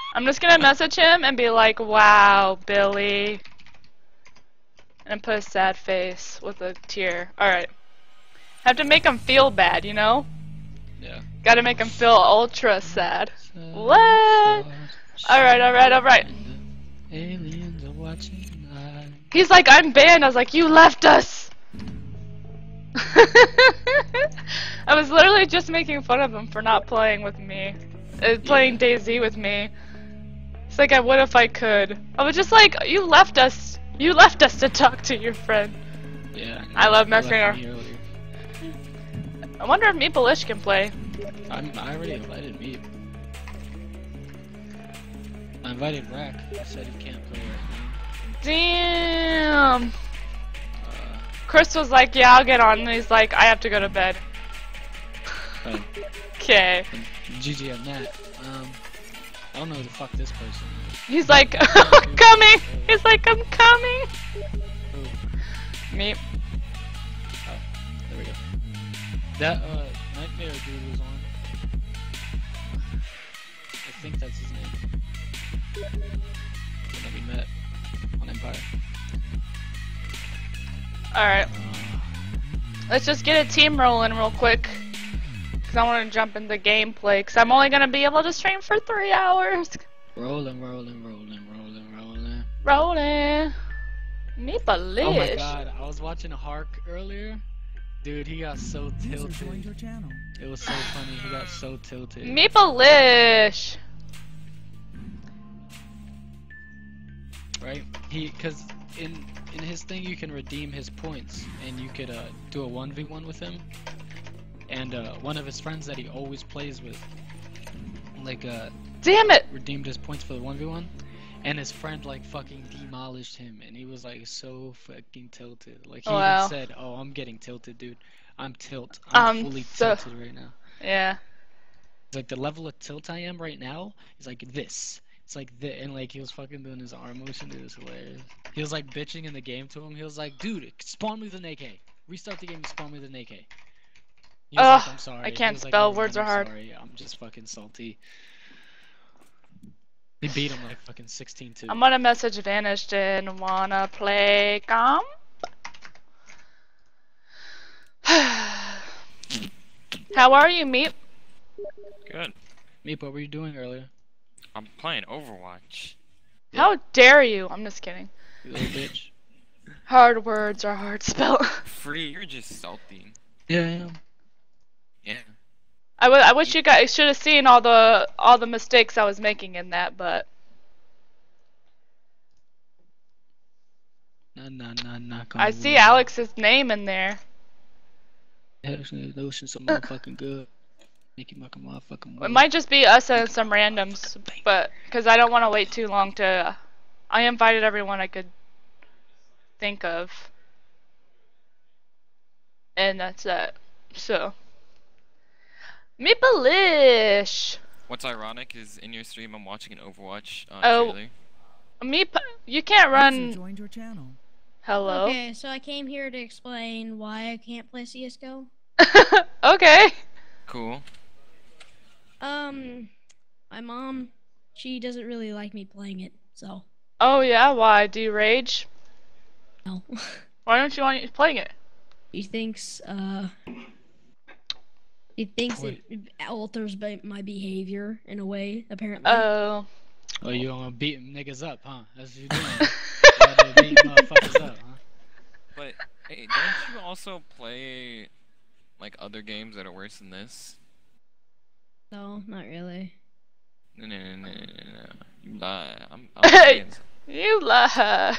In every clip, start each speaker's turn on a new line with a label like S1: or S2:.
S1: I'm just gonna message him and be like, wow, Billy. And put a sad face with a tear. Alright. Have to make him feel bad, you know?
S2: Yeah.
S1: Gotta make him feel ultra sad. What? Alright.
S2: Aliens are watching tonight.
S1: He's like, I'm banned. I was like, you left us! I was literally just making fun of him for not playing with me. Playing DayZ with me. It's like I would if I could. I was just like, you left us. You left us to talk to your friend.
S2: Yeah.
S1: I love messing
S2: her.
S1: around. I wonder if Meeple-ish can play.
S2: I already invited Meep. I invited Rack. He said he can't play right
S1: Damn.
S2: now.
S1: Chris was like, yeah, I'll get on. And he's like, I have to go to bed. Okay.
S2: GG on that. I don't know who the fuck this person is.
S1: He's like, I'm coming. He's like, I'm coming.
S2: Who?
S1: Meep.
S2: Oh, there we go. That Nightmare dude was on. I think that's his name. That we met on Empire.
S1: Alright. Let's just get a team rolling real quick. Because I want to jump into gameplay. Because I'm only going to be able to stream for 3 hours.
S2: Rolling.
S1: Rolling. Meeple-ish.
S2: Oh my god, I was watching Hark earlier. Dude, he got so tilted. It was so funny, he got so tilted.
S1: Meeple-ish.
S2: Right? Cause in his thing you can redeem his points, and you could do a 1v1 with him. And one of his friends that he always plays with, like
S1: damn it!
S2: redeemed his points for the 1v1, and his friend like fucking demolished him, and he was like so fucking tilted. Like he even said, "Oh, I'm getting tilted, dude. I'm fully tilted right now."
S1: Yeah.
S2: It's like the level of tilt I am right now is like this. It's like this, and like he was fucking doing his arm motion. It was hilarious. He was like bitching in the game to him. He was like, "Dude, spawn me with an AK. Restart the game and spawn me with an AK." He was like, "I'm sorry."
S1: I can't
S2: like,
S1: spell.
S2: "No,
S1: Words
S2: I'm
S1: are hard.
S2: Sorry. I'm just fucking salty." He beat him like fucking 16-2.
S1: I'm gonna message Vanished and wanna play comp. How are you, Meep?
S3: Good.
S2: Meep, what were you doing earlier?
S3: I'm playing Overwatch.
S1: How dare you? I'm just kidding.
S2: You little bitch.
S1: Hard words are hard spelled.
S3: Free, you're just salty.
S2: Yeah, I am.
S3: Yeah.
S1: I wish you guys should have seen all the mistakes I was making in that, but
S2: Nah.
S1: I see Alex's name in there.
S2: The ocean's so motherfucking good. Make you fucking motherfucking.
S1: It might just be us and some randoms, but because I don't want to wait too long to. I invited everyone I could think of, and that's it. So, Meeple-ish.
S3: What's ironic is in your stream I'm watching an Overwatch trailer.
S1: Meep, you can't run.
S4: User joined your channel.
S1: Hello.
S5: Okay, so I came here to explain why I can't play CS:GO.
S1: Okay.
S3: Cool.
S5: My mom, she doesn't really like me playing it, so.
S1: Oh yeah, why? Do you rage?
S5: No.
S1: Why don't you want you playing it?
S5: She thinks, it alters my behavior in a way, apparently.
S1: Oh.
S2: Oh, you gonna beat niggas up, huh? That's what you doing. You gotta beat motherfuckers up, huh?
S3: But hey, don't you also play like other games that are worse than this?
S5: No, not really.
S3: No. You lie. I'm saying
S1: You lie.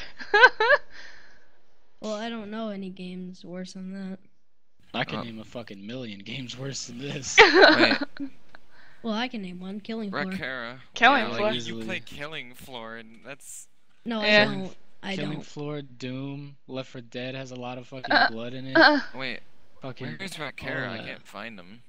S5: Well, I don't know any games worse than that.
S2: I can name a fucking million games worse than this.
S3: Wait,
S5: Well, I can name one, Killing Floor.
S3: Rakara.
S1: Killing
S3: yeah,
S1: Floor.
S3: like, you play Killing Floor, and that's.
S5: No,
S1: Yeah.
S5: I don't. I
S2: Killing
S5: don't.
S2: Floor, Doom, Left 4 Dead has a lot of fucking blood in it.
S3: Wait,
S2: Fucking.
S3: where's Rakara? I
S2: all,
S3: can't find him.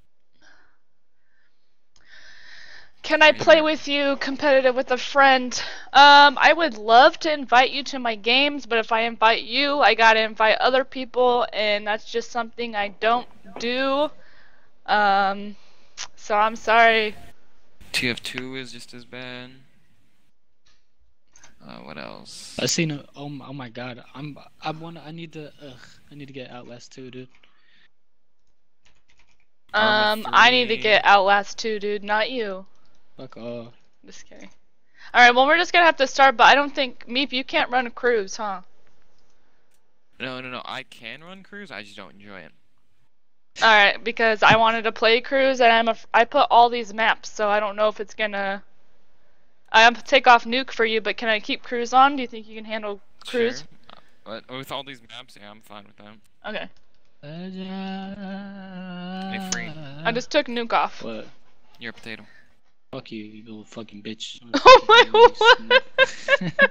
S1: Can I play with you competitive with a friend? I would love to invite you to my games, but if I invite you, I gotta invite other people, and that's just something I don't do. So I'm sorry.
S3: TF2 is just as bad. What else?
S2: I seen a, oh my god, I need to get Outlast 2, dude.
S3: Arma
S1: I need to
S3: 3.
S1: get Outlast 2, dude, not you.
S2: Fuck off.
S1: Just kidding. Alright, well, we're just gonna have to start, but I don't think, Meep, you can't run a cruise, huh?
S3: No. I can run cruise. I just don't enjoy it.
S1: Alright, because I wanted to play cruise, and I put all these maps, so I don't know if it's gonna... I have to take off nuke for you, but can I keep cruise on? Do you think you can handle cruise?
S3: Sure. But with all these maps, yeah, I'm fine with that.
S1: Okay.
S3: Be free.
S1: I just took nuke off.
S2: What?
S3: You're a potato.
S2: Fuck you little fucking bitch.
S1: Oh my what?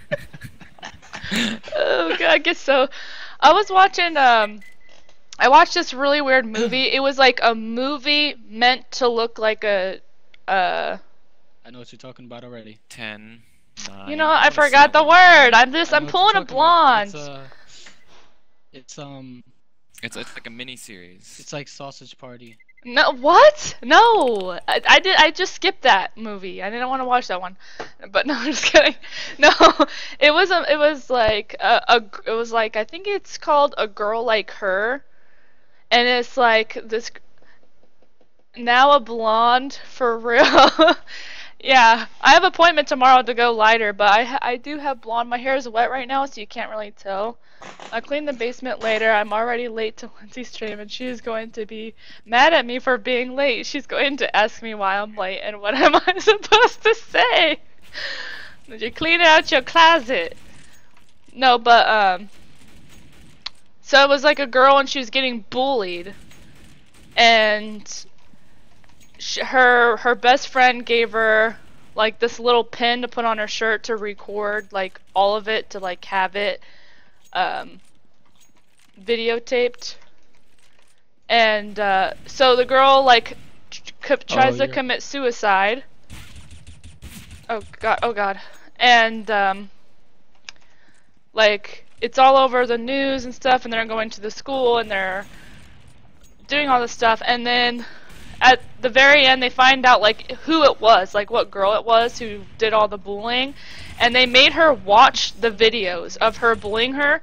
S1: Oh god, I guess so. I was watching I watched this really weird movie. It was like a movie meant to look like a
S2: I know what you're talking about already.
S3: 10, 9.
S1: you know, I forgot the word. I'm pulling a blonde.
S2: It's
S3: It's like a mini series.
S2: it's like Sausage Party.
S1: No, what? No, I just skipped that movie. I didn't want to watch that one, but no, I'm just kidding. No, it was like it was like I think it's called A Girl Like Her, and it's like this now a blonde for real. Yeah, I have an appointment tomorrow to go lighter, but I do have blonde. My hair is wet right now, so you can't really tell. I'll clean the basement later. I'm already late to Lindsay's stream, and she is going to be mad at me for being late. She's going to ask me why I'm late, and what am I supposed to say? Did you clean out your closet? No, but, so it was like a girl, and she was getting bullied, and her best friend gave her like this little pin to put on her shirt to record like all of it, to like have it videotaped, and so the girl like tries to commit suicide. Oh god, and like it's all over the news and stuff, and they're going to the school and they're doing all this stuff, and then at the very end they find out like who it was, like what girl it was who did all the bullying, and they made her watch the videos of her bullying her.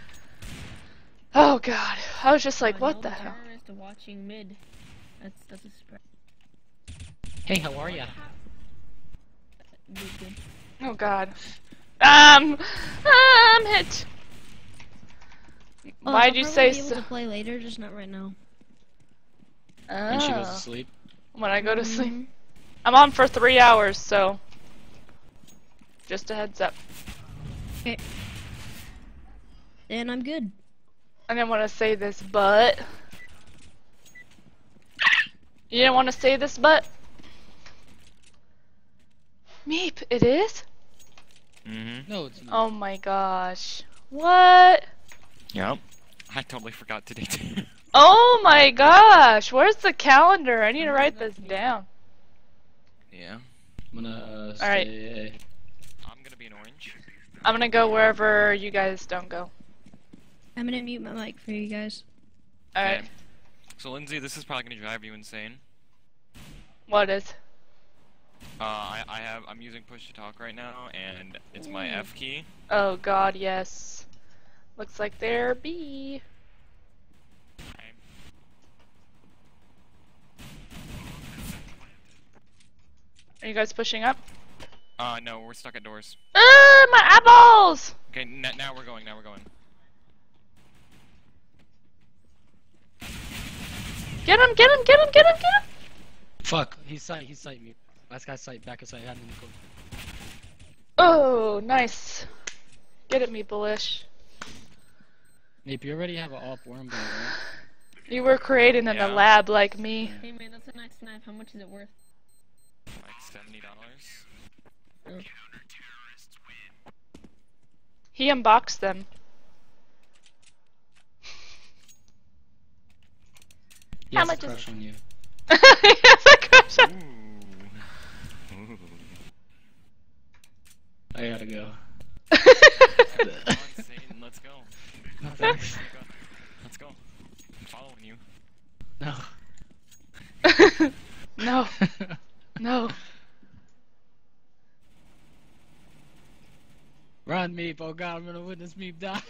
S1: Oh god, I was just like, what the hell?
S5: Watching mid. That's a spread.
S2: Hey, how are ya?
S5: Good.
S1: Oh god. I'm hit. Why'd you say
S5: I'll be able
S1: so?
S5: to play later, just not right now.
S2: When she goes to
S1: Oh.
S2: sleep.
S1: When I go to sleep.
S5: Mhm.
S1: I'm on for 3 hours, so just a heads up.
S5: Okay. And I'm good.
S1: I didn't want to say this, but you didn't want to say this, but Meep, it is?
S2: No, it's not.
S1: Oh my gosh. What?
S3: Yep. I totally forgot today too.
S1: Oh my gosh. Where's the calendar? I need to write this down.
S3: Yeah.
S2: I'm gonna
S1: Alright.
S2: stay.
S3: I'm gonna be an orange.
S1: I'm gonna go wherever you guys don't go.
S5: I'm gonna mute my mic for you guys.
S1: Alright.
S3: Okay. So Lindsay, this is probably gonna drive you insane.
S1: What is?
S3: I'm using push to talk right now, and it's my F key.
S1: Oh god, yes. Looks like there be. Are you guys pushing up?
S3: No, we're stuck at doors.
S1: My eyeballs!
S3: Okay, now we're going. Now we're going.
S1: Get him, get him, get him, get him, get him!
S2: Fuck, he's sight me. Last guy's sight, back of sight, had him in the corner.
S1: Oh, nice. Get at me, bullish.
S2: Nape, you already have an op worm gun, right?
S1: You were created in
S3: Yeah.
S1: a lab like me.
S5: Hey man, that's a nice knife. How much is it worth?
S3: Like $70.
S1: He unboxed them.
S2: He
S1: How
S2: has a
S1: much is
S2: crush on you.
S1: Yes, I crushed
S3: Ooh.
S1: him.
S3: Ooh.
S2: I gotta go.
S3: Come on, Satan, let's go.
S2: No, thanks.
S3: Let's go. I'm following you.
S2: No.
S1: No, no.
S2: Run, Meep. Oh god, I'm gonna witness Meep die.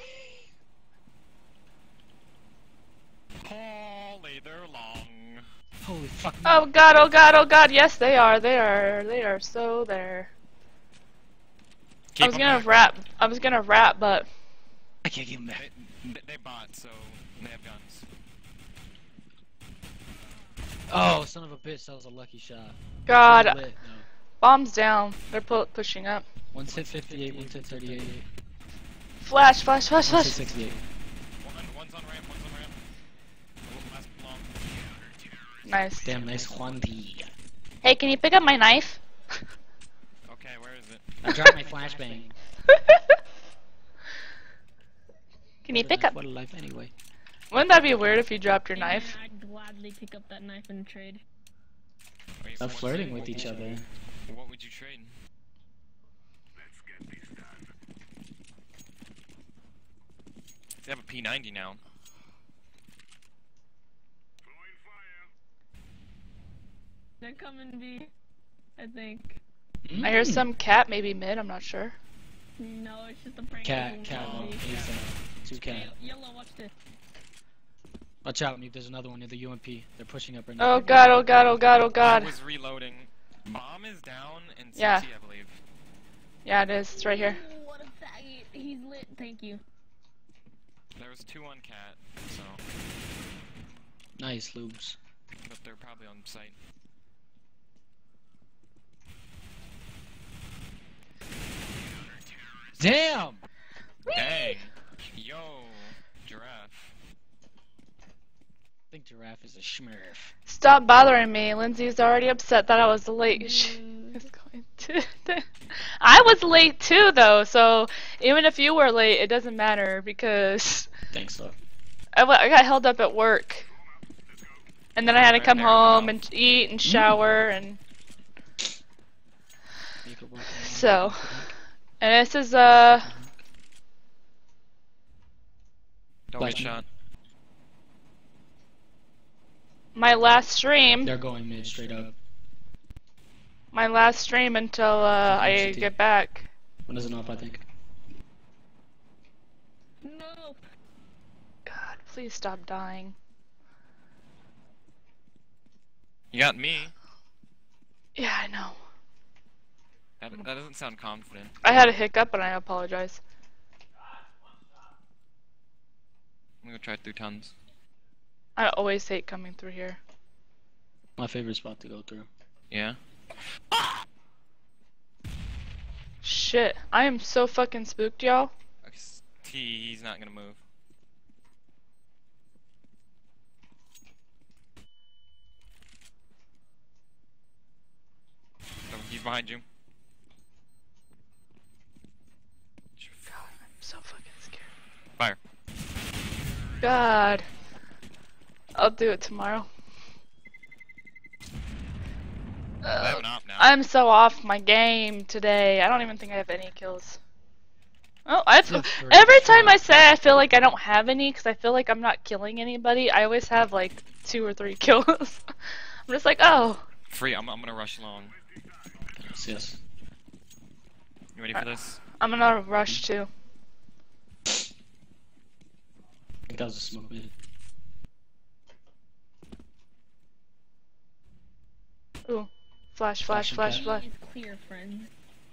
S3: Holy, they're long.
S2: Holy fuck.
S1: Oh god, oh god, oh god, yes they are. They are so there.
S3: Keep
S1: I was
S3: 'em
S1: gonna
S3: back.
S1: rap, but
S2: I can't get him there.
S3: They bought, so they have guns.
S2: Oh, son of a bitch, that was a lucky shot.
S1: god,
S2: Pretty lit, though.
S1: bombs down. They're pushing up.
S2: One's hit 58, one's hit 38.
S1: Flash, flash, flash,
S2: One's hit
S1: flash.
S2: 68.
S3: One's on ramp, one's on ramp. Last long.
S1: Nice.
S2: Damn, nice Juan D.
S1: Hey, can you pick up my knife?
S3: Okay, where is it?
S2: I dropped my flashbang.
S1: Can you pick up?
S2: What a life anyway.
S1: Wouldn't that be weird if you dropped your
S5: Hey,
S1: knife?
S5: man, I'd gladly pick up that knife and trade.
S3: Wait,
S2: Stop
S3: what's
S2: flirting
S3: it?
S2: with each other.
S3: What would you trade? They have a P90 now.
S5: They're coming B, I think.
S1: I hear some cat, maybe mid, I'm not sure.
S5: No, it's just a prank.
S2: Cat, cat,
S5: Oh,
S2: one, ASAP. Two cat.
S5: Yellow, watch this.
S2: Watch out, Meep, there's another one near the UMP. They're pushing up right now.
S1: Oh god, oh god, oh god, oh
S3: I
S1: god.
S3: was reloading. Bomb is down in CT,
S1: Yeah.
S3: I believe.
S1: Yeah, it is. It's right here.
S5: Ooh, what a faggot. He's lit, thank you.
S3: There was 2 on cat, so
S2: Nice, Lubes.
S3: but they're probably on site.
S2: Damn!
S3: Dang. Yo, giraffe.
S2: I think Giraffe is a schmurf.
S1: Stop bothering me. Lindsay's already upset that I was late. She
S5: Mm.
S1: was going to. I was late too, though, so even if you were late, it doesn't matter because
S2: Thanks, though.
S1: I got held up at work. And then I had to
S3: Right
S1: come
S3: there,
S1: home
S3: wow.
S1: and eat and shower and so. And this is
S3: Don't get
S2: Bless me.
S3: shot.
S1: my last stream.
S2: They're going mid straight up.
S1: My last stream until I
S2: University.
S1: get back.
S2: One isn't up, I think.
S5: No.
S1: God, please stop dying.
S3: You got me.
S1: Yeah, I know.
S3: That doesn't sound confident.
S1: I had a hiccup and I apologize.
S3: I'm gonna try through tons.
S1: I always hate coming through here.
S2: My favorite spot to go through.
S3: Yeah?
S1: Shit, I am so fucking spooked, y'all.
S3: He's not gonna move. Oh, he's behind you.
S1: I'm so fucking scared.
S3: Fire.
S1: God. I'll do it tomorrow.
S3: I have an op now.
S1: I'm so off my game today. I don't even think I have any kills. Oh,
S2: Good for
S1: every time
S2: sure.
S1: I say I feel like I don't have any because I feel like I'm not killing anybody, I always have like 2 or 3 kills. I'm just like, oh.
S3: Free, I'm gonna rush long.
S2: Yes, yes.
S3: You ready for this?
S1: I'm gonna rush too.
S2: I think that was a smoke mid.
S1: Ooh. Flash, flash, flash,
S2: Flashing
S1: flash.
S5: It's clear, friend.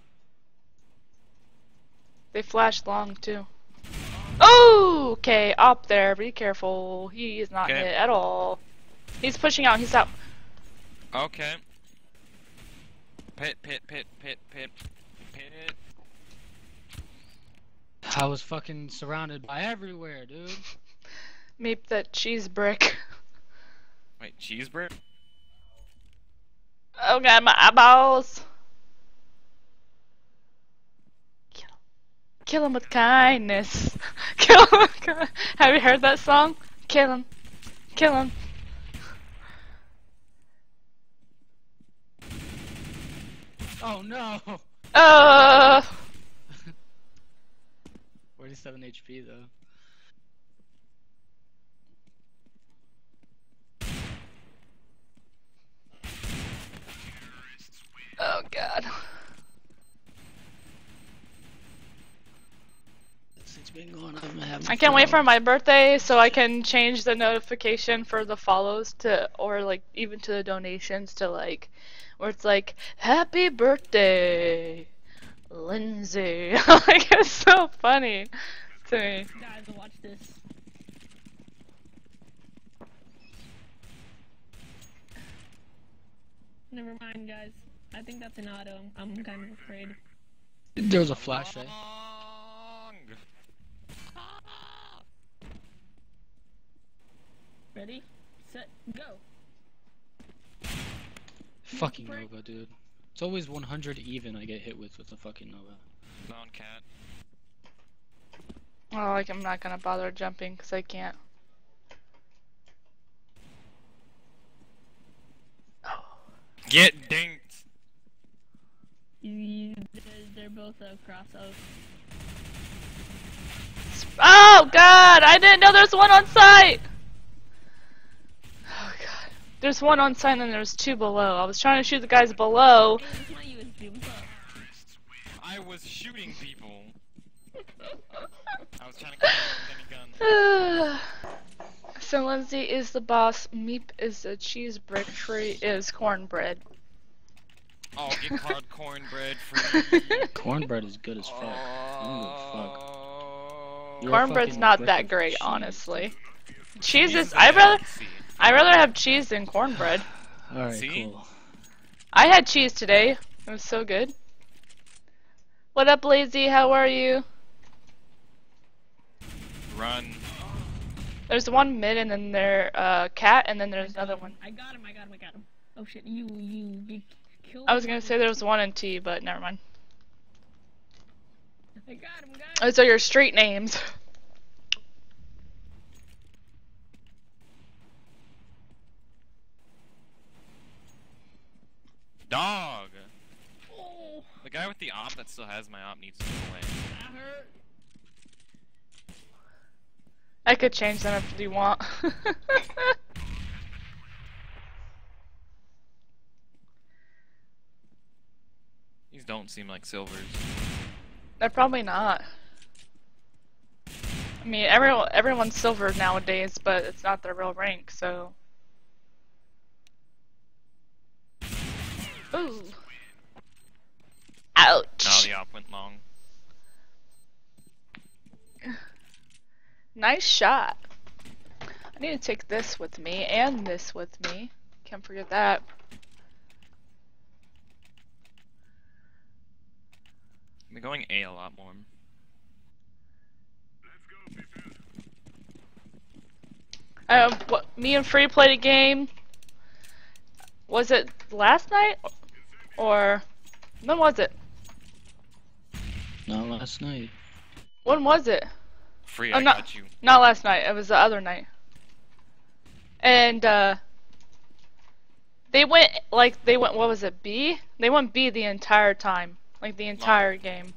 S1: They flashed long too. Oh, okay, up there. Be careful. He is not
S3: Okay.
S1: hit at all. He's pushing out. He's out.
S3: Okay. Pit, pit, pit, pit, pit, pit.
S2: I was fucking surrounded by everywhere, dude.
S1: Meep that cheese brick.
S3: Wait, cheeseburger?
S1: Oh god, my eyeballs. Kill him with kindness. Kill him with kindness. Have you heard that song? Kill him. Kill him.
S2: Oh no! 47 HP though.
S1: Oh god.
S2: been going on? I'm having
S1: I can't wait for
S2: fun.
S1: my birthday so I can change the notification for the follows to, or like even to the donations to like, where it's like, happy birthday, Lindsay. Like, it's so funny to me.
S5: Guys, watch this. Never mind, guys. I think that's an auto. I'm kind of afraid.
S2: There was a flash, eh?
S3: Long.
S5: Ready, set, go.
S2: Fucking Nova, dude. It's always 100 even I get hit with the fucking Nova.
S3: Non cat.
S1: Oh, like I'm not gonna bother jumping because I can't.
S3: Get dinked.
S5: They're both cross out.
S1: Oh god, I didn't know there's one on site! Oh god. There's one on site and then there's two below. I was trying to shoot the guys below.
S5: Hey, this is my USB. What's up?
S3: I was shooting people. I was trying to kill them with any gun.
S1: So Lindsay is the boss, Meep is the cheese brick, Tree is cornbread.
S3: Oh, get hard cornbread free.
S2: Cornbread is good as fuck. I don't give a fuck.
S3: Oh.
S2: You're a
S1: Cornbread's
S2: fucking
S1: not
S2: brick
S1: that
S2: of
S1: great,
S2: cheese.
S1: honestly. Cheese is,
S3: Cheese
S1: I'd
S3: delicacy.
S1: rather have cheese than cornbread.
S2: Alright,
S3: See?
S2: cool.
S1: I had cheese today. It was so good. What up, Lazy? How are you?
S3: Run.
S1: There's one mid and then there, cat, and then there's another one.
S5: I got him. Oh shit, you killed.
S1: I was gonna say there was one in T, but never mind.
S5: I got him, guys.
S1: Those are your street names.
S3: Dog.
S5: Oh,
S3: The guy with the op that still has my op needs to go away.
S5: that hurt.
S1: I could change them if you want.
S3: These don't seem like silvers.
S1: They're probably not. I mean, everyone's silver nowadays, but it's not their real rank, so. Ooh.
S3: Now
S1: Ouch.
S3: the op went long.
S1: Nice shot. I need to take this with me and this with me. Can't forget that.
S3: I've been going A a lot more.
S1: Me and Free played a game. Was it last night? Or when was it?
S2: Not last night.
S1: When was it?
S3: Free,
S1: Oh,
S3: I
S1: no.
S3: got you.
S1: Not last night. It was the other night. And they went what was it, B? They went B the entire time. Like the entire game.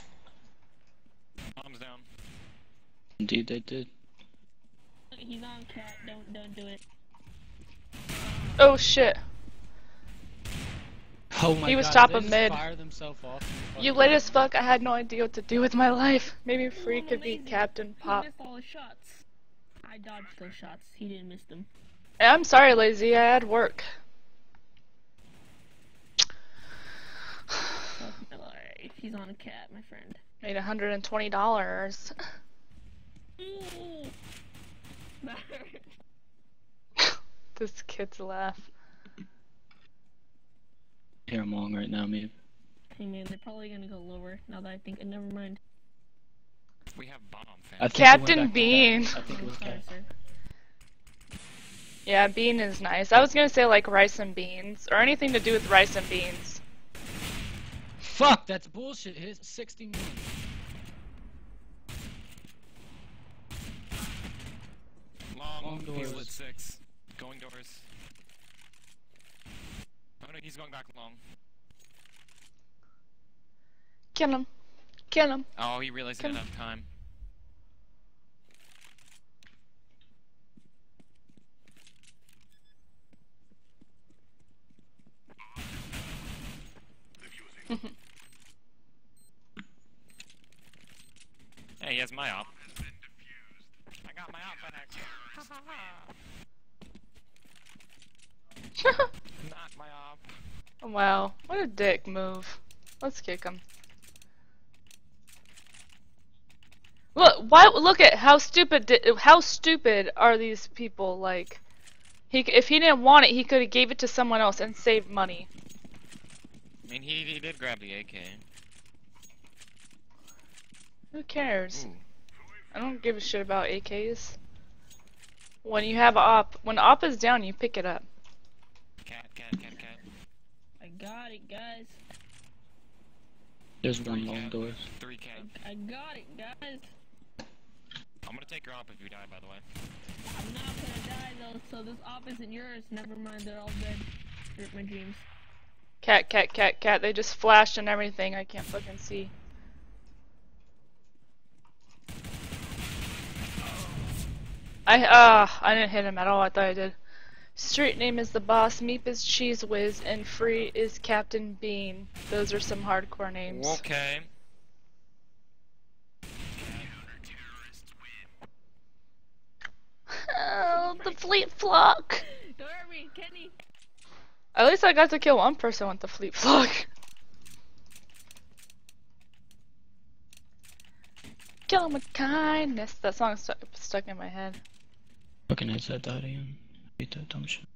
S3: Bombs down.
S2: Indeed, they did.
S5: He's on cat. Don't do it.
S1: Oh shit.
S2: Oh my
S1: He was
S2: god,
S1: top
S2: did
S1: of
S2: they
S1: mid.
S2: just fire themselves off?
S1: You late as fuck, I had no idea what to do with my life. Maybe Free
S5: Oh,
S1: could be
S5: amazing.
S1: Captain
S5: He
S1: Pop.
S5: missed all his shots. I dodged those shots. He didn't miss them.
S1: I'm sorry, Lazy, I had work.
S5: Alright, he's on a cat, my friend.
S1: Made $120.
S5: Ooh. That hurt.
S1: This kid's laugh.
S2: Here I'm long right now, maybe.
S5: Hey man, they're probably gonna go lower now that I think. Never mind.
S3: We have bomb, fam.
S2: I think
S1: Captain
S2: it went back to
S1: Bean.
S2: Cat. I think it was
S5: Sorry,
S2: Cat.
S5: sir.
S1: Yeah, bean is nice. I was gonna say like rice and beans, or anything to do with rice and beans.
S2: Fuck, that's bullshit. His 61.
S3: Long,
S2: Long
S3: he's
S2: doors.
S3: lit 6. Going doors. Oh no, he's going back long.
S1: Kill him. Kill him.
S3: Oh, he realized he didn't have time. Hey, has my op. I got my op back. Not my op.
S1: Wow, what a dick move. Let's kick him. Look, look at how stupid are these people? Like, if he didn't want it, he could have gave it to someone else and saved money.
S3: I mean, he did grab the AK.
S1: Who cares?
S3: Ooh.
S1: I don't give a shit about AKs. When you have when op is down, you pick it up.
S3: Cat.
S5: I got it, guys.
S2: There's one long doors.
S3: 3 cat.
S5: I got it, guys.
S3: I'm gonna take your op if you die, by the way.
S5: I'm not gonna die though, so this op isn't yours. Never mind, they're all dead. Hurt my dreams.
S1: Cat. They just flashed and everything. I can't fucking see. I didn't hit him at all. I thought I did. Street name is the boss, Meep is Cheese Whiz, and Free is Captain Bean. Those are some hardcore names.
S3: Okay.
S1: Oh, the Fleet Flock!
S5: Don't hurt me, Kenny.
S1: At least I got to kill one person with the Fleet Flock. Kill him with kindness. That song is stuck in my head.
S2: Fucking headset died again. Hate that dumb shit.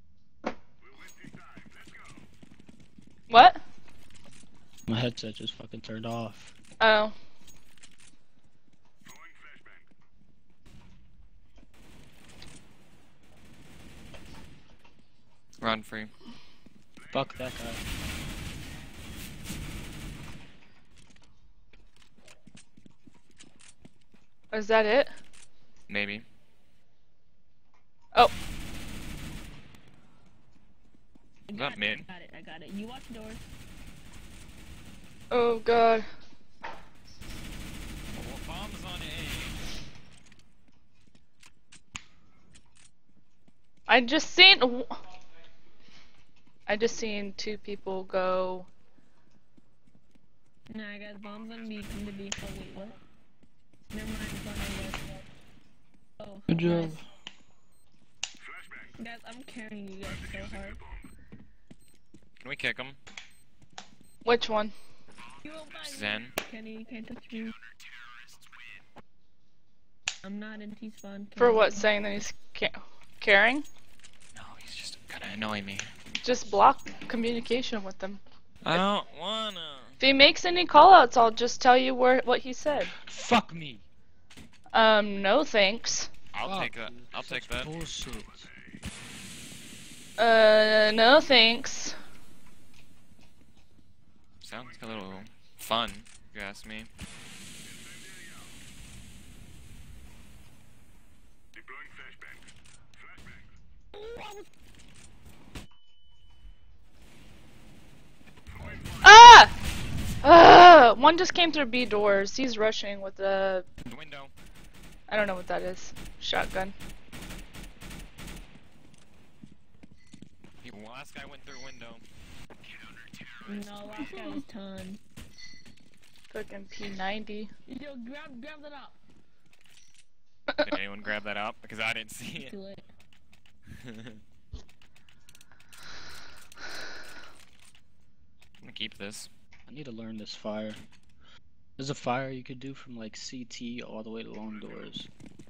S1: What?
S2: My headset just fucking turned off.
S1: Oh.
S3: Run free.
S2: Fuck that guy.
S1: Is that it?
S3: Maybe.
S1: Oh.
S3: Not mid.
S5: I got it. You watch the doors.
S1: Oh god.
S3: Well, bombs on A.
S1: I just seen 2 people go.
S5: Nah, guys, bombs on B, come to B. Oh, wait, what? Never mind, it's on A. Oh,
S2: Good job.
S5: nice. Guys, I'm carrying you guys so hard.
S3: Can we kick him?
S1: Which one?
S5: You won't find
S3: Zen.
S5: me. Kenny, you can't touch me. I'm not in T-spawn.
S1: For what? Saying that he's caring?
S3: No, he's just gonna annoy me.
S1: Just block communication with them.
S3: I don't wanna.
S1: If he makes any callouts, I'll just tell you what he said.
S2: Fuck me.
S1: No thanks.
S3: I'll take that. I'll take that.
S2: Bullshit.
S1: No thanks.
S3: Sounds a little fun, if you ask me.
S1: Ah! One just came through B doors. He's rushing with the.
S3: Window.
S1: I don't know what that is. Shotgun.
S3: The last guy went through window.
S5: No, last guy was ton.
S1: Fucking P90.
S5: Yo, grab that up.
S3: Did anyone grab that up? Because I didn't see it.
S5: Too late.
S3: I'm gonna keep this.
S2: I need to learn this fire. There's a fire you could do from like CT all the way to long doors.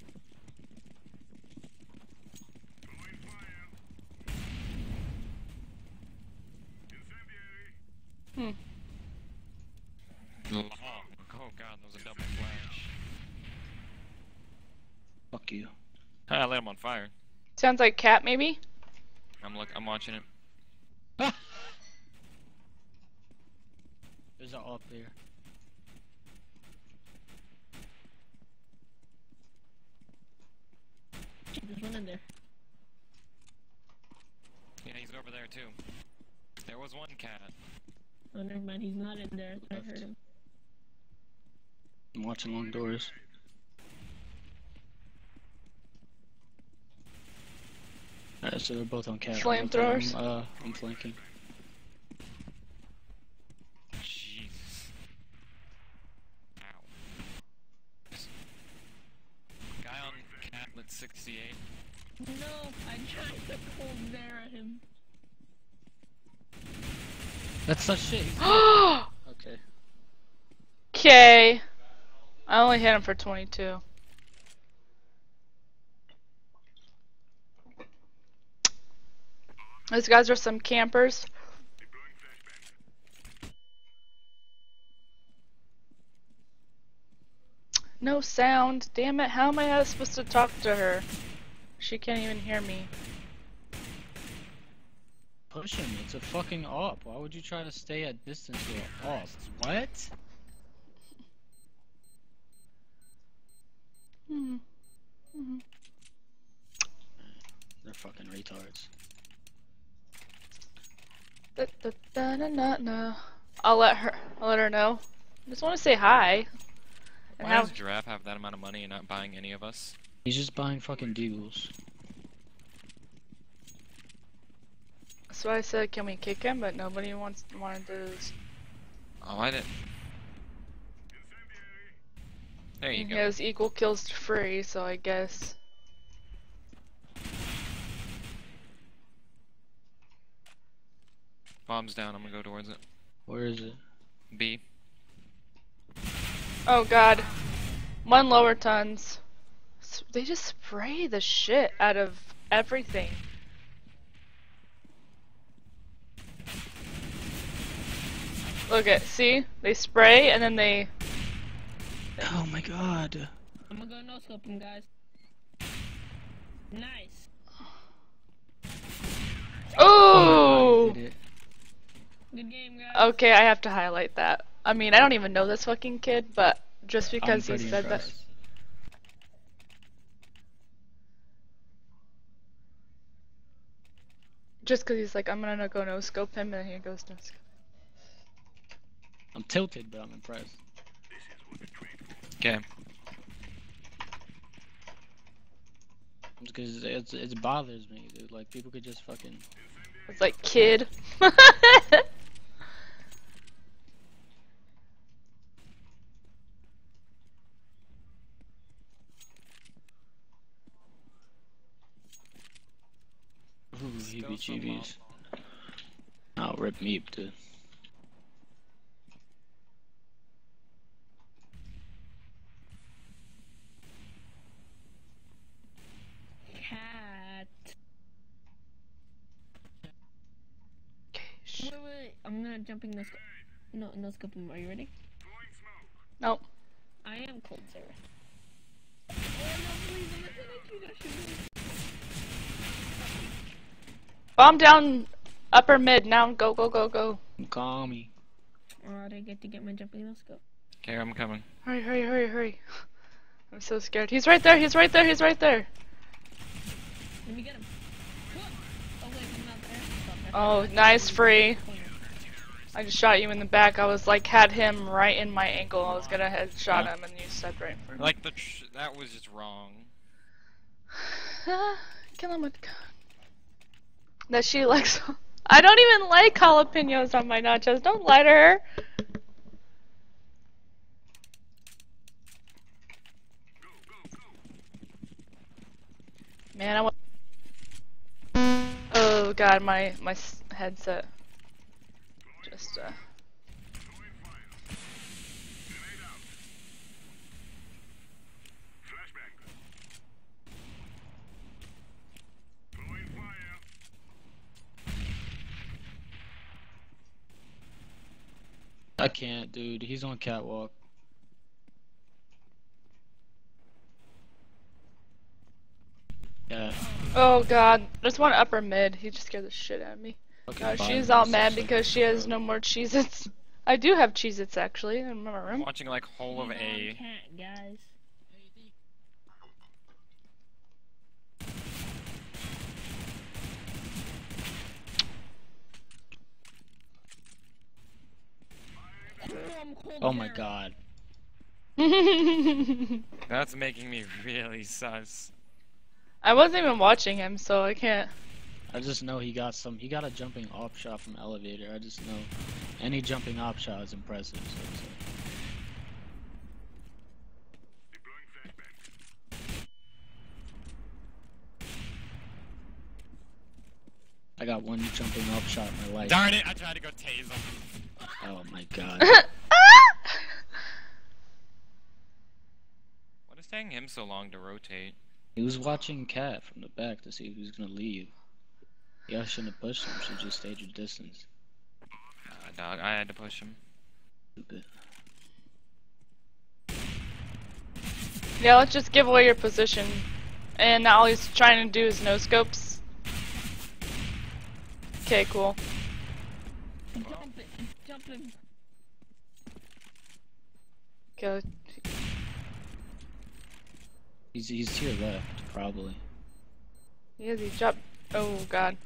S3: Long. Oh god, that was a double flash.
S2: Fuck you.
S3: I lit him on fire.
S1: Sounds like cat, maybe?
S3: I'm watching it.
S2: There's an up there.
S5: There's one in there.
S3: Yeah, he's over there too. There was one cat.
S5: Oh, never mind. He's not in there. I heard him.
S2: I'm watching long doors. Alright, so they're both on cat.
S1: Flamethrowers?
S2: I'm flanking.
S3: Jesus. Ow. 68.
S5: No, I tried to cold Zara him.
S2: That's such shit. Okay.
S1: Okay. I only hit him for 22. Those guys are some campers. No sound. Damn it, how am I supposed to talk to her? She can't even hear me.
S2: Push him. It's a fucking op. Why would you try to stay at distance with an op? What? They're fucking retards.
S1: No. I'll let her know. I just want to say hi. And
S3: Why does Giraffe have that amount of money and not buying any of us?
S2: He's just buying fucking deagles.
S1: That's why I said, can we kick him? But nobody wanted to.
S3: Oh, I didn't. There you
S1: He
S3: go.
S1: has equal kills to free, so I guess.
S3: Bomb's down, I'm gonna go towards it.
S2: Where is it?
S3: B.
S1: Oh god. One lower tons. They just spray the shit out of everything. Look at, see? They spray and then they.
S2: Oh my god.
S5: I'm gonna go no scope him, guys. Nice.
S1: Oh!
S2: I did it.
S5: Good game, guys.
S1: Okay, I have to highlight that. I mean, I don't even know this fucking kid, but just
S2: I'm
S1: because he
S2: pretty
S1: said that.
S2: impressed.
S1: Just because he's like, I'm gonna go no scope him, and he goes no scope.
S2: I'm tilted, but I'm impressed.
S3: Okay.
S2: Because it bothers me, dude. Like, people could just fucking...
S1: It's like, kid.
S2: Ooh,
S3: Still
S2: heebie-jeebies. Oh, rip meep, dude.
S5: Cat.
S1: Okay, shh.
S5: Wait. I'm gonna jumping no scope. No scope him. Are you ready?
S1: Nope.
S5: I am cold, Sarah. Oh no, please, I'm gonna hit you. Gotta shoot me.
S1: Bomb down upper mid now. Go, go, go, go.
S2: Call me.
S5: Alright, I get to get my jumping no scope.
S3: Okay, I'm coming.
S1: Hurry, hurry, hurry, hurry. I'm so scared. He's right there, he's right there, he's right there.
S5: Let me get him. Oh wait, I'm not there. Stop there.
S1: Oh, nice free. I just shot you in the back. I was like, had him right in my ankle. I was gonna headshot him and you stepped right in front of me.
S3: Like, that was just wrong.
S1: Kill him with gun. That she likes. I don't even like jalapenos on my nachos. Don't lie to her. Man, I want. Oh god, my headset. Just
S2: I can't, dude. He's on catwalk. Yeah.
S1: Oh god, there's one upper mid. He just scared the shit out of me.
S2: Fucking
S1: She's
S2: Biden
S1: all
S2: is
S1: mad
S2: such, like,
S1: because she has no more Cheez-Its. I do have Cheez-Its actually in my
S3: I'm
S1: room.
S3: watching, like, whole of A.
S5: Cat, guys. I'm cold,
S2: Oh my
S5: Sarah.
S2: god.
S3: That's making me really sus.
S1: I wasn't even watching him, so I can't.
S2: I just know he got a jumping op shot from elevator. I just know any jumping op shot is impressive. So it's like, I got one jumping up shot in my life.
S3: Darn it! I tried to go tase him.
S2: Oh my god.
S3: What is taking him so long to rotate?
S2: He was watching Cat from the back to see if he was gonna leave. Yeah, shouldn't have pushed him, should just stayed your distance.
S3: Dog, I had to push him.
S2: Stupid.
S1: Yeah, let's just give away your position. And now all he's trying to do is no scopes. Okay, cool.
S5: Jump it. Jump him.
S1: Go.
S2: He's to your left, probably.
S1: Yeah, he dropped. Oh god.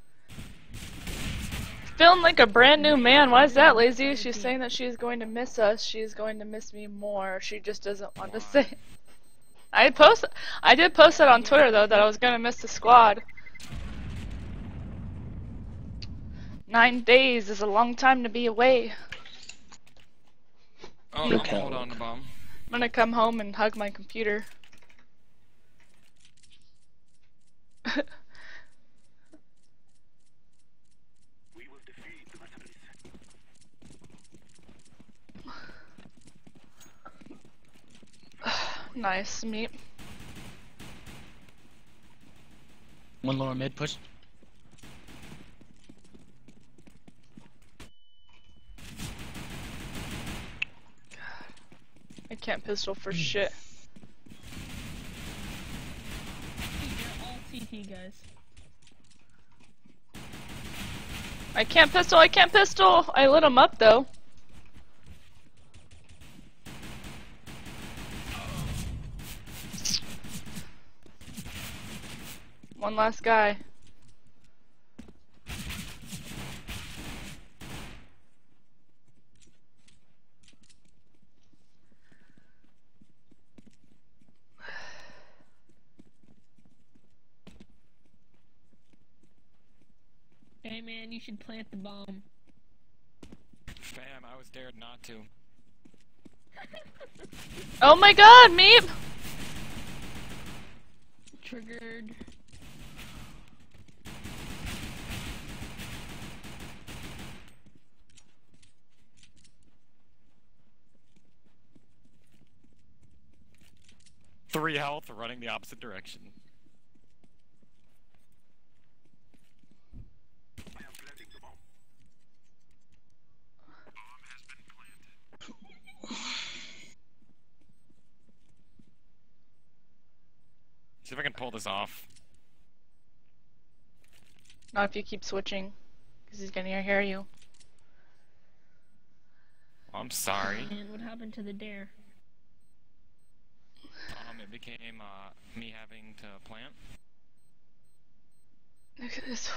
S1: Feeling like a brand new man. Why is that, Lazy? She's saying that she's going to miss us. She's going to miss me more. She just doesn't want to say. I did post it on Twitter though that I was gonna miss the squad. 9 days is a long time to be away.
S3: Oh,
S2: Look
S3: I'm gonna hold
S2: out.
S3: on to bomb.
S1: I'm gonna come home and hug my computer. Nice meat.
S2: One lower mid push.
S1: I can't pistol for shit.
S5: They're all CT, guys.
S1: I can't pistol, I can't pistol! I lit him up though. One last guy.
S5: Hey man, you should plant the bomb.
S3: Fam, I was dared not to.
S1: Oh my god, Meep!
S5: Triggered.
S3: Three health, running the opposite direction. See if I can pull this off.
S1: Not if you keep switching, because he's gonna hear you.
S3: I'm sorry.
S5: And what happened to the dare?
S3: It became me having to plant.
S1: Look at this.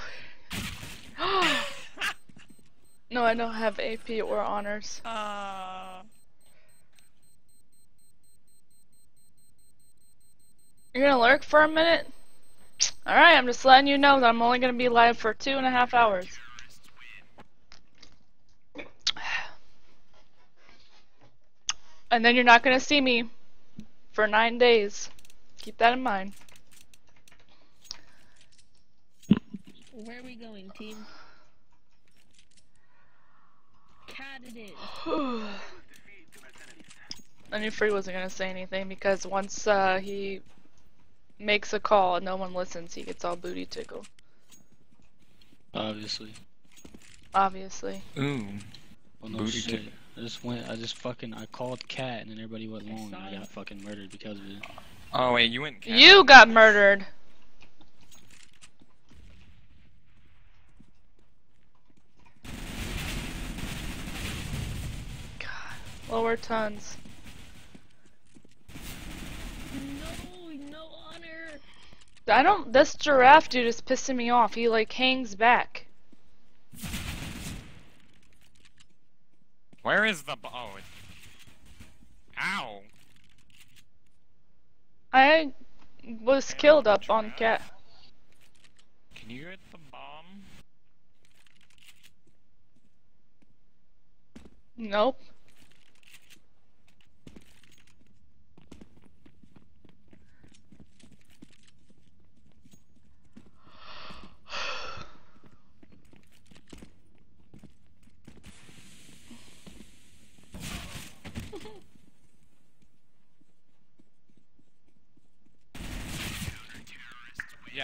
S1: No, I don't have AP or honors. You're gonna lurk for a minute? Alright, I'm just letting you know that I'm only gonna be live for 2.5 hours. And then you're not gonna see me for 9 days. Keep that in mind.
S5: Where are we going, team? Cat it is.
S1: I knew Free wasn't gonna say anything because once he makes a call and no one listens, he gets all booty tickled.
S2: Obviously.
S1: Obviously.
S3: Ooh.
S2: Well, no
S3: Booty
S2: shit.
S3: tickle.
S2: I called Cat and then everybody went long and I
S5: saw
S2: got fucking murdered because of it.
S3: Oh wait, you went cat.
S1: You got murdered. God. Lower tons.
S5: No honor.
S1: This giraffe dude is pissing me off. He like hangs back.
S3: Where is the oh? Ow!
S1: I was killed up on Cat.
S3: Can you hit the bomb?
S1: Nope.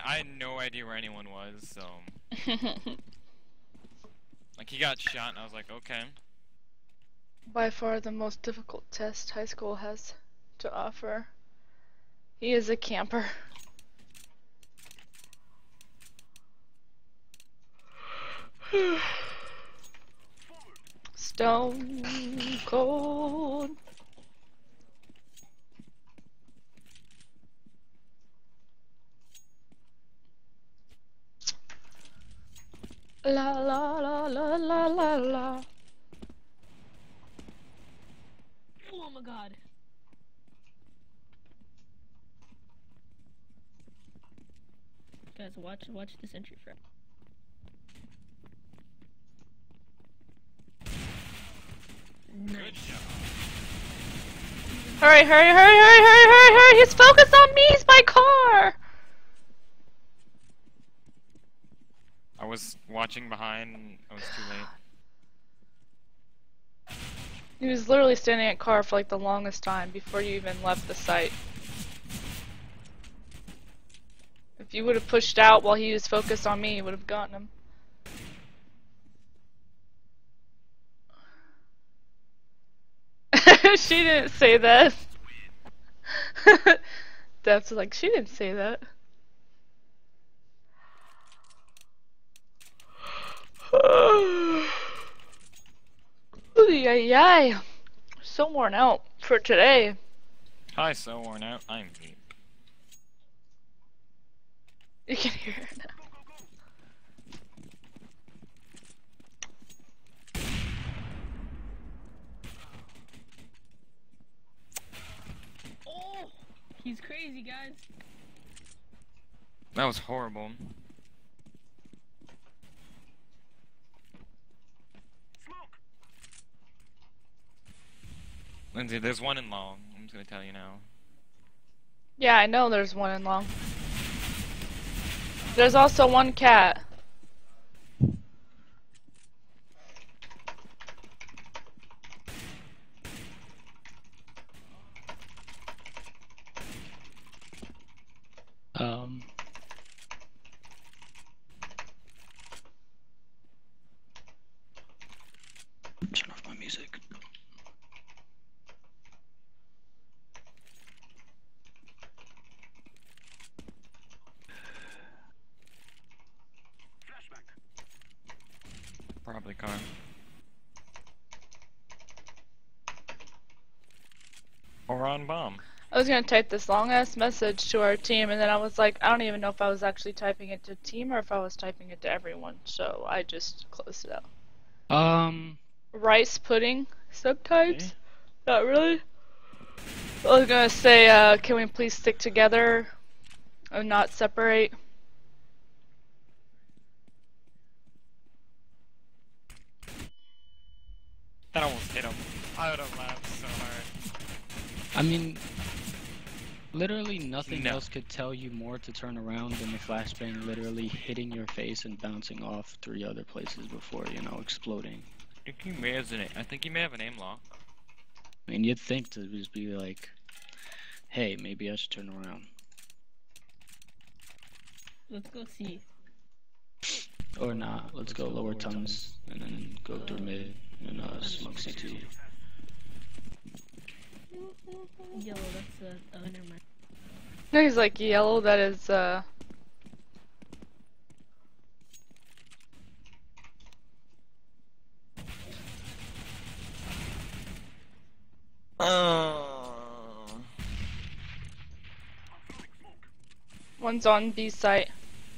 S3: I had no idea where anyone was, so like he got shot, and I was like, okay.
S1: By far the most difficult test high school has to offer. He is a camper. Stone cold. La la la la la la la.
S5: Oh my god. Guys, watch this entry frame.
S3: Good job.
S1: Hurry, hurry, hurry, hurry, hurry, hurry, hurry! He's focused on me! He's my car!
S3: I was watching behind, and I was too late.
S1: He was literally standing at car for like the longest time before you even left the site. If you would have pushed out while he was focused on me, you would have gotten him. She didn't say that. That's like, she didn't say that. Yay! So worn out for today.
S3: Hi, so worn out. I'm deep.
S1: You can hear it now.
S5: Oh, he's crazy, guys.
S3: That was horrible. Lindsay, there's one in long. I'm just gonna tell you now.
S1: Yeah, I know there's one in long. There's also one cat.
S2: Turn off my music.
S3: Probably car. Or on bomb.
S1: I was gonna type this long ass message to our team, and then I was like, I don't even know if I was actually typing it to team or if I was typing it to everyone, so I just closed it out. Rice pudding subtypes?
S2: Okay.
S1: Not really. I was gonna say, can we please stick together and not separate?
S3: That almost hit him. I would have laughed so hard.
S2: I mean, literally nothing
S3: No.
S2: else could tell you more to turn around than the flashbang literally hitting your face and bouncing off 3 other places before, you know, exploding.
S3: I think he may have an aim lock.
S2: I mean, you'd think to just be like, hey, maybe I should turn around.
S5: Let's go see.
S2: Or not, let's go lower tunnels and then go through mid and smoke CT.
S5: Yellow, that's oh, never mind.
S1: No, he's like yellow, that is, one's on B site.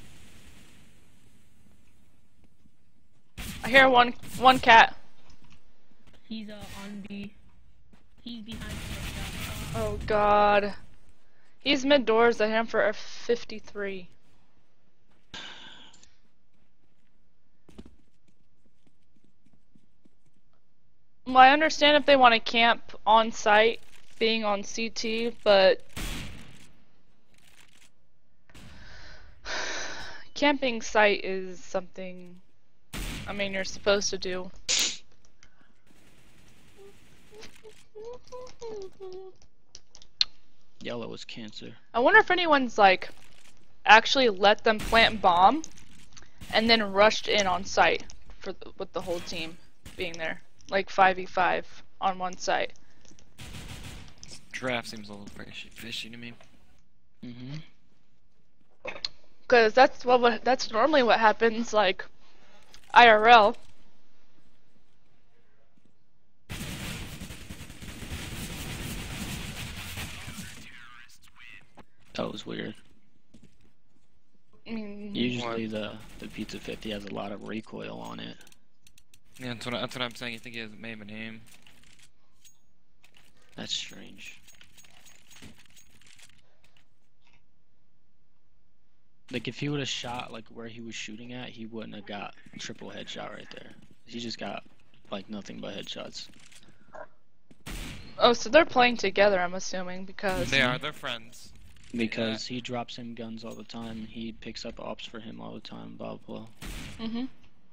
S1: I hear one cat.
S5: He's on B. He's behind the
S1: Oh god. He's mid doors, I hit him for a 53. Well, I understand if they want to camp on site, being on CT, but camping site is something, I mean, you're supposed to do.
S2: Yellow is cancer.
S1: I wonder if anyone's like actually let them plant bomb, and then rushed in on site with the whole team being there, like 5v5 on one site.
S3: Draft seems a little fishy to me.
S2: Mm-hmm.
S1: Cause that's that's normally what happens, like IRL.
S2: That was weird.
S1: I mean,
S2: Usually the Pizza 50 has a lot of recoil on it.
S3: Yeah, that's what I'm saying. You think he has made a name?
S2: That's strange. Like if he would have shot like where he was shooting at, he wouldn't have got triple headshot right there. He just got like nothing but headshots.
S1: oh, so they're playing together, I'm assuming, because
S3: They're friends.
S2: Because he drops him guns all the time, he picks up ops for him all the time, blah blah.
S1: Mhm.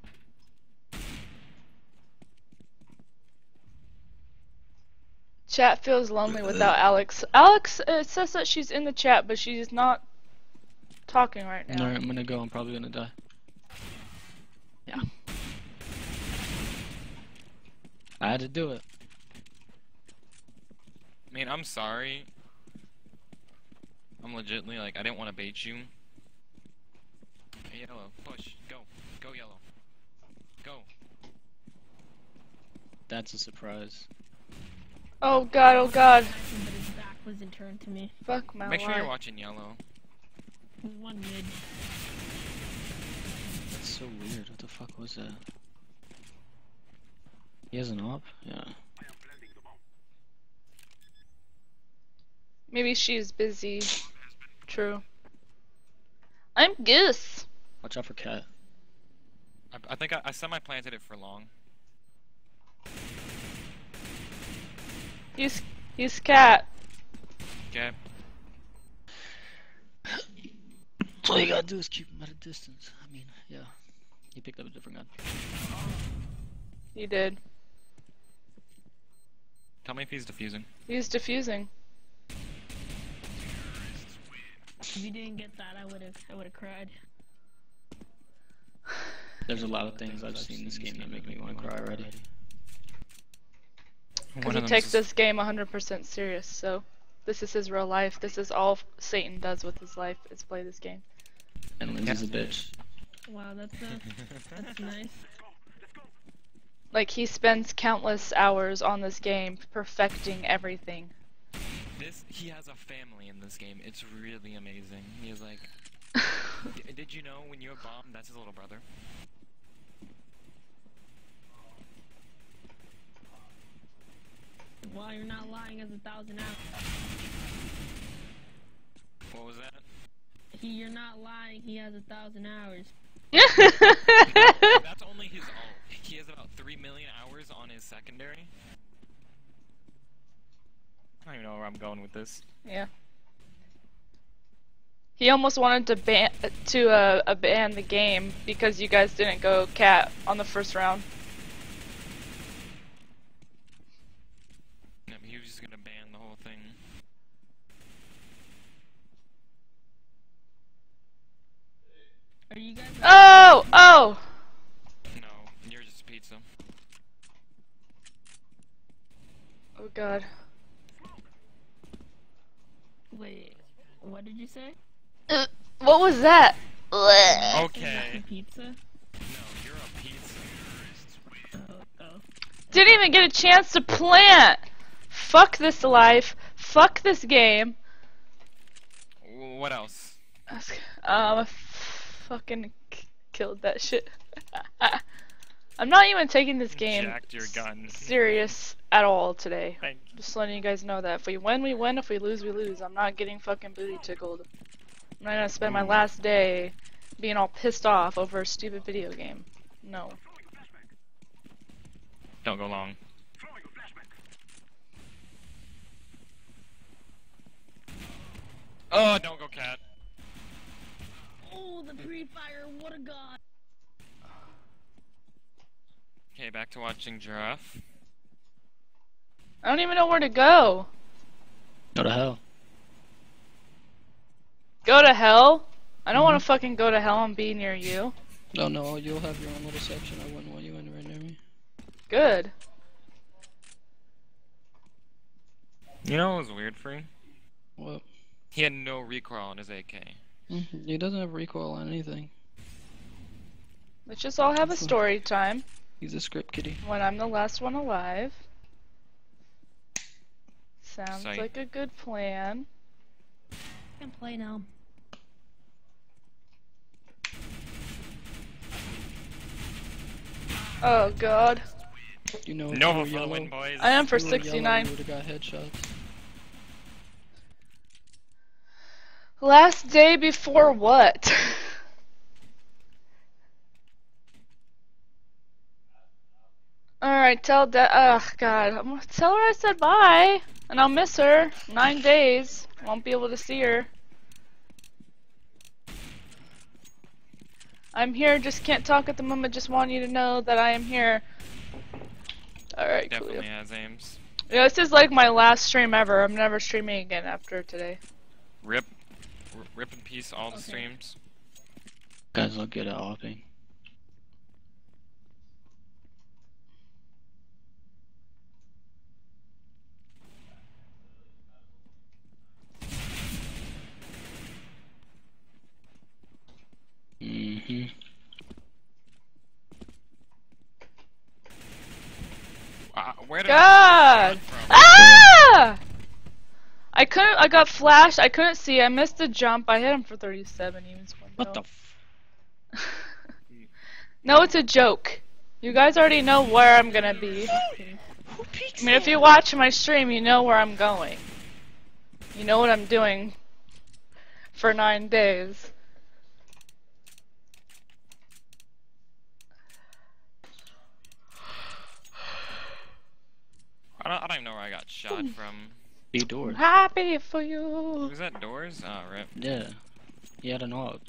S1: Chat feels lonely without Alex. Alex, it says that she's in the chat, but she's not talking right now.
S2: Alright, I'm gonna go. I'm probably gonna die. Yeah. I had to do it.
S3: I mean, I'm sorry. I'm legitimately like, I didn't want to bait you. Hey, yellow, push, go, go yellow, go.
S2: That's a surprise.
S1: Oh god, oh god.
S5: But his back wasn't turned to me.
S1: Fuck my
S3: Make sure
S1: life.
S3: you're watching yellow.
S5: One mid.
S2: That's so weird. What the fuck was that? He has an op? Yeah.
S1: Maybe she's busy. True. I'm Goose.
S2: Watch out for Cat.
S3: I think I semi-planted it for long.
S1: He's Cat.
S3: Okay.
S2: All you gotta do is keep him at a distance. I mean, yeah. He picked up a different gun.
S1: He did.
S3: Tell me if he's defusing.
S1: He's defusing.
S5: If you didn't get that, I would have cried.
S2: There's a lot of things I've seen in this game that make me want to cry already.
S1: Because he takes this game 100% serious, so this is his real life. This is all Satan does with his life, is play this game.
S2: And Lindsay's a bitch.
S5: Wow, that's nice.
S1: Like, he spends countless hours on this game, perfecting everything.
S3: He has a family in this game. It's really amazing. He is like, did you know when you're bombed, that's his little brother?
S5: Well, you're not lying as 1,000 hours.
S3: What was that?
S5: You're not lying, he has 1,000 hours.
S3: That's only his ult. He has about 3 million hours on his secondary. I don't even know where I'm going with this.
S1: Yeah. He almost wanted to ban the game because you guys didn't go Cat on the first round.
S3: No, he was just gonna ban the whole thing.
S5: Are you guys?
S1: Oh! Oh!
S3: No, you're just pizza.
S1: Oh god.
S5: Wait, what did you say?
S1: What was that?
S3: Okay.
S5: Pizza?
S3: No, you're a pizza.
S5: Oh.
S1: Didn't even get a chance to plant! Fuck this life. Fuck this game.
S3: What else?
S1: I fucking killed that shit. I'm not even taking this game
S3: Jacked your gun.
S1: serious at all today.
S3: Thank
S1: Just letting you guys know that. If we win, we win. If we lose, we lose. I'm not getting fucking booty tickled. I'm not gonna spend my last day being all pissed off over a stupid video game. No.
S3: Don't go long. Oh, don't go Cat.
S5: Oh, the pre-fire, what a god!
S3: Okay, back to watching Giraffe.
S1: I don't even know where to go.
S2: Go to hell.
S1: Go to hell? I don't want to fucking go to hell and be near you.
S2: No, you'll have your own little section. I wouldn't want you anywhere near me.
S1: Good.
S3: You know what was weird, Free?
S2: What?
S3: He had no recoil on his AK.
S2: He doesn't have recoil on anything.
S1: Let's just all have a story time
S2: He's a script kiddie.
S1: when I'm the last one alive. Sounds
S3: Sight.
S1: like a good plan.
S5: Can't play now.
S1: Oh god.
S2: You know,
S3: Nova
S2: if
S3: for
S2: you
S3: the
S2: were
S3: win,
S2: yellow,
S3: boys.
S1: I am for
S2: if you were yellow,
S1: 69.
S2: you would've got headshots.
S1: Last day before what? Alright, tell ugh, God. I'm gonna tell her I said bye. And I'll miss her. 9 days. Won't be able to see her. I'm here, just can't talk at the moment. Just want you to know that I am here. Alright, cool.
S3: Definitely has aims.
S1: Yeah, this is like my last stream ever. I'm never streaming again after today.
S3: Rip in peace all the
S5: Okay.
S3: streams.
S2: Guys look good at hopping.
S3: Where did
S1: God!
S3: I from?
S1: Ah! I got flashed. I couldn't see. I missed the jump. I hit him for 37. He was window.
S2: What the
S1: No, it's a joke. You guys already know where I'm gonna be. I mean, if you watch my stream, you know where I'm going. You know what I'm doing for 9 days.
S3: I don't even know where I got shot from.
S2: B
S1: I'm
S2: doors.
S1: happy for you.
S3: Was that doors? Oh, rip.
S2: Yeah. He had an AUG.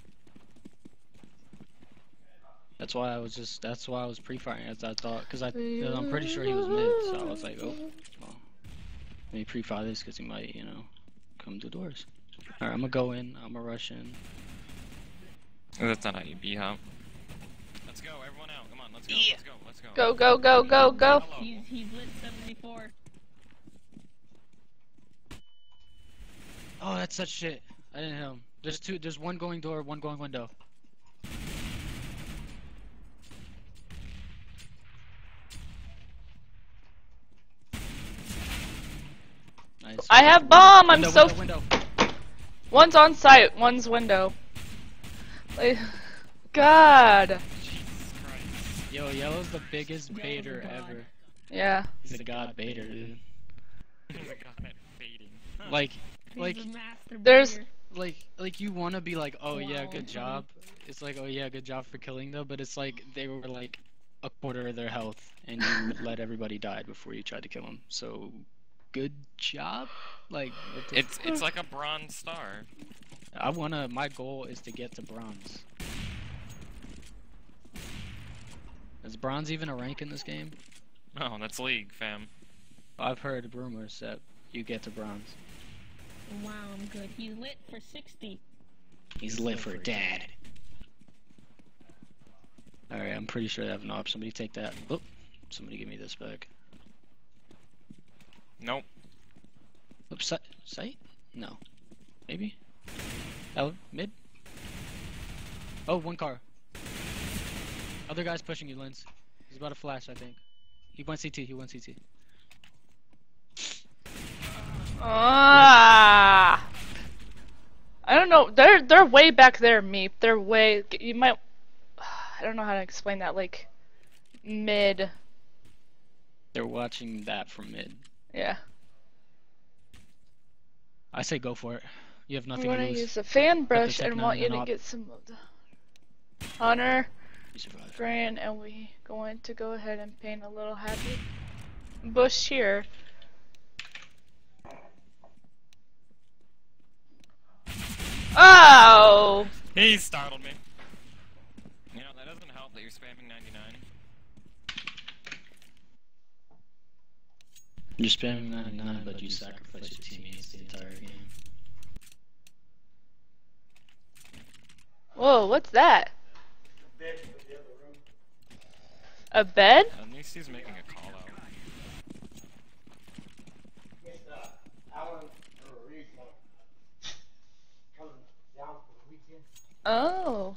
S2: That's why I was pre-firing as I thought, cause I'm pretty sure he was mid, so I was like, oh, well, let me pre-fire this, cause he might, you know, come to doors. Alright, I'm gonna go in, I'm gonna rush in.
S3: Oh, that's not how you B-hop. Let's go, everyone out. Come on, let's go, let's go.
S1: Go, go, go, go, go.
S5: He's lit 74.
S2: Oh, that's such shit. I didn't hit him. There's one going door, one going window. Nice.
S1: I have bomb. I'm
S2: Window,
S1: so.
S2: window.
S1: One's on site. One's window. Like, God.
S3: Jesus Christ.
S2: Yo, Yellow's the biggest
S5: Yellow's
S2: baiter
S5: a god.
S2: ever.
S1: Yeah.
S2: He's a god baiter, dude.
S3: Oh my god, that fading.
S2: Like,
S5: He's a master
S1: there's-
S5: baiter.
S2: like you wanna be like, oh yeah,
S5: Wow.
S2: good job. It's like, oh yeah, good job for killing them, but it's like they were like a quarter of their health, and you let everybody die before you tried to kill them. So, good job. Like, what the
S3: It's like a bronze star.
S2: my goal is to get to bronze. Is bronze even a rank in this game?
S3: Oh, that's league, fam.
S2: I've heard rumors that you get to bronze.
S5: Wow, I'm good. He's lit for 60.
S2: He's lit for dad. Alright, I'm pretty sure I have an op. Somebody take that. Oh, somebody give me this back.
S3: Nope.
S2: Oops, sight? No. Maybe? Out, mid? Oh, one car. Other guy's pushing you, Linz. He's about to flash, I think. He went CT,
S1: Ah. I don't know. They're way back there, Meep. They're way. You might. I don't know how to explain that. Like, mid.
S2: They're watching that from mid.
S1: Yeah.
S2: I say go for it. You have
S1: I'm
S2: nothing to
S1: gonna
S2: lose.
S1: use a fan brush
S2: Tech
S1: and want you
S2: Nine
S1: to
S2: op.
S1: get some of the Hunter,
S2: You survive.
S1: Grant, and we going to go ahead and paint a little happy bush here. Oh!
S3: He startled me. You know, that doesn't help that you're spamming 99.
S2: You're spamming 99, but you sacrifice your teammates the entire game.
S1: Whoa, what's that? A bed?
S3: At least he's making a call out.
S1: Oh.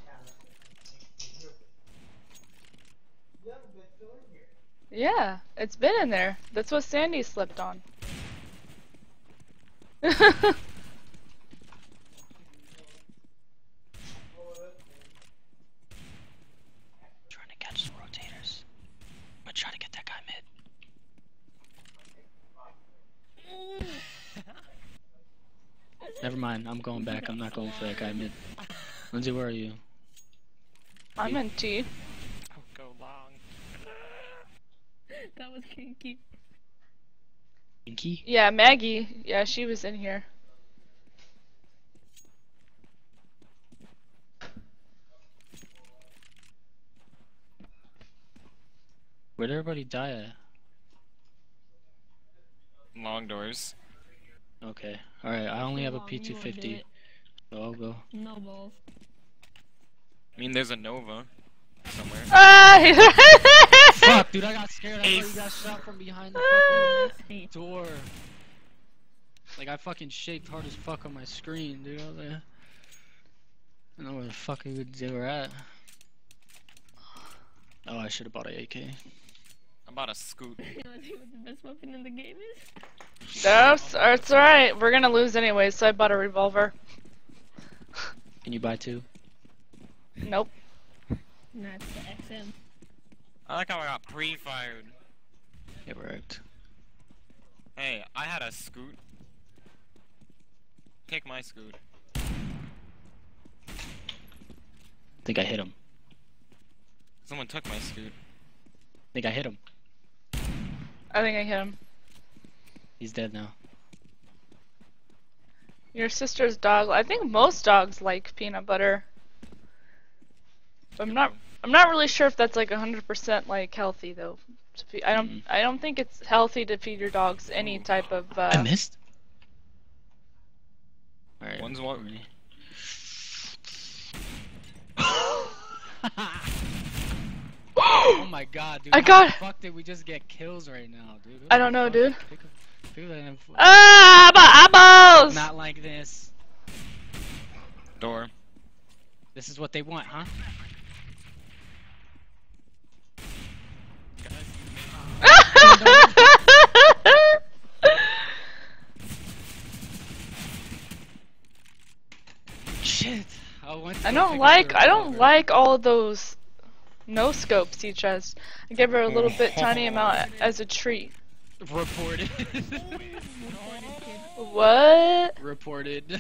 S1: Yeah, it's been in there. That's what Sandy slept on.
S2: Trying to catch some rotators. I'm gonna try to get that guy mid. Never mind, I'm going back. I'm not going for that guy mid. Lindsay, where are you?
S1: I'm in T.
S3: Oh, go long.
S5: That was kinky.
S2: Pinky?
S1: Yeah, Maggie. Yeah, she was in here.
S2: Where'd everybody die at?
S3: Long doors.
S2: Okay. Alright, I only have a
S5: Long, you wanna do
S2: P250,
S5: it?
S2: so I'll go.
S5: No balls.
S3: I mean, there's a Nova somewhere.
S1: Ah!
S2: Fuck, dude, I got scared. I thought you got shot from behind the fucking
S5: Hey,
S2: door. Like, I fucking shaked hard as fuck on my screen, dude. I was like, I don't know where the fuck they were at. Oh, I should have bought an AK.
S3: I'm about to scoot.
S5: you wanna see what the best weapon in the game is?
S1: That's alright. We're gonna lose anyway, so I bought a revolver.
S2: Can you buy two?
S1: Nope.
S5: Nah, it's the XM.
S3: I like how I got pre-fired.
S2: It worked.
S3: Hey, I had a scoot. Take my scoot.
S2: I think I hit him.
S3: Someone took my scoot.
S2: I think I hit him.
S1: I think I hit him.
S2: He's dead now.
S1: Your sister's dog. I think most dogs like peanut butter. But I'm not really sure if that's like 100% like healthy though. I don't think it's healthy to feed your dogs any type of
S2: I missed? Alright.
S3: One's what?
S2: Oh my god, dude.
S1: I
S2: How
S1: got-
S2: the fuck did we just get kills right now, dude? What
S1: I
S2: the
S1: don't know,
S2: fuck?
S1: dude.
S2: People that have-
S1: Ah, my eyeballs!
S2: Not like this.
S3: Door.
S2: This is what they want, huh? Shit.
S1: I don't like all of those no scopes he has. I give her a little bit tiny amount as a treat.
S2: Reported.
S1: What?
S2: Reported.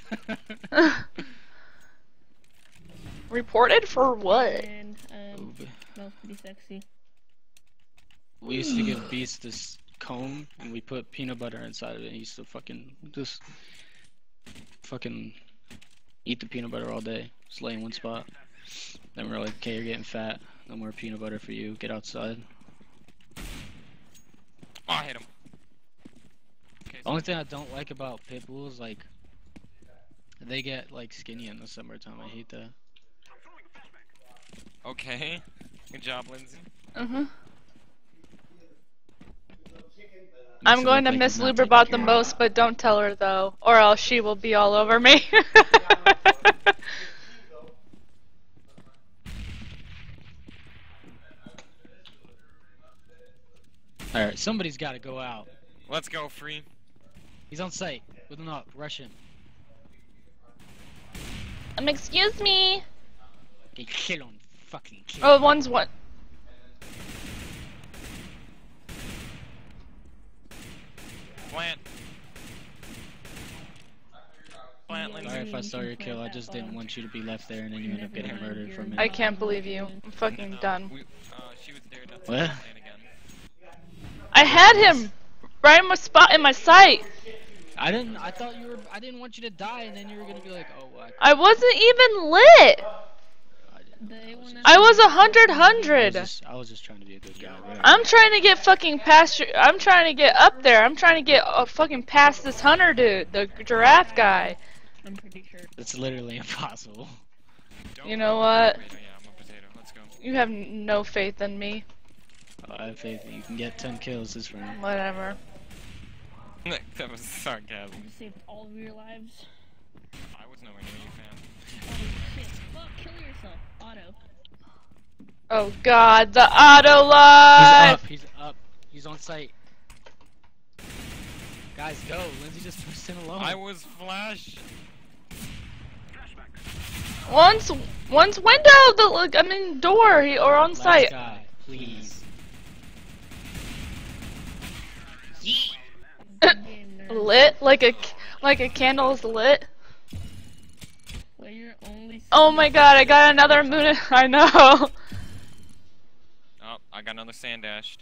S1: Reported for what?
S5: And, that was pretty sexy.
S2: We used to give Beast this cone and we put peanut butter inside of it. He used to fucking just fucking eat the peanut butter all day. Just lay in one spot. Then we're like, okay, you're getting fat. No more peanut butter for you. Get outside.
S3: Oh, I hit him. Okay,
S2: The only thing I don't like about pit bulls is like they get like skinny in the summertime. I hate that.
S3: Okay. Good job, Lindsay.
S1: I'm
S2: Makes it
S1: going to
S2: look like
S1: miss
S2: I'm not
S1: Luberbot
S2: taking
S1: the
S2: care of
S1: most, but don't tell her though, or else she will be all over me.
S2: Alright, somebody's gotta go out.
S3: Let's go, free.
S2: He's on site. With a knock. Rush him.
S1: Excuse me.
S2: Get kill him. Fucking kill
S1: Oh,
S2: him.
S1: one's one.
S3: Plant. Plant,
S5: Yeah,
S3: Lindsay.
S2: Sorry if I saw your kill. I just didn't want you to be left there and then you end up getting murdered from it.
S1: I can't believe you. I'm fucking done.
S3: She was there not to
S2: What?
S3: plant again.
S1: I had him right in my spot in my sight.
S2: I didn't want you to die and then you were gonna be like, oh, well,
S1: I wasn't even lit. I was 100.
S2: I was just trying to be a good guy. Right?
S1: I'm trying to get fucking past your, I'm trying to get up there. I'm trying to get fucking past this hunter dude, the giraffe guy.
S5: I'm pretty sure.
S2: It's literally impossible.
S3: Don't
S1: You know
S3: I'm a
S1: what?
S3: potato. Yeah, I'm a potato. Let's go.
S1: You have no faith in me.
S2: I have faith that you can get 10 kills this round.
S1: Whatever.
S3: That was sarcasm.
S5: You saved all of your lives.
S3: I was nowhere near you, fam.
S5: Oh shit. Fuck, kill yourself. Auto.
S1: Oh god, the auto live!
S2: He's up. He's on site. Guys, go. Lindsay just pushed in alone.
S3: I was flash.
S1: One's window, door, or on
S2: Last
S1: site.
S2: guy, please.
S5: Game nerd.
S1: Lit? Like a candle is lit?
S5: Well, you're only
S1: Oh my god, I got another moon. I know.
S3: Oh, I got another sand dashed.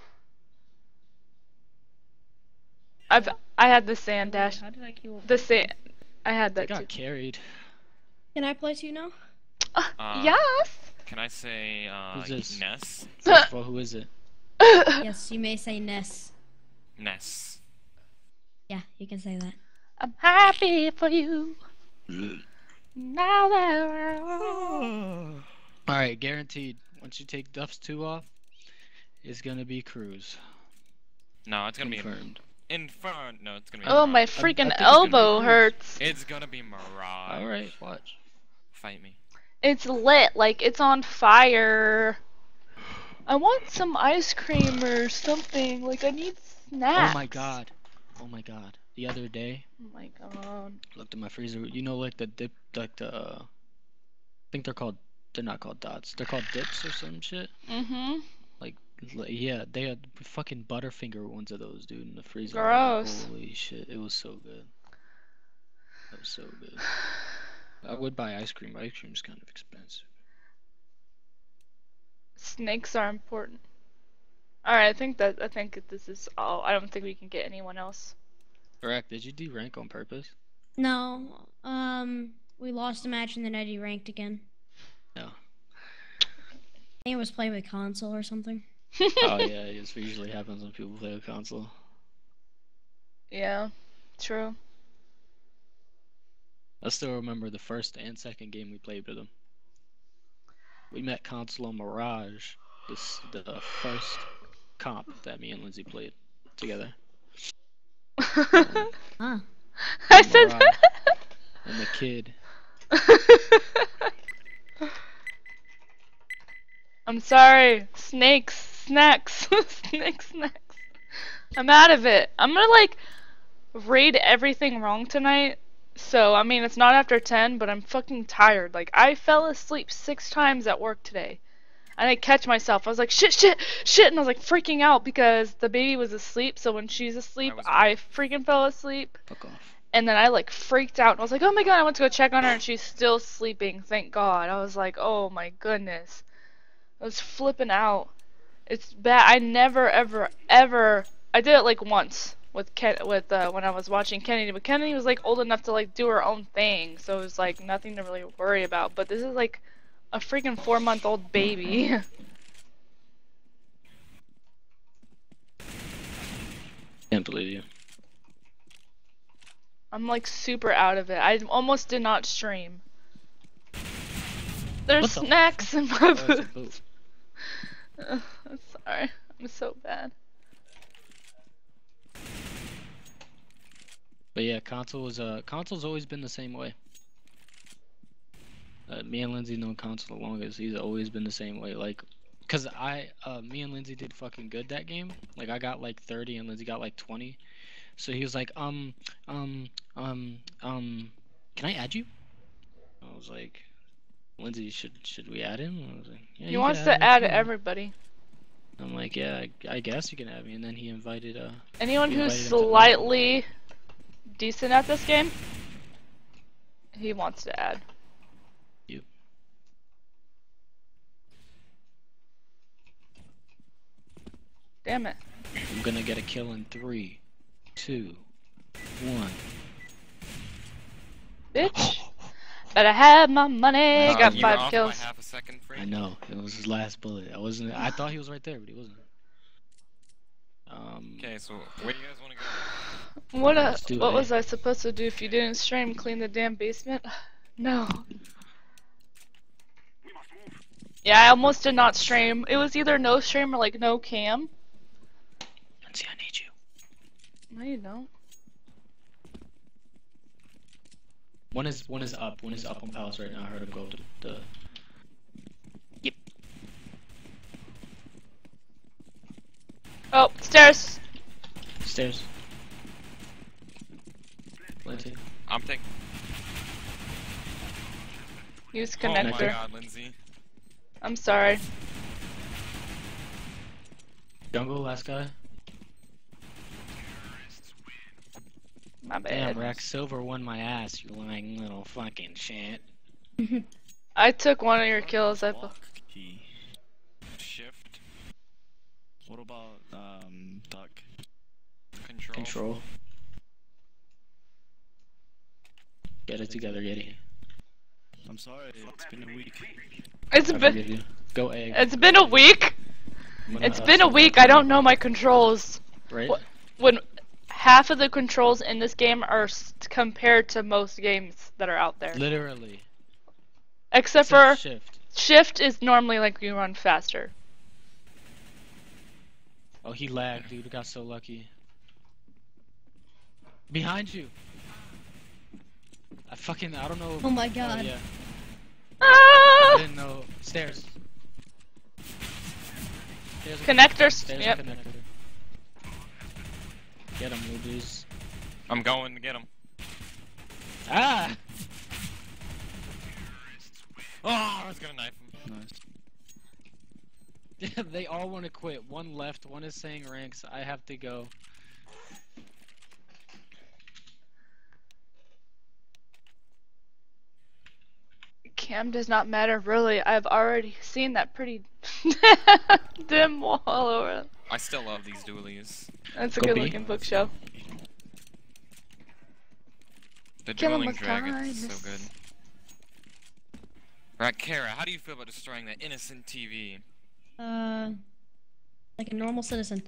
S1: I had the sand dash.
S5: How did I kill
S1: The sand. I had
S2: They
S1: that too.
S2: got carried.
S4: Can I place you now?
S1: Yes.
S3: Can I say,
S2: Who's this?
S3: Ness?
S2: First of all, who is it?
S4: Yes, you may say Ness.
S3: Ness.
S4: Yeah, you can say that.
S1: I'm happy for you. Now that we're
S2: Alright, guaranteed. Once you take Duff's 2 off, it's gonna be Cruz.
S3: No, it's gonna
S2: Confirmed.
S3: be Inferno. No, it's gonna be.
S1: Oh, my
S3: Mirage.
S1: freaking
S2: think it's gonna be
S1: elbow
S2: Cruz.
S1: hurts.
S3: It's gonna be Mirage.
S2: Alright, watch.
S3: Fight me.
S1: It's lit, like it's on fire. I want some ice cream or something. Like I need snacks.
S2: Oh my god. Oh my god. The other day,
S1: Oh my god.
S2: looked at my freezer. You know, like the dip, like the. I think they're not called dots. They're called dips or some shit.
S1: Mhm.
S2: Yeah, they had fucking Butterfinger ones of those, dude, in the freezer.
S1: Gross.
S2: Holy shit, it was so good. That was so good. I would buy ice cream. Ice cream's kind of expensive.
S1: Snakes are important. Alright, I think this is all. I don't think we can get anyone else.
S2: Correct. Did you de-rank on purpose?
S4: No, we lost a match and then I ranked again.
S2: No.
S4: I think it was playing with console or something.
S2: Oh yeah, it usually happens when people play a console.
S1: Yeah, true.
S2: I still remember the first and second game we played with them. We met console on Mirage, the first comp that me and Lindsay played together.
S4: Huh.
S1: I said
S2: Mirage.
S1: that.
S2: And the kid.
S1: I'm sorry. Snakes. Snacks. Snakes. I'm out of it. I'm gonna like read everything wrong tonight. So, I mean, it's not after 10, but I'm fucking tired. Like, I fell asleep 6 times at work today. And I catch myself. I was like, shit. And I was like freaking out because the baby was asleep. So when she's asleep, I freaking fell asleep.
S2: Fuck off.
S1: And then I like freaked out. And I was like, oh my god, I went to go check on her and she's still sleeping. Thank god. I was like, oh my goodness. I was flipping out. It's bad. I never, ever. I did it like once with when I was watching Kennedy, but Kennedy was like old enough to like do her own thing, so it was like nothing to really worry about. But this is like a freaking 4-month-old baby.
S2: Can't believe you.
S1: I'm like super out of it. I almost did not stream. There's
S2: What the
S1: snacks in my
S2: Oh, it's a
S1: booth.
S2: boot.
S1: I'm sorry. I'm so bad.
S2: But yeah, console's always been the same way. Me and Lindsay known console the longest. He's always been the same way. Like, cause me and Lindsay did fucking good that game. Like I got like 30 and Lindsay got like 20. So he was like, can I add you? I was like, Lindsay, should we add him? I was like, yeah,
S1: He
S2: you
S1: wants
S2: can
S1: to
S2: him,
S1: add
S2: it's fine."
S1: everybody.
S2: I'm like, yeah, I guess you can add me. And then he invited
S1: Anyone
S2: You
S1: who's
S2: invited him to the-
S1: slightly decent at this game, he wants to add.
S2: You.
S1: Damn it.
S2: I'm gonna get a kill in 3, 2, 1.
S1: Bitch. Better have my money. Got
S3: You were
S1: 5
S3: off
S1: kills.
S3: by half a second, Frank.
S2: I know, it was his last bullet. I thought he was right there, but he wasn't.
S3: Okay, so where do you guys want to go?
S2: Let's do
S1: What
S2: it.
S1: was I supposed to do if you didn't stream? Clean the damn basement? No. Yeah, I almost did not stream. It was either no stream or like no cam.
S2: Lindsay, I need you.
S1: No, you don't.
S2: One is up. One is up on Palace right now. I heard him go to the. Yep.
S1: Oh, stairs.
S2: Stairs. Lindsay.
S3: I'm taking.
S1: Use
S3: Oh my
S1: connector.
S3: god, Lindsay.
S1: I'm sorry.
S2: Jungle, last guy.
S1: My bad.
S2: Damn, Rex Silver won my ass. You lying little fucking shit.
S1: I took one of your kills.
S6: Block key.
S3: Shift.
S6: What about duck?
S3: Control.
S2: Control. Get it together, Yeti.
S6: I'm sorry, it's been a week.
S1: It's
S2: I
S1: been
S2: forgive you. Go egg.
S1: it's been a week.
S2: I'm gonna,
S1: It's been a week. I don't know my controls.
S2: Right?
S1: When half of the controls in this game are compared to most games that are out there,
S2: Literally.
S1: except for
S2: Shift.
S1: shift is normally like you run faster.
S2: Oh, he lagged, dude. Got so lucky. Behind you. I don't know.
S4: Oh my
S2: Oh,
S4: god.
S2: yeah. I
S1: Ah!
S2: didn't know. Stairs. Stairs are
S1: Connectors.
S2: Stairs are
S1: Yep.
S2: connector. Get him, Lubies.
S3: I'm going to get him.
S2: Ah!
S3: Oh, I was gonna knife him.
S6: Nice.
S2: They all want to quit. One left. One is saying ranks. I have to go.
S1: Cam does not matter really. I've already seen that pretty dim wall all over.
S3: I still love these dualies.
S1: That's a
S2: Go
S1: good
S2: B.
S1: looking bookshelf.
S3: The
S1: Kill 'em
S3: dueling
S1: with
S3: dragon is
S1: kindness.
S3: so good. Right, Kara, how do you feel about destroying that innocent TV?
S4: Like a normal citizen.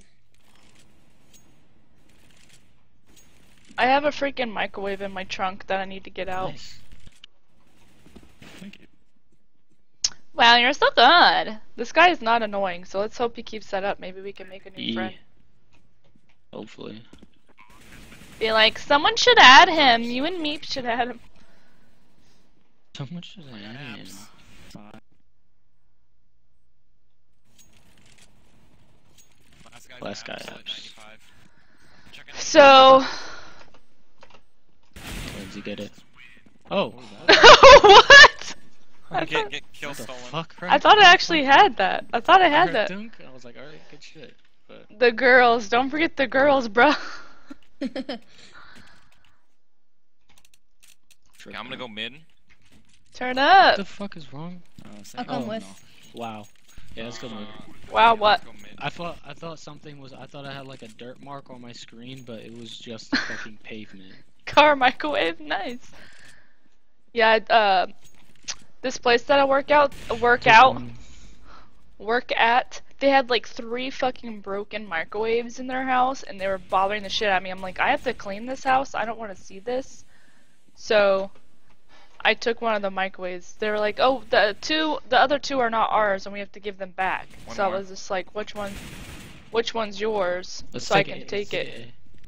S1: I have a freaking microwave in my trunk that I need to get out.
S2: Nice.
S6: Thank you.
S1: Wow, you're so good. This guy is not annoying, so let's hope he keeps that up. Maybe we can make a new
S2: E.
S1: friend.
S2: Hopefully.
S1: Be like, someone should add him. You and Meep should add him.
S2: Someone should add him.
S6: Fine.
S3: Last guy
S2: Last guy
S3: at
S2: apps.
S3: 95. Checking out
S1: So,
S2: Lindsay, get it. Oh.
S1: what? I
S3: get,
S1: thought,
S3: get kill
S2: What the
S3: stolen.
S2: fuck,
S1: I thought I actually had that. I thought I had that.
S2: Dunk, and I was like, alright, good shit. But
S1: The girls. Don't forget the girls, bro.
S3: Okay, I'm gonna go mid.
S1: Turn
S2: what
S1: up.
S2: the fuck is wrong?
S4: I'll come
S2: Oh,
S4: with.
S2: Wow. Yeah, let's go mid.
S1: Wow, what?
S3: Let's go mid.
S2: I thought something was. I thought I had like a dirt mark on my screen, but it was just the fucking pavement.
S1: Car microwave, nice. Yeah, this place that I work at, they had like 3 fucking broken microwaves in their house, and they were bothering the shit out of me. I'm like, I have to clean this house. I don't want to see this. So, I took one of the microwaves. They were like, oh, the other 2 are not ours, and we have to give them back.
S3: One
S1: so
S3: more.
S1: I was just like, which one's yours?
S2: Let's
S1: so I
S2: take
S1: can
S2: it.
S1: take
S2: Let's
S1: it.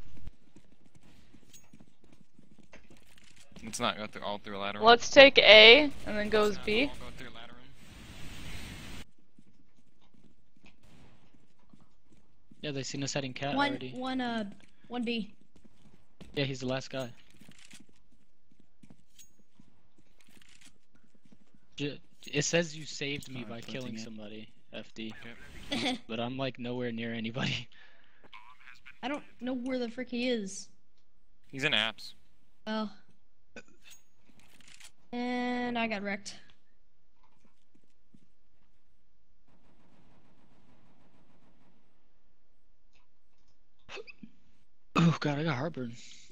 S3: Let's not go through all through lateral.
S1: Let's take A, and then goes
S3: Let's not
S1: B.
S3: all go through lateral.
S2: Yeah, they seen us heading cat already.
S4: One B.
S2: Yeah, he's the last guy. It says you saved me by
S6: Alright,
S2: killing
S6: planting it.
S2: somebody, FD. But I'm like nowhere near anybody.
S4: I don't know where the frick he is.
S3: He's in apps.
S4: Oh. And I got wrecked.
S2: Oh god, I got heartburn.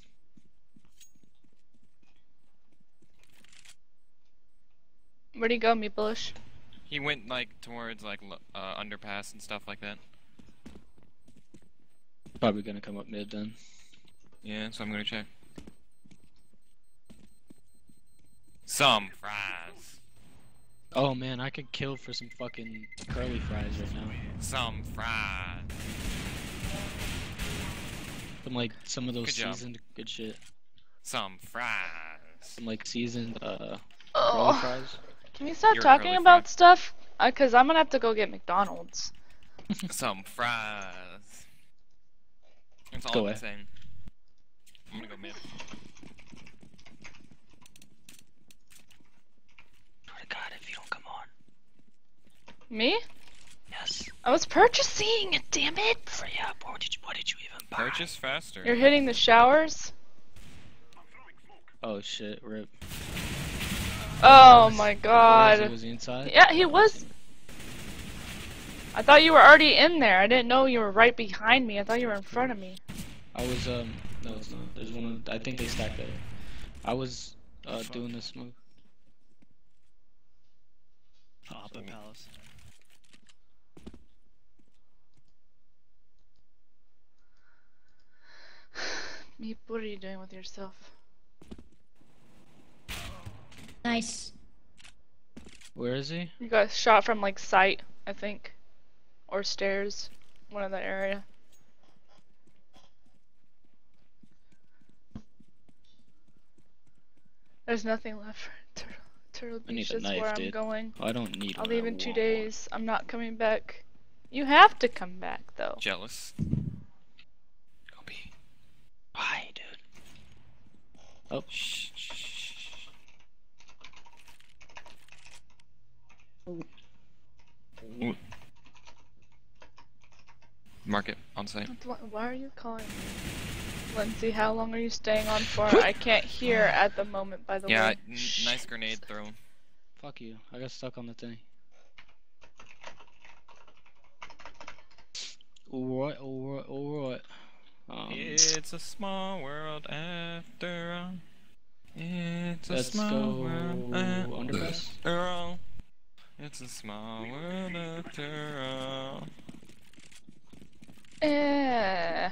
S1: Where'd he go, Meeplish?
S3: He went like towards like underpass and stuff like that.
S2: Probably gonna come up mid then.
S3: Yeah, so I'm gonna check. Some fries.
S2: Oh man, I could kill for some fucking curly fries right now.
S3: Some fries.
S2: Some like some of those
S3: Good job.
S2: seasoned good shit.
S3: Some fries.
S2: Some like seasoned curly
S1: Oh,
S2: fries.
S1: can we stop
S3: You're a
S1: talking
S3: curly
S1: about
S3: fry.
S1: stuff? Cause I'm gonna have to go get McDonald's.
S3: Some fries. That's all
S2: Go
S3: I've
S2: away.
S3: been saying. I'm gonna go mid.
S2: Swear to God, if you don't come on.
S1: Me?
S2: Yes.
S1: I was purchasing. Damn it!
S2: Hurry up. What did you even buy?
S3: Purchase faster.
S1: You're hitting the showers.
S2: Oh shit, rip.
S1: Oh my
S2: Was
S1: god.
S2: he inside?
S1: Yeah, he was. I thought you were already in there. I didn't know you were right behind me. I thought you were in front of me.
S2: I was no, it's not. There's one. I think they stacked there. I was doing this move.
S6: I'll hop at Palace.
S1: Meep, what are you doing with yourself?
S4: Nice.
S2: Where is he?
S1: You got shot from like sight, I think, or stairs, one of that area. There's nothing left for Turtle
S2: I need
S1: Beach.
S2: a
S1: That's
S2: knife,
S1: where I'm
S2: dude.
S1: going.
S2: I don't need
S1: I'll
S2: one,
S1: leave
S2: I
S1: in 2
S2: want
S1: days. I'm not coming back. You have to come back though.
S3: Jealous.
S2: Go be. Why, dude? Oh.
S3: Shh, shh, shh. Ooh. Market on site.
S1: Why are you calling me? Lindsay, how long are you staying on for? I can't hear at the moment, by the
S3: Yeah,
S1: way.
S3: nice grenade throw.
S2: Fuck you. I got stuck on the thing. Alright, alright, alright.
S3: It's a small world after all. It's a
S2: Let's
S3: small
S2: go
S3: world
S2: underpass.
S3: after all. It's a small world after all.
S1: Eh.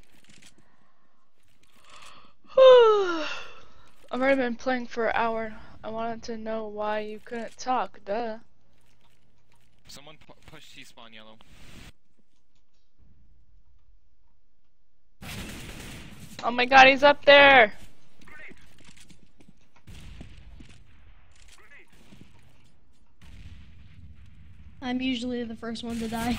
S1: I've already been playing for an hour. I wanted to know why you couldn't talk, duh.
S3: Someone push T-spawn yellow.
S1: Oh my god, he's up there!
S4: I'm usually the first one to die.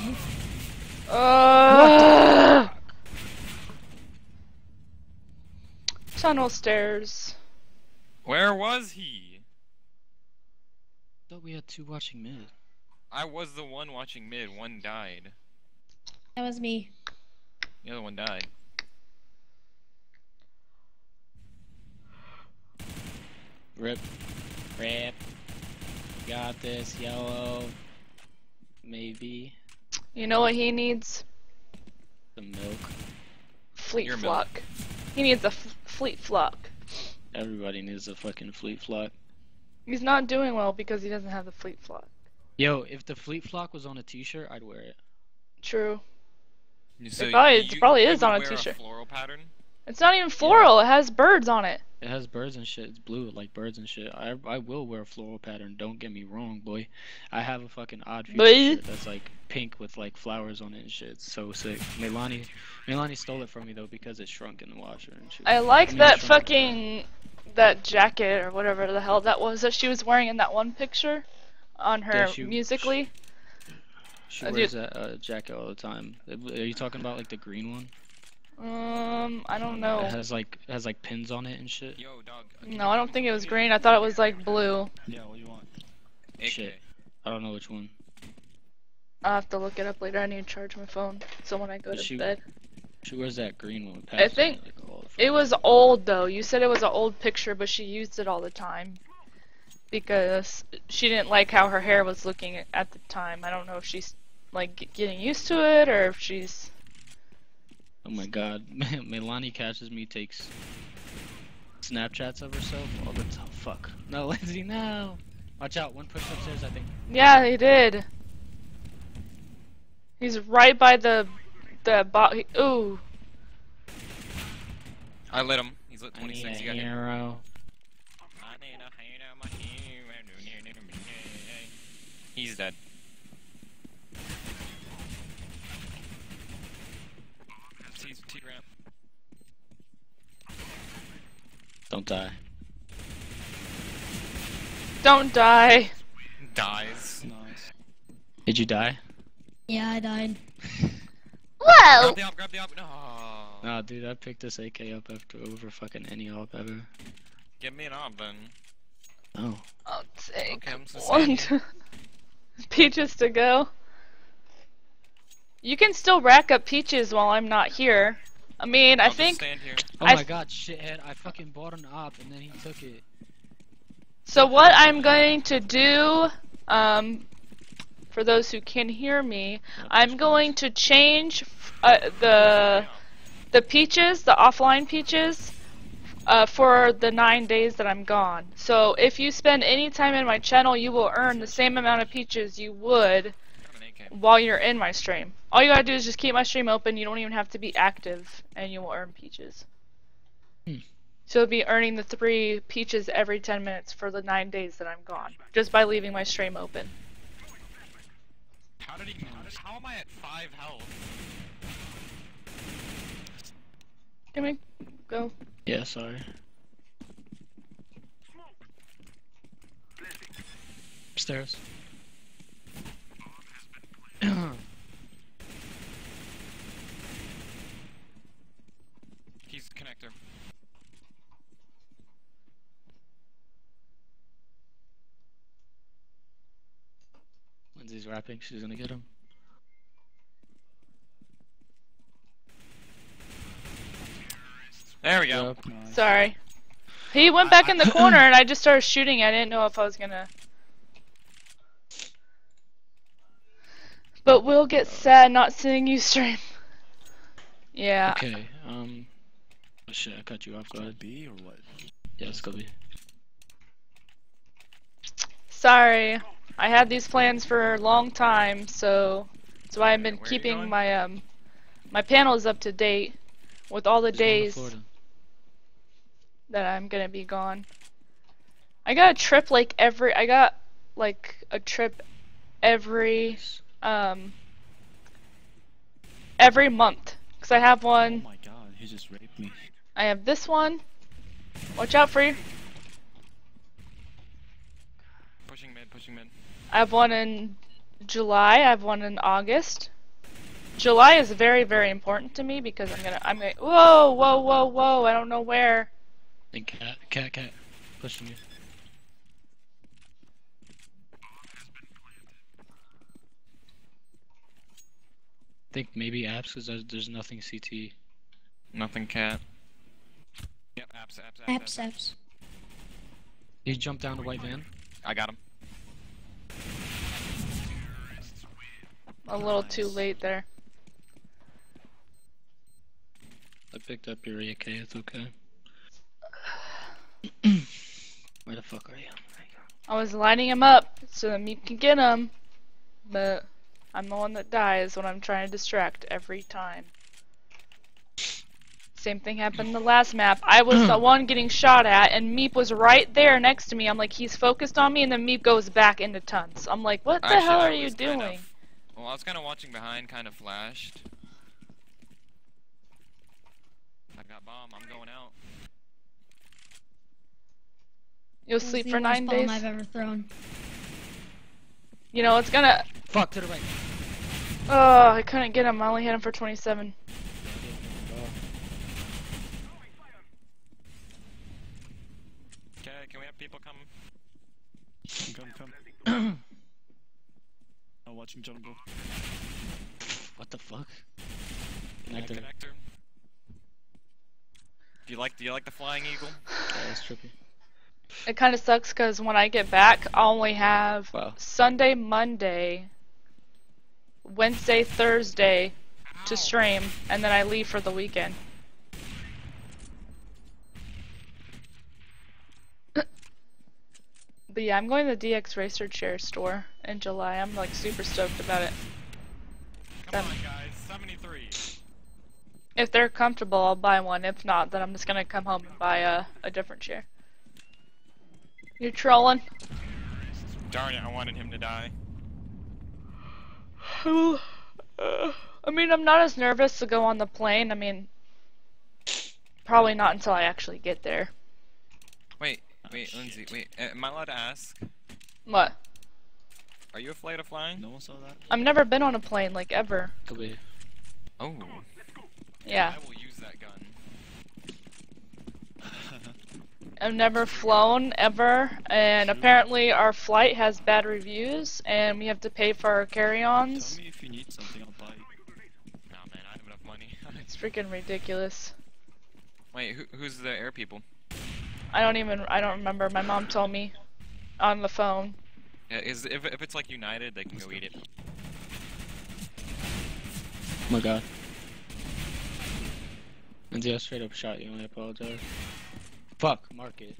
S1: Tunnel stairs.
S3: Where was he?
S2: Thought we had two watching mid.
S3: I was the one watching mid. One died.
S4: That was me.
S3: The other one died.
S2: Rip. Rip. Got this, yellow. Maybe.
S1: You know what he needs?
S2: The milk.
S1: Fleet
S3: Your
S1: flock. He needs a fleet flock.
S2: Everybody needs a fucking fleet flock.
S1: He's not doing well because he doesn't have the fleet flock.
S2: Yo, if the fleet flock was on a t-shirt, I'd wear it.
S1: True.
S3: So
S1: it probably is
S3: would
S1: on a
S3: wear
S1: t-shirt.
S3: floral pattern?
S1: It's not even floral, it has birds on it.
S2: It has birds and shit. It's blue, like birds and shit. I will wear a floral pattern. Don't get me wrong, boy. I have a fucking Odd Future
S1: Boy.
S2: shirt that's like pink with like flowers on it and shit. It's so sick. Melanie stole it from me though because it shrunk in the washer and shit.
S1: I like
S2: mean,
S1: that
S2: it shrunk.
S1: fucking that jacket or whatever the hell that was that she was wearing in that one picture on her
S2: Yeah, she-
S1: musically.
S2: She
S1: Dude.
S2: wears that jacket all the time. Are you talking about like the green one?
S1: I don't know.
S2: It has like pins on it and shit.
S3: Yo, dog.
S1: No, I don't think it was green. I thought it was like blue.
S6: Yeah, what do you want?
S3: AK.
S2: Shit. I don't know which one.
S1: I'll have to look it up later. I need to charge my phone. So when I go
S2: But
S1: to
S2: she-
S1: bed.
S2: She wears that green one with
S1: I
S2: patches
S1: think
S2: on it, like, all the
S1: it was old though. You said it was an old picture, but she used it all the time. Because she didn't like how her hair was looking at the time. I don't know if she's like getting used to it or if she's.
S2: Oh my god, Melanie catches me, takes Snapchats of herself all the time. Fuck. No, Lindsay, no! Watch out, one push upstairs, I think.
S1: Yeah, he did. He's right by the ooh.
S3: I lit him. He's lit
S2: I need
S3: 26.
S2: a
S3: You got him.
S2: hero.
S3: He's dead. T-ramp.
S2: Don't die.
S1: Don't die.
S3: Dies.
S6: Nice.
S2: Did you die?
S4: Yeah, I died.
S1: Whoa!
S3: Grab the op. No.
S2: Nah, dude, I picked this AK up after over fucking any op ever.
S3: Give me an op then.
S2: Oh.
S1: I'll take
S3: Okay, I'm just
S1: one.
S3: saying.
S1: Peaches to go. You can still rack up peaches while I'm not here. I mean, I
S3: I'll just
S1: think.
S3: stand here.
S2: Oh
S1: I
S2: my god, shithead! I fucking bought an op and then he took it.
S1: So what I'm going to do, for those who can hear me, I'm going to change the peaches, the offline peaches, for the 9 days that I'm gone. So if you spend any time in my channel, you will earn the same amount of peaches you would
S3: Got an AK.
S1: while you're in my stream. All you gotta do is just keep my stream open. You don't even have to be active, and you will earn peaches. So you'll be earning the 3 peaches every 10 minutes for the 9 days that I'm gone, just by leaving my stream open.
S3: How am I at 5 health?
S1: Can we go?
S2: Yeah, sorry. Upstairs.
S3: He's connector.
S2: Lindsay's rapping, she's gonna get him.
S3: There we go.
S2: Yep.
S6: Nice.
S1: Sorry. He went back in the corner and I just started shooting. I didn't know if I was gonna. But we'll get sad not seeing you stream. Yeah.
S2: Okay, oh shit, I cut you off, go ahead.
S6: B or what?
S2: Yeah, let's go B.
S1: Sorry. I had these plans for a long time, so that's why I've been
S3: Where are you
S1: keeping
S3: going?
S1: my my panels up to date with all the
S2: Just going to
S1: days
S2: Florida.
S1: that I'm gonna be gone. I got a trip like every every every month, cause I have
S6: Oh
S1: one.
S6: my god, he just raped me.
S1: I have this one. Watch out for you.
S3: Pushing mid, pushing mid.
S1: I have one in July. I have one in August. July is very, very important to me because I'm gonna. Whoa, whoa, whoa, whoa! I don't know where.
S2: And cat, pushing you. I think maybe apps, because there's nothing CT.
S3: Nothing cat. Yep,
S4: Apps.
S2: He jumped down the white van.
S3: I got him.
S1: A little too late there.
S2: I picked up your AK, it's okay. Where the fuck are you? There you go.
S1: I was lining him up so that me can get him, but I'm the one that dies when I'm trying to distract every time. Same thing happened in the last map. I was the one getting shot at, and Meep was right there next to me. I'm like, he's focused on me, and then Meep goes back into tons. I'm like, what the
S3: Actually,
S1: hell
S3: that
S1: are you
S3: was kind
S1: doing?
S3: Well, I was kind of watching behind, kind of flashed. I got bomb, I'm going out.
S1: You'll
S4: That was
S1: sleep
S4: the
S1: for
S4: worst
S1: 9
S4: bomb
S1: days.
S4: I've ever thrown.
S1: You know, it's gonna.
S2: Fuck, to the right.
S1: Oh, I couldn't get him. I only hit him for 27.
S3: Okay, can we have people come?
S6: Come. I'm watching jungle.
S2: What the fuck?
S3: Connector.
S2: Connector.
S3: Do you like the flying eagle?
S2: Yeah, that's trippy.
S1: It kind of sucks because when I get back, I'll only have
S2: Wow.
S1: Sunday, Monday, Wednesday, Thursday to stream, and then I leave for the weekend. But yeah, I'm going to the DX Racer Chair store in July. I'm like super stoked about it.
S3: Come on, guys, 73.
S1: If they're comfortable, I'll buy one. If not, then I'm just gonna come home and buy a different chair. You're trolling?
S3: Darn it, I wanted him to die.
S1: I mean, I'm not as nervous to go on the plane. I mean, probably not until I actually get there.
S3: Wait, Lindsay, wait. Am I allowed to ask?
S1: What?
S3: Are you afraid of flying?
S6: No one saw that?
S1: I've never been on a plane, like, ever.
S2: Could be.
S3: Oh.
S1: Yeah.
S3: I will use that gun.
S1: I've never flown, ever, and apparently our flight has bad reviews, and we have to pay for our carry-ons.
S6: Tell me if you need something, I'll buy it.
S3: Nah, man, I have enough money.
S1: It's freaking ridiculous.
S3: Wait, who's the air people?
S1: I don't remember. My mom told me on the phone.
S3: Yeah, if it's like United, they can go eat it.
S2: Oh my god. Lindsay, I straight up shot you and I apologize. Fuck, market.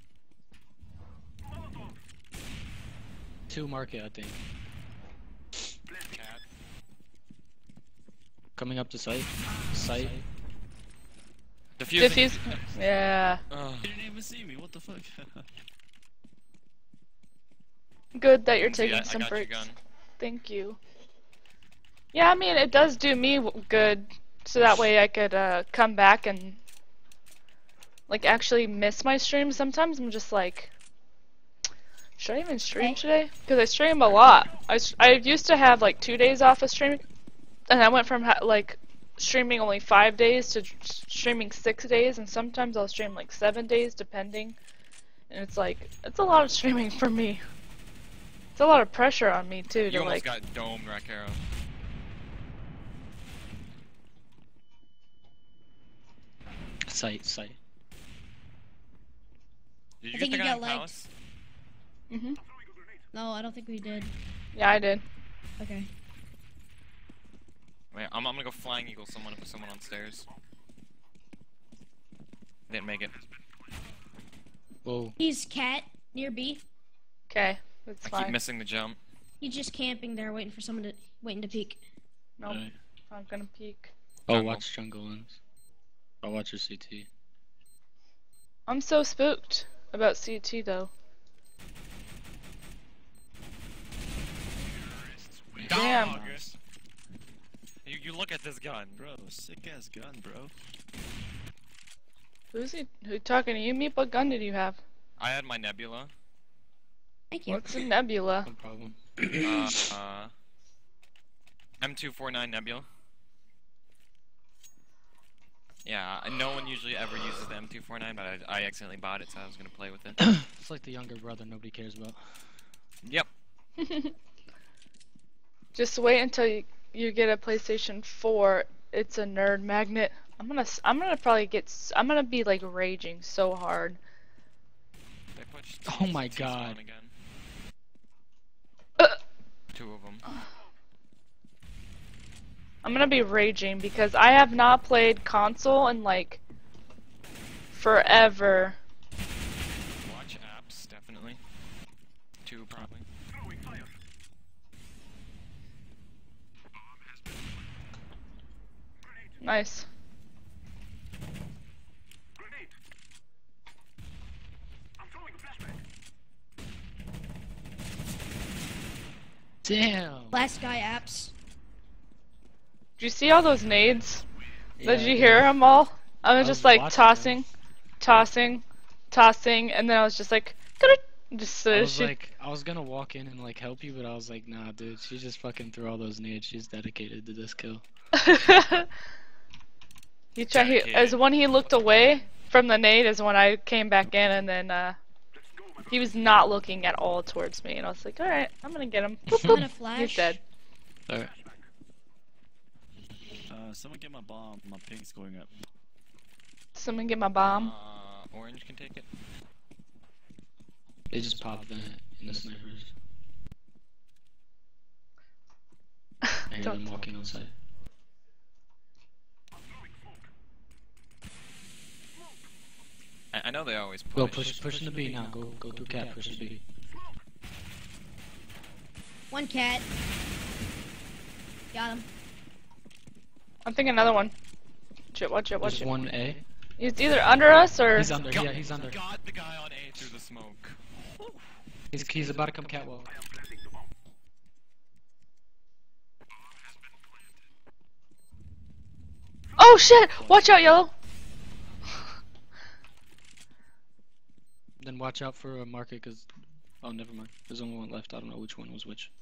S2: 2 market, I think.
S3: Cat.
S2: Coming up to site. Site.
S3: Defusing.
S1: Diffuse. Yeah.
S3: Ugh.
S6: You didn't even see me, what the fuck?
S1: Good that you're
S3: Lindsay,
S1: taking
S3: I
S1: some
S3: got your
S1: breaks.
S3: gun.
S1: Thank you. Yeah, I mean, it does do me good, so that way I could come back and like actually miss my stream. Sometimes I'm just like, should I even stream today? Because I stream a lot. I used to have like 2 days off of streaming, and I went from like streaming only 5 days to streaming 6 days, and sometimes I'll stream like 7 days depending. And it's like, it's a lot of streaming for me. It's a lot of pressure on me too
S3: You
S1: to
S3: almost
S1: like.
S3: got domed, Rackero.
S2: Site.
S3: Did you
S4: I think
S3: get the
S4: you
S3: guy
S4: got
S3: in
S4: legged.
S3: Palace?
S1: Mhm.
S4: No, I don't think we did.
S1: Yeah, I did.
S4: Okay.
S3: Wait, I'm gonna go flying eagle someone on stairs. Didn't make it.
S2: Whoa.
S4: He's cat near B.
S1: Okay, that's
S3: I
S1: fine.
S3: keep missing the jump.
S4: He's just camping there, waiting for someone to peek.
S1: Nope,
S2: Alright.
S1: I'm gonna peek.
S2: Oh,
S3: Jungle.
S2: watch jungle ones. I'll watch your CT.
S1: I'm so spooked about CT though. Damn.
S3: Dog. You look at this gun.
S6: Bro, sick ass gun, bro.
S1: Who talking to you, Meep? What gun did you have?
S3: I had my Nebula.
S4: Thank you.
S1: What's a Nebula?
S2: No problem.
S3: M249 Nebula. Yeah, no one usually ever uses the M249, but I accidentally bought it, so I was gonna play with it.
S2: It's like the younger brother nobody cares about.
S3: Yep.
S1: Just wait until you get a PlayStation 4. It's a nerd magnet. I'm gonna be like raging so hard.
S3: They pushed
S2: Oh my
S3: T-spawn
S2: God.
S3: again.
S1: Uh.
S3: 2 of them.
S1: I'm gonna be raging because I have not played console in like forever.
S3: Watch apps, definitely. 2 probably.
S1: Nice.
S2: Damn.
S4: Last guy apps.
S1: Did you see all those nades? Did
S2: Yeah,
S1: you hear them all? I was
S2: was
S1: just like
S2: watching
S1: tossing, and then I was just like, just
S2: I was like, I was gonna walk in and like help you, but I was like, nah, dude, she just fucking threw all those nades. She's dedicated to this kill.
S1: as when he looked away from the nade is when I came back in, and then he was not looking at all towards me, and I was like, all right, I'm gonna get him. Boop,
S4: I'm gonna
S1: boop.
S4: flash.
S1: He's dead.
S2: Alright.
S6: Someone get my bomb. My ping's going up.
S1: Someone get my bomb.
S3: Orange can take it.
S2: They just popped in the snipers. I hear them walking outside.
S3: I know they always push.
S2: Go push in the B now. Go through cat, push the B.
S4: One cat. Got him.
S1: I'm thinking another one. Watch it.
S2: There's one A.
S1: He's either under us or.
S2: He's under. Yeah, he's under.
S3: Got the guy on A through the smoke.
S2: He's about to come catwalk.
S1: Oh shit! Watch out, yellow.
S2: Then watch out for a market, cause oh, never mind. There's only one left. I don't know which one was which.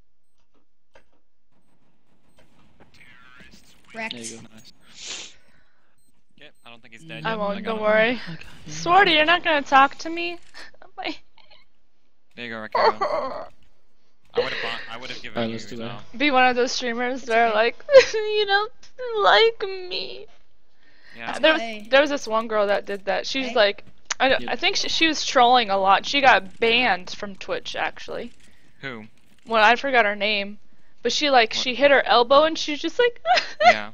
S4: Wrecked.
S2: There you go.
S6: Nice.
S3: Okay, I don't think he's dead
S1: I
S3: yet.
S1: won't.
S3: got
S1: Don't
S3: him.
S1: worry. Swarty, you're not gonna talk to me.
S3: There you go, Ricardo. I would have given
S2: Alright,
S3: you
S2: let's do
S3: as
S2: that.
S3: well.
S1: Be one of those streamers that are like, you don't like me.
S3: Yeah.
S1: There was this one girl that did that. She's
S4: Hey.
S1: like, I
S2: Yep.
S1: think she was trolling a lot. She got banned from Twitch actually.
S3: Who?
S1: Well, I forgot her name, but she hit her elbow and she's just like.
S3: Yeah.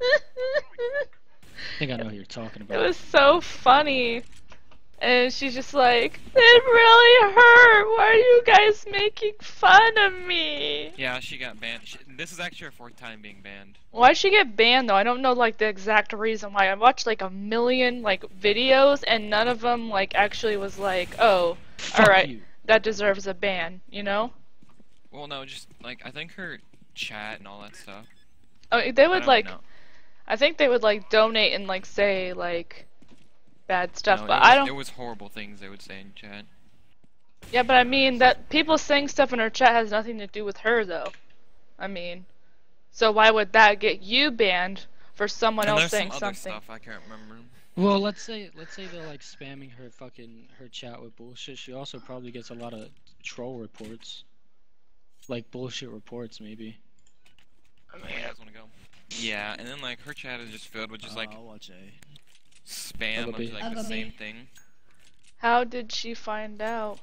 S2: I think I know who you're talking
S1: It
S2: about.
S1: was so funny. And she's just like, it really hurt. Why are you guys making fun of me?
S3: Yeah, she got banned. This is actually her 4th time being banned.
S1: Why'd she get banned though? I don't know like the exact reason why. I watched like a million like videos and none of them like actually was like, oh,
S2: Fuck
S1: alright,
S2: you.
S1: that deserves a ban, you know?
S3: Well, no, just like I think her chat and all that stuff.
S1: Oh, they
S3: I
S1: would
S3: don't
S1: like,
S3: know.
S1: I think they would like donate and like say like bad stuff,
S3: No,
S1: but
S3: it was,
S1: I don't.
S3: It was horrible things they would say in chat.
S1: Yeah, but I mean that people saying stuff in her chat has nothing to do with her though. I mean, so why would that get you banned for someone
S3: And
S1: else
S3: there's
S1: saying
S3: some other
S1: something?
S3: stuff I can't remember.
S2: Well, let's say they're like spamming her chat with bullshit. She also probably gets a lot of troll reports, like bullshit reports maybe.
S3: You guys wanna go? Yeah, and then like her chat is just filled with just like
S6: I'll watch A.
S3: spam
S2: I'll
S3: of
S2: go B.
S3: like
S4: I'll
S3: the
S4: go B.
S3: same thing.
S1: How did she find out?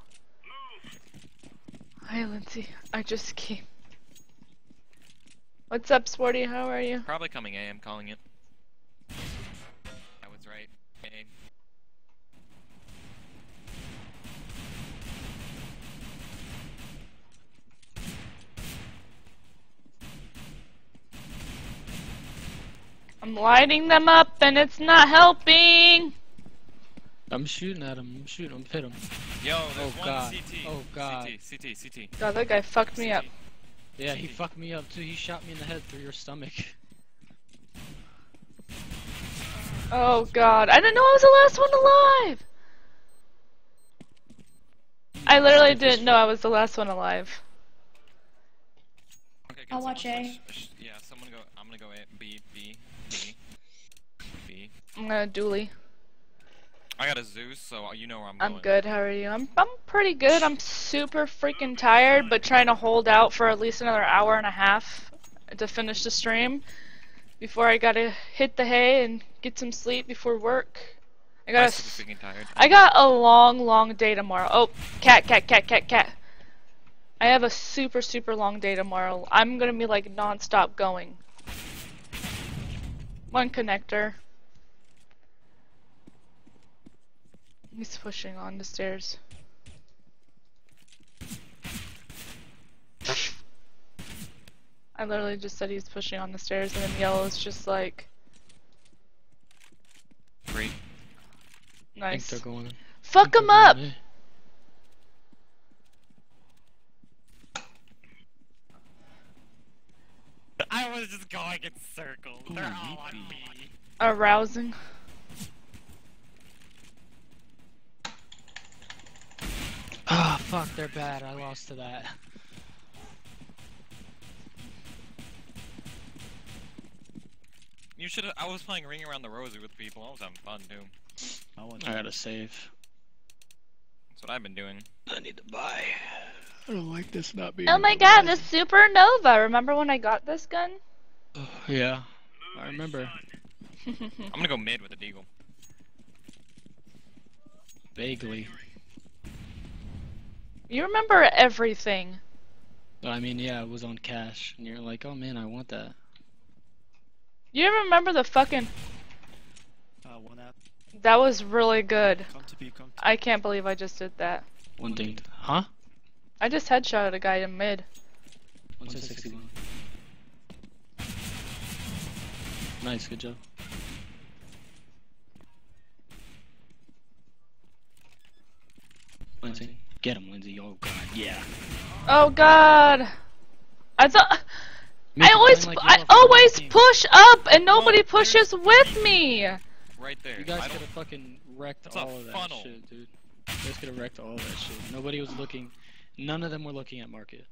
S1: Hi, Lindsay. I just came. What's up, Sporty? How are you?
S3: Probably coming A, I'm calling it. I was right. A.
S1: I'm lighting them up and it's not helping.
S2: I'm shooting at him. I'm shooting him. Hit him.
S3: Yo, there's
S2: Oh,
S3: one
S2: God.
S3: CT.
S2: Oh, God.
S3: CT.
S1: God, that guy fucked me up.
S2: Yeah, he fucked me up too. He shot me in the head through your stomach.
S1: Oh God, I didn't know I was the last one alive. I literally didn't know I was the last one alive.
S3: Okay,
S4: I'll
S3: can
S4: watch
S3: someone
S4: A.
S3: switch- Yeah, someone go. I'm gonna go A, B.
S1: I'm gonna dually.
S3: I got a Zeus, so you know where I'm
S1: I'm
S3: going.
S1: good. How are you? I'm pretty good. I'm super freaking tired, but trying to hold out for at least another hour and a half to finish the stream before I gotta hit the hay and get some sleep before work. I
S3: I'm
S1: gotta.
S3: super freaking tired.
S1: I got a long day tomorrow. Oh, cat. I have a super long day tomorrow. I'm gonna be like non-stop going. One connector. He's pushing on the stairs. I literally just said he's pushing on the stairs, and then yellow's just like,
S3: Great.
S2: I
S1: nice.
S2: think they're going.
S1: Fuck
S2: think
S1: him
S2: they're
S1: up!
S2: going A.
S3: I was just going in circles. They're all on
S6: yippee.
S3: B.
S1: Arousing.
S2: Ah, fuck, they're bad. I lost to that.
S3: You should. I was playing Ring Around the Rosie with people. I was having fun too.
S6: I'll watch
S2: I
S6: A.
S2: gotta save.
S3: That's what I've been doing.
S2: I need to buy. I don't like this not being.
S1: Oh my god, the Supernova! Remember when I got this gun?
S2: Yeah, I remember.
S3: I'm gonna go mid with a deagle.
S2: Vaguely.
S1: You remember everything.
S2: But I mean, yeah, it was on cash, and you're like, oh man, I want that.
S1: You remember the fucking.
S6: One app.
S1: That was really good.
S6: Come to B, come to
S1: I can't believe I just did that.
S2: One thing. Huh?
S1: I just headshotted a guy in mid.
S2: 161. Nice, good job. Lindsay. Get him, Lindsay. Oh god, yeah.
S1: Oh god! I thought.
S2: Make it plain like
S1: I
S2: yellow for
S1: always
S2: the team.
S1: push up and nobody
S3: Look,
S1: pushes with me.
S3: Right there.
S2: You guys
S3: I
S2: could
S3: don't-
S2: have fucking wrecked
S3: It's a
S2: all of that
S3: funnel.
S2: shit, dude. You guys could have wrecked all of that shit. Nobody was looking. None of them were looking at market.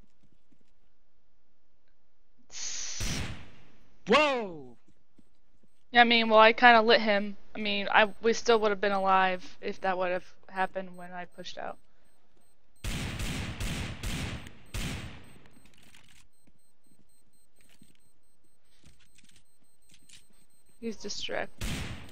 S2: Whoa!
S1: Yeah, I mean, well, I kind of lit him. I mean, we still would have been alive if that would have happened when I pushed out. He's distracted.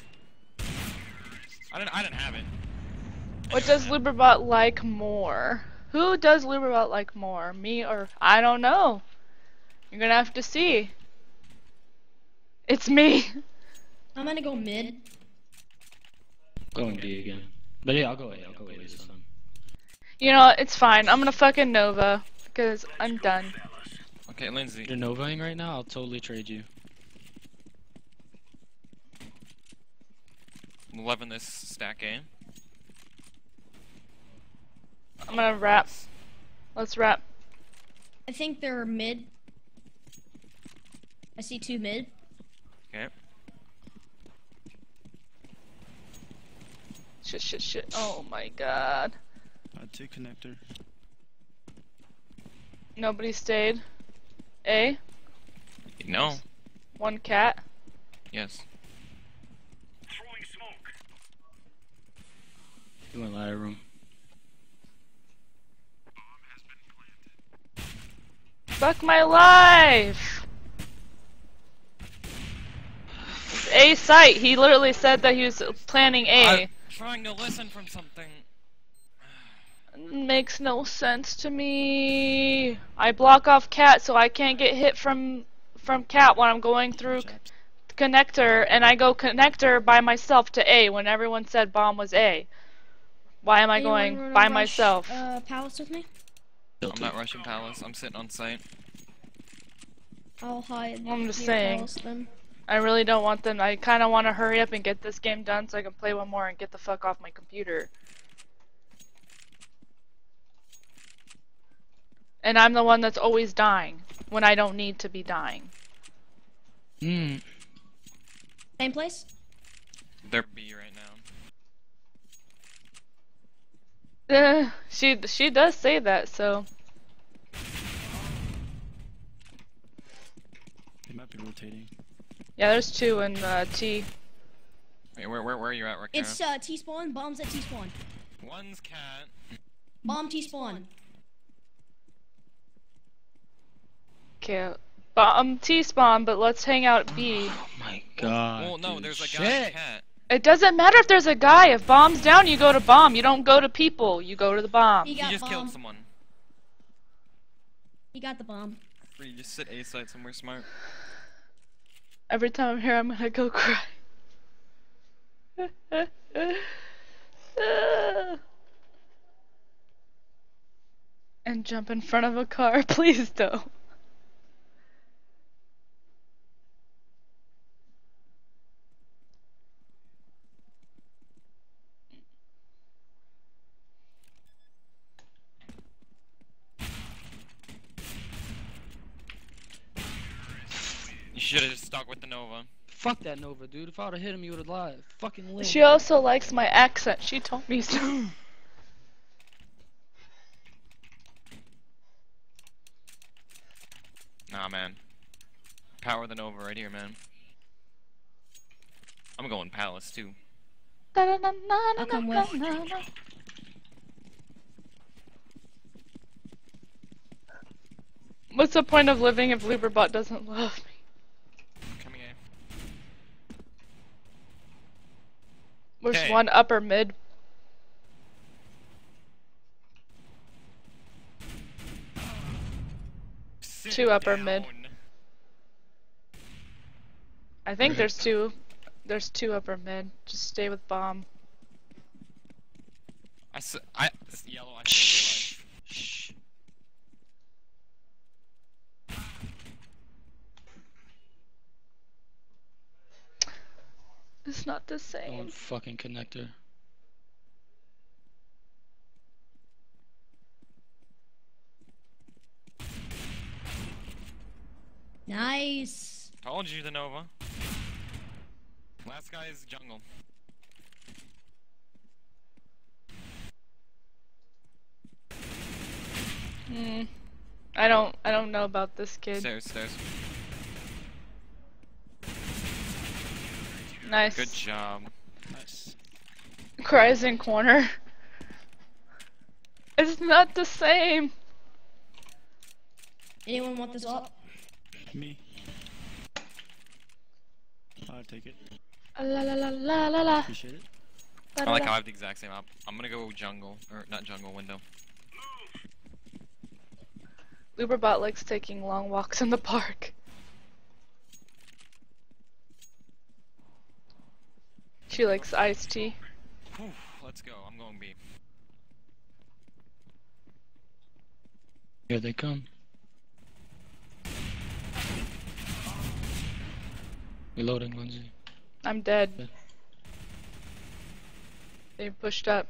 S3: I didn't have it.
S1: What does Luberbot like more? Who does Luberbot like more? Me or I don't know. You're gonna have to see. It's me.
S4: I'm gonna go mid.
S2: Going B again. But yeah, I'll go A. I'll go A this time.
S1: You know what? It's fine. I'm gonna fucking Nova because I'm done.
S3: Okay, Lindsay.
S2: You're Novaing right now? I'll totally trade you.
S3: I'm loving this stack game.
S1: I'm gonna wrap. Let's wrap.
S4: I think they're mid. I see 2 mid.
S3: Okay.
S1: Shit. Oh my god.
S6: 2 connector.
S1: Nobody stayed. A.
S3: No.
S1: One cat.
S3: Yes.
S2: You went ladder room.
S1: Fuck my life! It's A site. He literally said that he was planning A.
S3: I'm trying to listen from something.
S1: Makes no sense to me. I block off cat so I can't get hit from cat when I'm going through connector, and I go connector by myself to A when everyone said bomb was A. Why am I
S4: Anyone
S1: going
S4: wanna
S1: by
S4: rush,
S1: myself?
S4: Palace with me?
S3: I'm not rushing Palace. I'm sitting on site.
S4: I'll hide.
S1: I'm just
S4: near
S1: saying.
S4: Palace then.
S1: I really don't want them. I kind of want to hurry up and get this game done so I can play one more and get the fuck off my computer. And I'm the one that's always dying when I don't need to be dying.
S2: Hmm.
S4: Same place?
S3: They're B right now.
S1: She does say that, so
S6: They might be rotating.
S1: yeah. There's 2 in T.
S3: Wait, where are you at, Rakara?
S4: It's T spawn. Bombs at T spawn.
S3: One's cat.
S4: Bomb T spawn.
S1: Okay, bomb T spawn, but let's hang out at B.
S2: Oh my god.
S3: Well, no,
S2: dude.
S3: there's a
S2: Shit.
S3: guy cat.
S1: It doesn't matter if there's a guy. If bomb's down, you go to bomb. You don't go to people. You go to the bomb.
S4: He
S3: He
S4: got
S3: just
S4: bomb.
S3: killed someone.
S4: He got the bomb.
S3: Or you just sit A site somewhere smart.
S1: Every time I'm here, I'm gonna go cry. And jump in front of a car. Please don't.
S3: You should have just stuck with the Nova.
S2: Fuck that Nova, dude. If I would've hit him, you would've lied. Fucking lit.
S1: She also likes my accent. She told me so.
S3: Nah, man. Power the Nova right here, man. I'm going Palace too.
S4: I'll come with.
S1: What's the point of living if Luberbot doesn't love me?
S3: Coming A.
S1: There's
S3: Hey.
S1: one upper mid.
S3: Sit
S1: 2 upper mid.
S3: down.
S1: I think there's 2. There's 2 upper mid. Just stay with bomb.
S3: It's yellow. I
S2: Shh. Shh.
S1: It's not the
S2: Going
S1: same.
S2: fucking connector.
S4: Nice.
S3: Told you the Nova. Last guy is jungle.
S1: I don't know about this kid.
S3: Stairs, stairs.
S1: Nice.
S3: Good job.
S6: Nice.
S1: Cries in corner. It's not the same.
S4: Anyone want this up?
S6: Me. I'll take it.
S1: La la la la la la.
S6: Appreciate it.
S3: I like how I have the exact same op. I'm gonna go jungle, or not jungle, window.
S1: Uberbot likes taking long walks in the park. She likes iced tea.
S3: Whew, let's go. I'm going B.
S2: Here they come. Reloading, Lindsay.
S1: I'm dead.
S2: Good.
S1: They pushed up.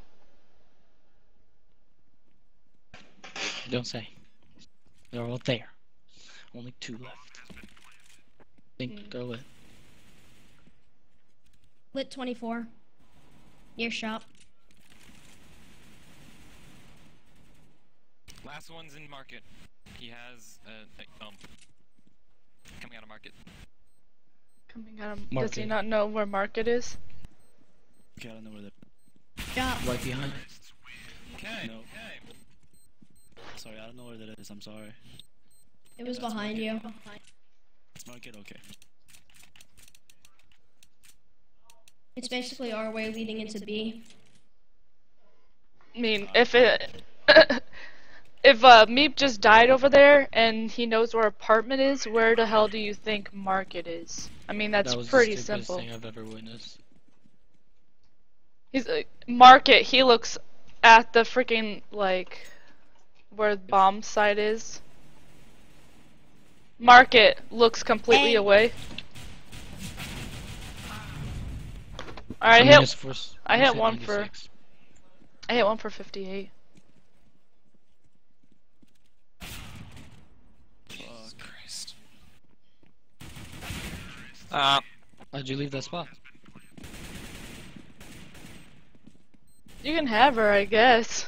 S2: Don't say. They're all there. Only 2 left. Think they're lit.
S4: Lit 24. Near shop.
S3: Last one's in market. He has a thump. Coming out of market.
S1: Coming out of. Does he
S2: Market.
S1: not know where market is?
S6: Okay, I don't know where that.
S4: Shop.
S2: Right behind.
S3: Okay.
S6: No.
S3: Okay.
S6: Sorry, I don't know where that is. I'm sorry.
S4: It was behind you.
S6: It's market. Okay.
S4: It's basically our way leading into B.
S1: I mean, if it. If Meep just died over there and he knows where apartment is, where the hell do you think market is? I mean, that's
S2: That was
S1: pretty
S2: the stupidest
S1: simple.
S2: thing I've ever witnessed.
S1: He's market. He looks at the freaking like where the bomb site is. Market looks completely
S4: Hey.
S1: away. Alright,
S2: I
S1: hit.
S2: first,
S1: I hit one for-
S2: 96.
S1: I hit one for 58.
S3: Jesus Christ.
S2: Why'd you leave that spot?
S1: You can have her, I guess.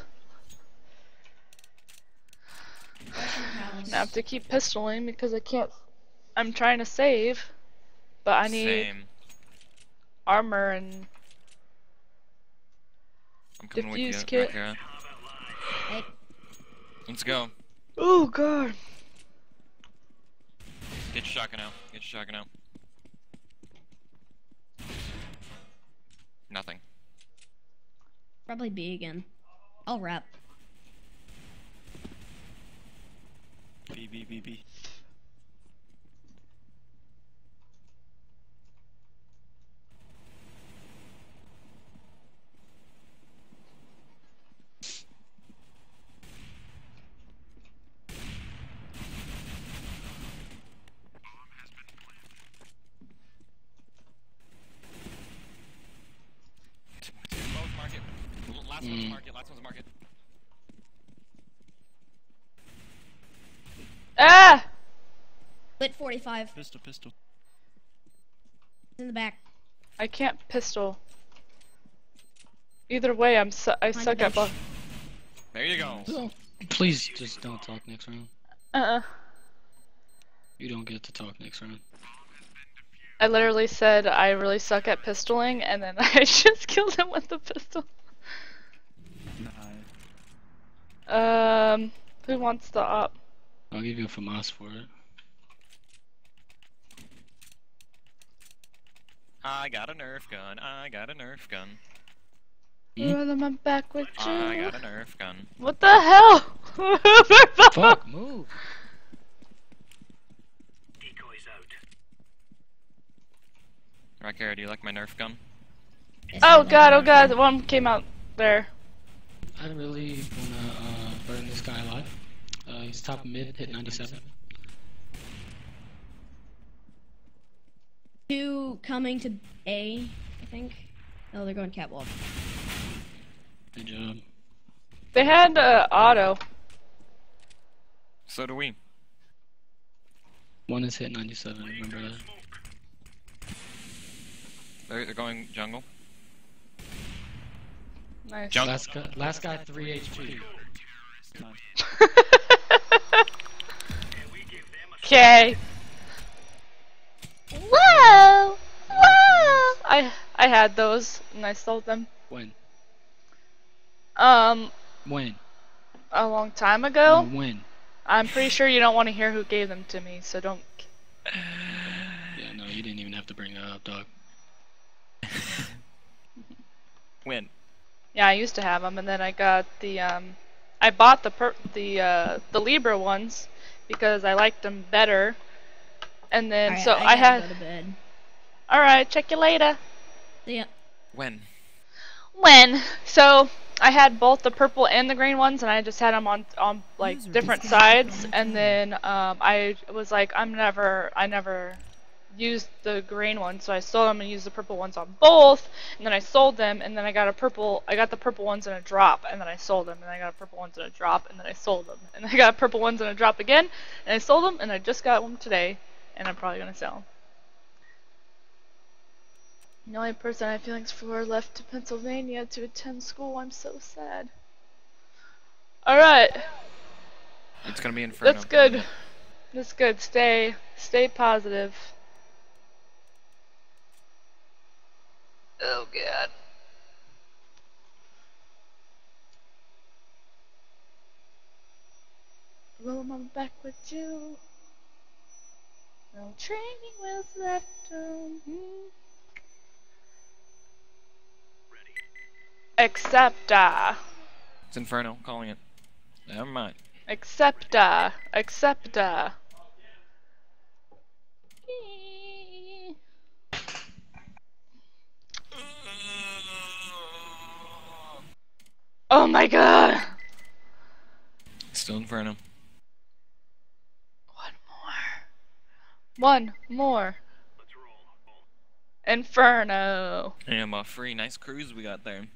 S1: I have to keep pistoling because I can't. I'm trying to save, but I need
S3: Same.
S1: armor and.
S3: I'm coming with you,
S1: Diffuse kit.
S3: Rakira.
S4: Hey.
S3: Let's go.
S1: Oh god.
S3: Get your shotgun out. Get your shotgun out. Nothing.
S4: Probably B again. I'll wrap.
S6: B, B, B, B.
S3: Both market. Last one's market. Last one's market.
S1: Ah!
S4: Lit 45.
S6: Pistol, pistol.
S4: It's in the back.
S1: I can't pistol. Either way, I suck at
S4: bench.
S1: both.
S3: There you go.
S2: Oh, please just don't talk next round. You don't get to talk next round.
S1: I literally said I really suck at pistoling, and then I just killed him with the pistol.
S6: Nah.
S1: Who wants the op?
S2: I'll give you a FAMAS for it.
S3: I got a Nerf gun. I got a Nerf gun.
S1: Run my back with you.
S3: I got a Nerf gun.
S1: What the hell?
S2: Fuck, move!
S3: Rakira, do you like my Nerf gun?
S1: Oh god, one came out there.
S2: I really wanna burn this guy alive. He's top mid, hit 97.
S4: 2 coming to A, I think. Oh, they're going catwalk.
S2: Good job.
S1: They had auto.
S3: So do we.
S2: One is hit 97. Remember that.
S3: They're going jungle.
S1: Nice.
S3: Jungle.
S2: Last guy 3 HP.
S1: Okay. Whoa! Whoa! I had those and I sold them.
S2: When?
S1: A
S2: When?
S1: long time ago.
S2: When?
S1: I'm pretty sure you don't want to hear who gave them to me, so don't.
S2: Yeah, no, you didn't even have to bring that up, dog.
S3: When?
S1: Yeah, I used to have them, and then I got the I bought the Libra ones because I liked them better. And then
S4: Alright,
S1: so
S4: I
S1: I
S4: gotta
S1: had.
S4: go to bed.
S1: All right, check you later.
S4: See ya.
S3: When?
S1: When? So I had both the purple and the green ones, and I just had them on like different sides. And then I was like, I never used the green ones, so I sold them and used the purple ones on both. And then I sold them, and then I got the purple ones in a drop, and then I sold them, and I got purple ones in a drop, and then I sold them, and I got purple ones in a drop again, and I sold them, and I just got one today, and I'm probably gonna sell them. The only person I have feelings for left to Pennsylvania to attend school. I'm so sad. Alright.
S3: It's gonna be Inferno.
S1: That's good. That's good. Stay positive. Oh god. Roll my back with you. No training wheels left on me. Accepta.
S3: It's Inferno, calling it. Never mind.
S1: Accepta. Oh my god.
S3: Still Inferno.
S1: One more. Inferno.
S3: And a free nice cruise we got there.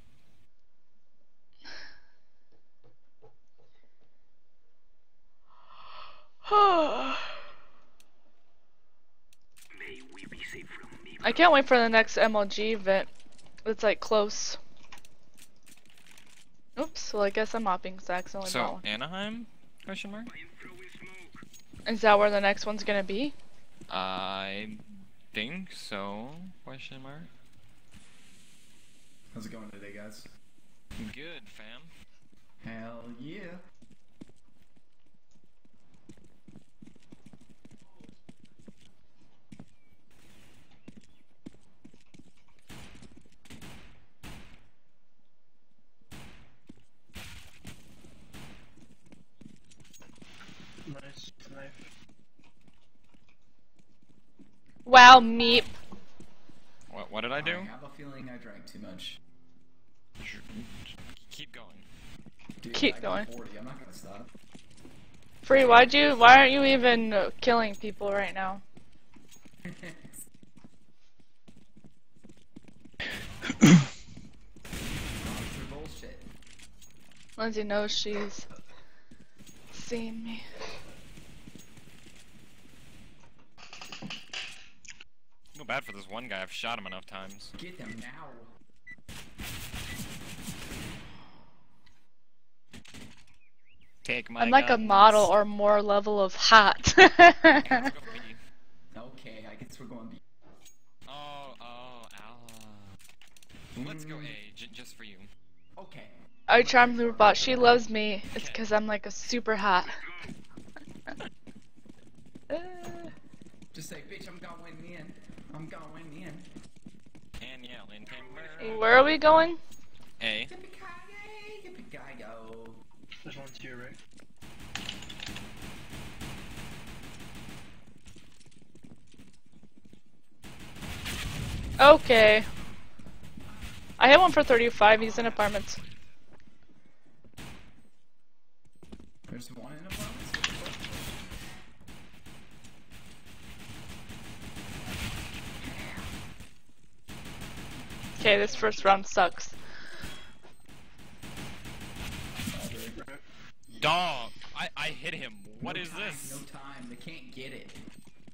S1: I can't wait for the next MLG event. It's like close. Oops, well I guess I'm mopping because I accidentally bought
S3: So,
S1: one.
S3: Anaheim? Question mark?
S1: Is that where the next one's gonna be?
S3: I think so. Question mark.
S7: How's it going today, guys?
S3: Good, fam.
S7: Hell yeah.
S8: Nice knife.
S1: Wow, meep.
S3: What did I do?
S7: I have a feeling I drank too much.
S3: Keep going.
S7: Dude,
S1: Keep
S7: I got
S1: going.
S7: 40. I'm not gonna stop.
S1: Free, why aren't you even killing people right now?
S7: Monster bullshit.
S1: Lindsay knows she's seeing me.
S3: Feel bad for this one guy. I've shot him enough times.
S7: Get them now.
S3: Take my
S1: I'm like a
S3: guns.
S1: model or more level of hot.
S3: Let's go B.
S7: Okay, I guess we're going B.
S3: Oh, Let's go A, just for you.
S7: Okay.
S1: I charm the robot. She loves me. It's because I'm like a super hot.
S7: Just say, bitch, I'm going in. I'm going in.
S3: And yell in timber.
S1: Where are we going?
S3: A.
S7: Yippee-ki-yay, yippee-ki-yo.
S8: There's one to your right.
S1: Okay. I have one for 35. He's in apartments.
S7: There's one in a box.
S1: Okay, this first round sucks.
S3: Dog! I hit him. What is
S7: No time,
S3: this?
S7: No time. They can't get it.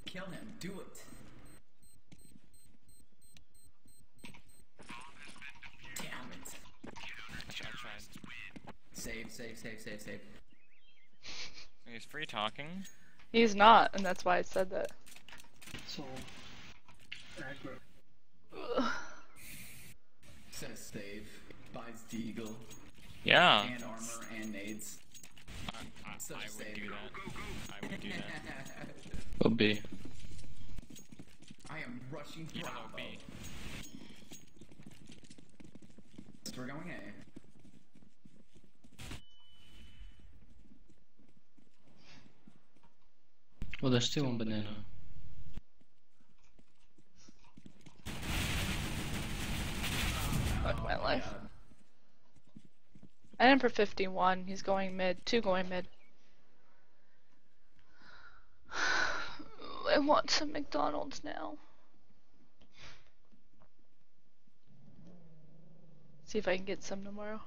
S7: Kill him. Do it. Damn it.
S3: I tried.
S7: Save.
S3: He's free talking.
S1: He's not, and that's why I said that.
S8: So aggro.
S1: Ugh.
S7: Says save. Buys Deagle.
S3: Yeah.
S7: And armor and nades.
S3: I
S7: Such a
S3: would
S7: save.
S3: do that. I would do that.
S2: Go B.
S7: I am rushing
S3: Yellow
S7: Bravo.
S3: B.
S7: So we're going A.
S2: Well, there's two on banana.
S1: Fuck my
S7: Oh
S1: life.
S7: God.
S1: I am for 51. He's going mid. 2 going mid. I want some McDonald's now. See if I can get some tomorrow.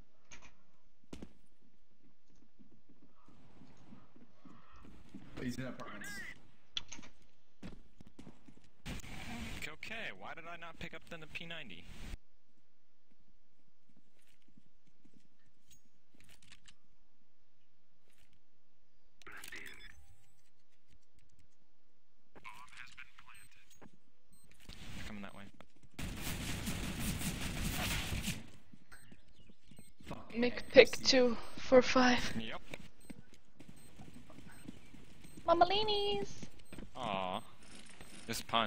S7: He's in apartments.
S3: Okay, why did I not pick up then the P90? They're coming that way.
S7: Fuck.
S1: McPick 2 for 5.
S3: Yep.
S1: Mamalinis!
S3: Aw. This pun.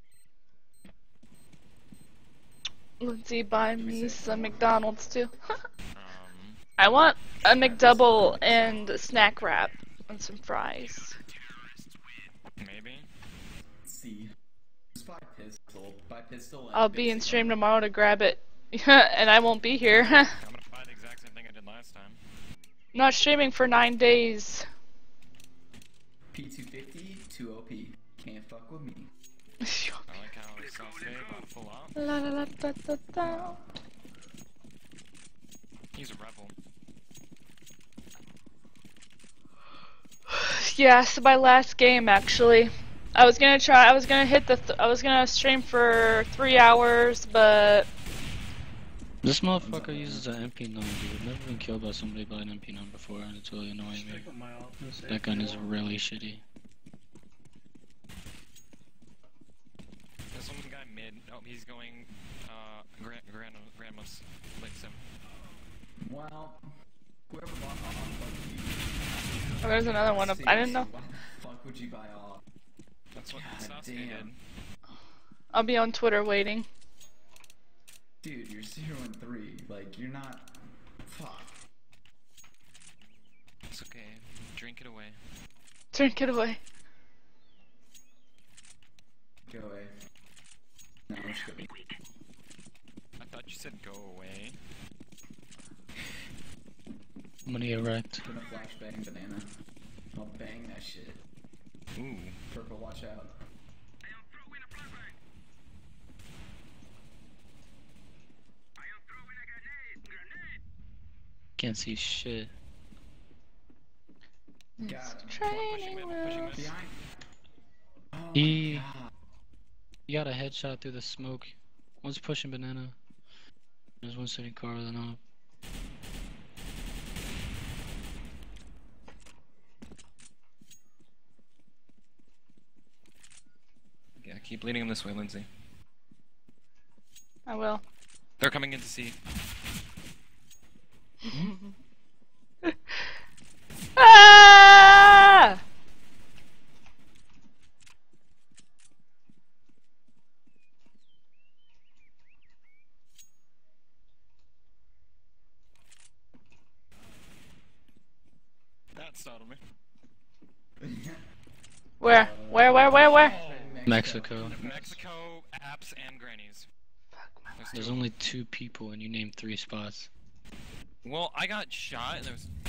S1: Lindsay, buy me some McDonald's too.
S3: Um,
S1: I want a McDouble and a snack wrap and some fries.
S3: maybe?
S7: C. Just buy pistol. Buy pistol. And
S1: I'll be in
S7: basic
S1: stream
S7: armor.
S1: tomorrow to grab it. And I won't be here.
S3: I'm gonna buy the exact same thing I did last time.
S1: I'm not streaming for 9 days.
S7: P250, 2 OP. Can't fuck with me.
S3: I like how it's all stay about full up.
S1: La la la da da da.
S3: He's a rebel.
S1: Yeah, so my last game actually. I was gonna stream for 3 hours, but
S2: This motherfucker uses an MP9, dude. I've never been killed by somebody by an MP9 before, and it's really annoying me.
S8: Pick up my office.
S2: That gun is really shitty.
S3: There's one guy mid. Oh, he's going, Grandma's licks him.
S7: Well, whoever bought off, fuck you.
S1: oh, there's another one. I didn't know.
S7: Why the fuck would you buy off?
S3: That's what
S7: God
S3: Sasuke did.
S7: damn.
S1: I'll be on Twitter waiting.
S7: Dude, you're 0 and 3. Like, you're not. Fuck.
S3: It's okay. Drink it away.
S1: Drink it away.
S7: Go away. No, let's go.
S3: I thought you said go away.
S2: I'm gonna get wrecked.
S7: Gonna flashbang banana. I'll bang that shit.
S3: Ooh.
S7: Purple, watch out.
S2: Can't see shit.
S7: Got him.
S1: Training
S3: Pushing
S1: wheels.
S3: mid.
S7: Behind. Oh
S2: He-
S7: my god.
S2: You got a headshot through the smoke. One's pushing banana. There's one sitting car with an op.
S3: Yeah, keep leading him this way, Lindsay.
S1: I will.
S3: They're coming in to see.
S1: Ah!
S3: That startled me.
S1: Where? Where?
S2: Mexico.
S3: Mexico, apps, and grannies.
S2: There's only 2 people and you named 3 spots.
S3: Well, I got shot and there was.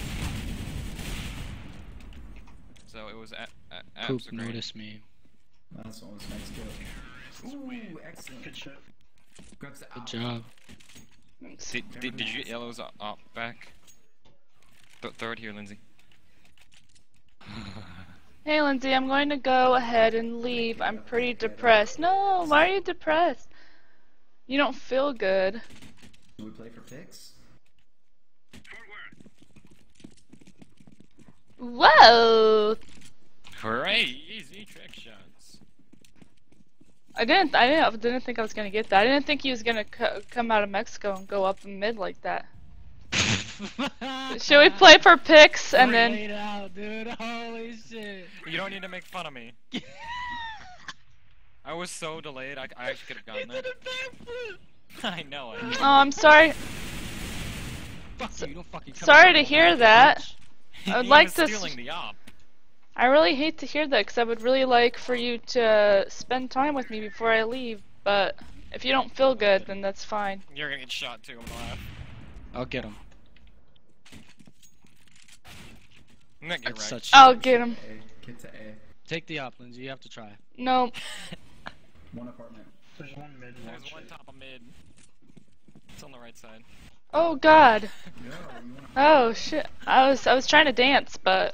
S3: So it was apps
S2: Poop
S3: or grannies.
S2: noticed me.
S7: Last one was Mexico. Ooh, excellent.
S8: Good shit.
S7: Grabs the
S2: Good
S7: out.
S2: job.
S3: Did you get yellows up back? Throw it here, Lindsay.
S1: Hey Lindsay, I'm going to go ahead and leave. I'm pretty depressed. No, why are you depressed? You don't feel good.
S7: Do we play for picks?
S1: Whoa!
S3: Hooray! Easy trick shots.
S1: I didn't think I was gonna get that. I didn't think he was gonna come out of Mexico and go up in mid like that. Should we play for picks and then?
S2: Laid out, dude. Holy shit.
S3: You don't need to make fun of me. I was so delayed, I actually could have gotten that. I know it.
S1: Oh, I'm sorry.
S2: Fuck you, don't fucking come
S1: Sorry
S2: at
S1: to
S2: me.
S1: hear that. I would
S3: He
S1: like
S3: was
S1: to.
S3: stealing the op.
S1: I really hate to hear that because I would really like for you to spend time with me before I leave. But if you don't feel good, then that's fine.
S3: You're gonna get shot too, I'm gonna laugh.
S2: I'll get him.
S3: I'm gonna get
S2: That's
S3: right.
S2: such.
S1: I'll get him.
S7: A. Get to A.
S2: Take the op, Lindsay. You have to try.
S1: No.
S7: One apartment.
S8: There's one mid, one
S3: There's one
S8: shit.
S3: top of mid. It's on the right side.
S1: Oh God.
S7: No, you wanna
S1: Oh shit. I was trying to dance, but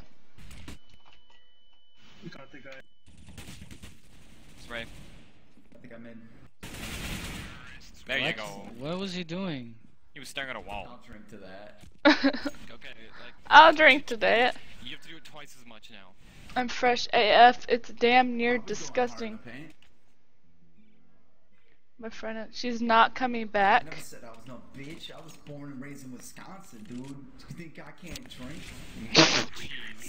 S8: Got the guy.
S3: It's right.
S7: I think I'm in.
S3: There you
S2: What?
S3: go.
S2: What was he doing?
S3: He was staring at a wall.
S7: I'll drink to that.
S3: Okay, like,
S1: I'll drink today.
S3: you have to do it twice as much now.
S1: I'm fresh AF. It's damn near
S7: I'll be going hard in
S1: disgusting.
S7: the paint.
S1: My friend, she's not coming
S7: I
S1: back.
S7: never said I was no bitch. I was born and raised in Wisconsin, dude. Do you think I can't drink?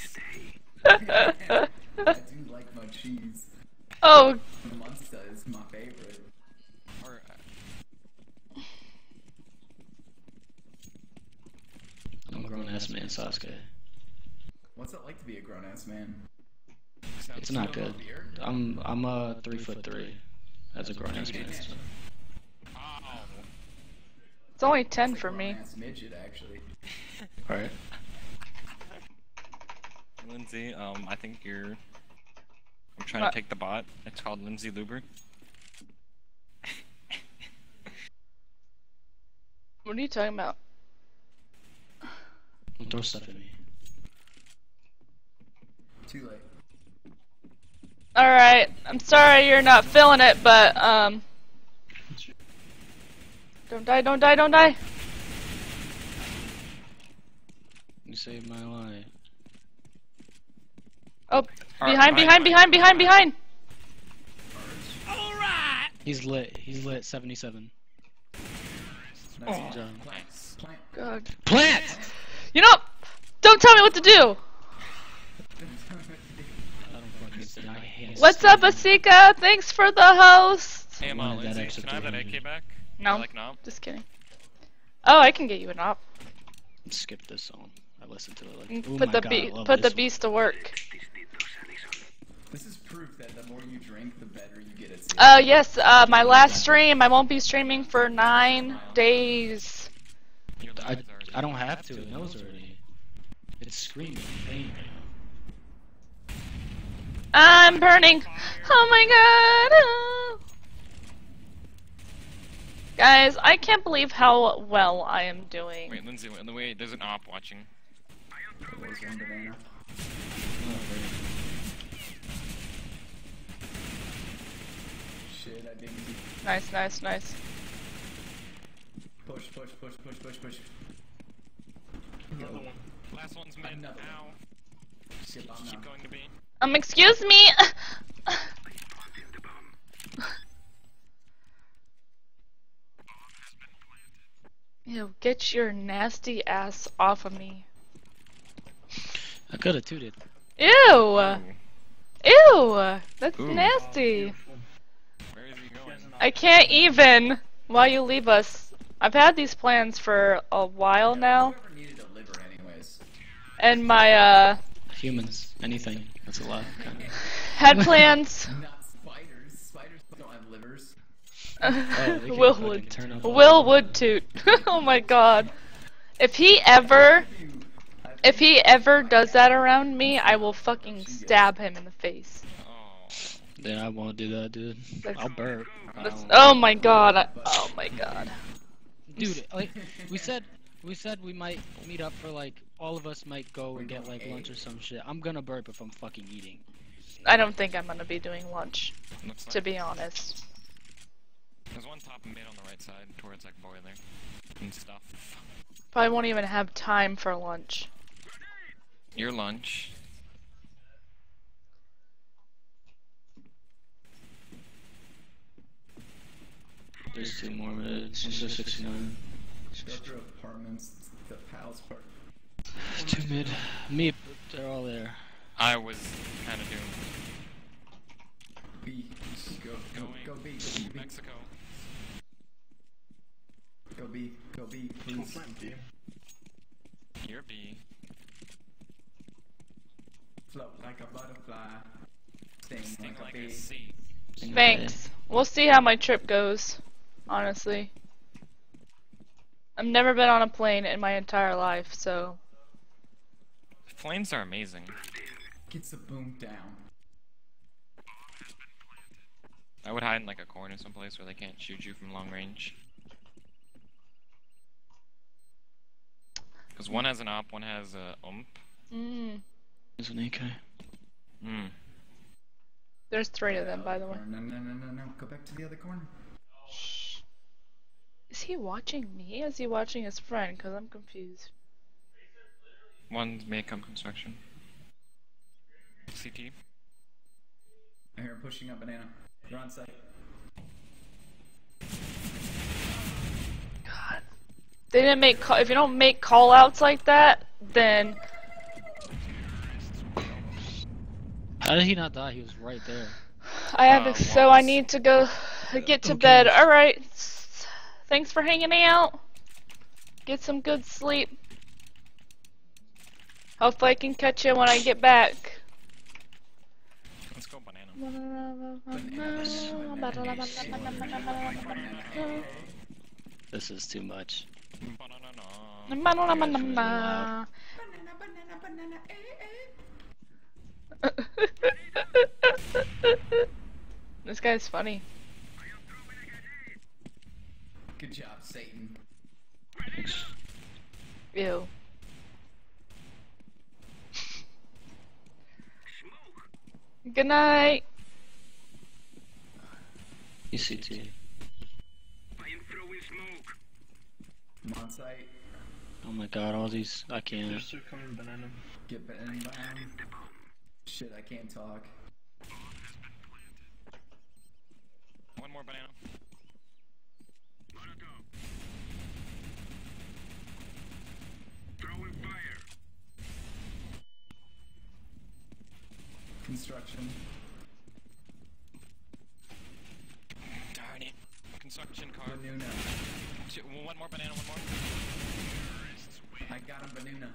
S7: I do like my cheese.
S1: Oh,
S7: Munster is my favorite.
S3: Or,
S2: I'm a grown ass man, Sasuke.
S7: What's it like to be a grown ass man?
S3: sounds
S2: It's not
S7: You have
S2: good.
S7: a beard?
S2: I'm a 3'3" as a grown ass man. So.
S3: Wow.
S1: it's only
S7: It's
S1: 10
S7: like
S1: for me.
S7: grown-ass midget, actually.
S2: Alright.
S3: Lindsay, I think you're. I'm trying
S1: What?
S3: to take the bot. It's called Lindsay Luber.
S1: What are you talking about?
S2: Don't throw stuff at me.
S7: Too late.
S1: Alright, I'm sorry you're not feeling it, but, don't die, don't die, don't die!
S2: You saved my life.
S1: Oh,
S3: Alright,
S1: behind!
S2: He's lit. He's lit. 77.
S7: Nice
S2: Good job.
S3: Nice.
S7: Plant.
S1: God.
S2: Plant!
S1: You know, don't tell me what to do!
S2: I don't fucking I hate
S1: What's up, Asika? Thanks for the host!
S3: Hey,
S2: wanted that
S3: Lindsay,
S2: extra
S3: can I have that
S2: 300.
S3: AK back?
S1: No,
S3: Like, no?
S1: just kidding. Oh, I can get you an op.
S2: Skip this song. I listened to it like.
S1: Mm,
S2: Oh
S1: Put
S2: my
S1: the
S2: God,
S1: be
S2: I love
S1: put the
S2: this
S1: beast to work.
S7: This is proof that the more you drink, the better you get at sailing.
S1: Yes, my last stream, I won't be streaming for 9 days.
S3: Your
S2: I,
S3: legs are-
S2: I don't have to. It knows already. It's screaming pain right
S1: I'm burning! Oh my god! Oh. Guys, I can't believe how well I am doing.
S3: Wait, Lindsay, wait, there's an op watching.
S7: There's one banana.
S2: now.
S7: Shit, I didn't see.
S1: Nice, nice, nice.
S7: Push, push, push, push, push, push.
S8: Another one.
S3: Last one's mid.
S7: Another
S3: Ow.
S7: Shit, I'm
S3: Keep
S7: not.
S3: going to B.
S1: Excuse me! Ew, get your nasty ass off of me.
S2: I could have tooted.
S1: Ew! Ew! That's
S3: Ooh.
S1: nasty.
S8: Beautiful.
S3: Where is he going?
S1: I can't even while you leave us. I've had these plans for a while now,
S7: Whoever needed a liver, anyways.
S1: and my
S2: Humans. Anything. That's a lot.
S1: had plans.
S7: Not spiders. Spiders don't have livers.
S2: they can
S1: Will
S2: fucking
S1: would
S2: turn up
S1: Will would toot. Oh my god. If he ever does that around me, I will fucking stab him in the face.
S3: Oh.
S2: Yeah, I won't do that, dude.
S1: That's-
S2: I'll burp.
S1: Oh my god. Oh my god.
S2: Dude, like we said We said we might meet up for like all of us might go and get like lunch or some shit. I'm gonna burp if I'm fucking eating.
S1: I don't think I'm gonna be doing lunch,
S3: Looks
S1: to
S3: like
S1: be honest.
S3: there's one top and mid on the right side towards like boiler and stuff.
S1: Probably won't even have time for lunch.
S3: Your lunch.
S2: There's 2 more minutes. It's just 69.
S7: Go through apartments, the pals part.
S2: 2 mid. Me, they're all there.
S3: I was kind of doing
S7: B. Go B. Go B.
S3: Mexico.
S7: Go B. Go B.
S8: Go
S7: Please.
S8: plant B.
S3: You're B.
S7: Float like a butterfly. Sting
S3: Sting
S7: like a
S3: like
S7: bee.
S3: a C.
S1: Thanks. We'll see how my trip goes, honestly. I've never been on a plane in my entire life, so...
S3: Planes are amazing.
S7: Gets the boom down.
S3: I would hide in like a corner someplace where they can't shoot you from long range. Because one has an op, one has a
S1: Mm.
S2: There's an AK.
S3: Hmm.
S1: There's 3 of them, by the way.
S7: No. Go back to the other corner.
S1: Shh. Is he watching me? Is he watching his friend? Because I'm confused.
S3: One's may come construction. CT.
S7: I hear him pushing up banana. You're on site.
S1: God. They didn't make if you don't make call outs like that, then
S2: How did he not die? He was right there.
S1: I have to, so I need to go get to bed.
S2: Okay.
S1: Alright. Thanks for hanging out. Get some good sleep. Hopefully I can catch you when I get back.
S3: Let's go banana.
S2: This is too much.
S3: Banana.
S1: This guy's funny.
S7: Good job, Satan.
S1: Ew. Good night.
S2: ECT.
S7: I'm on site.
S2: Oh my god, all these. I can't.
S8: There's 2 coming banana.
S7: Get banana down. Shit, I can't talk.
S3: One more banana.
S7: Construction.
S3: Darn it. Construction car.
S7: Banana.
S3: One more banana, one more.
S7: I got him, banana.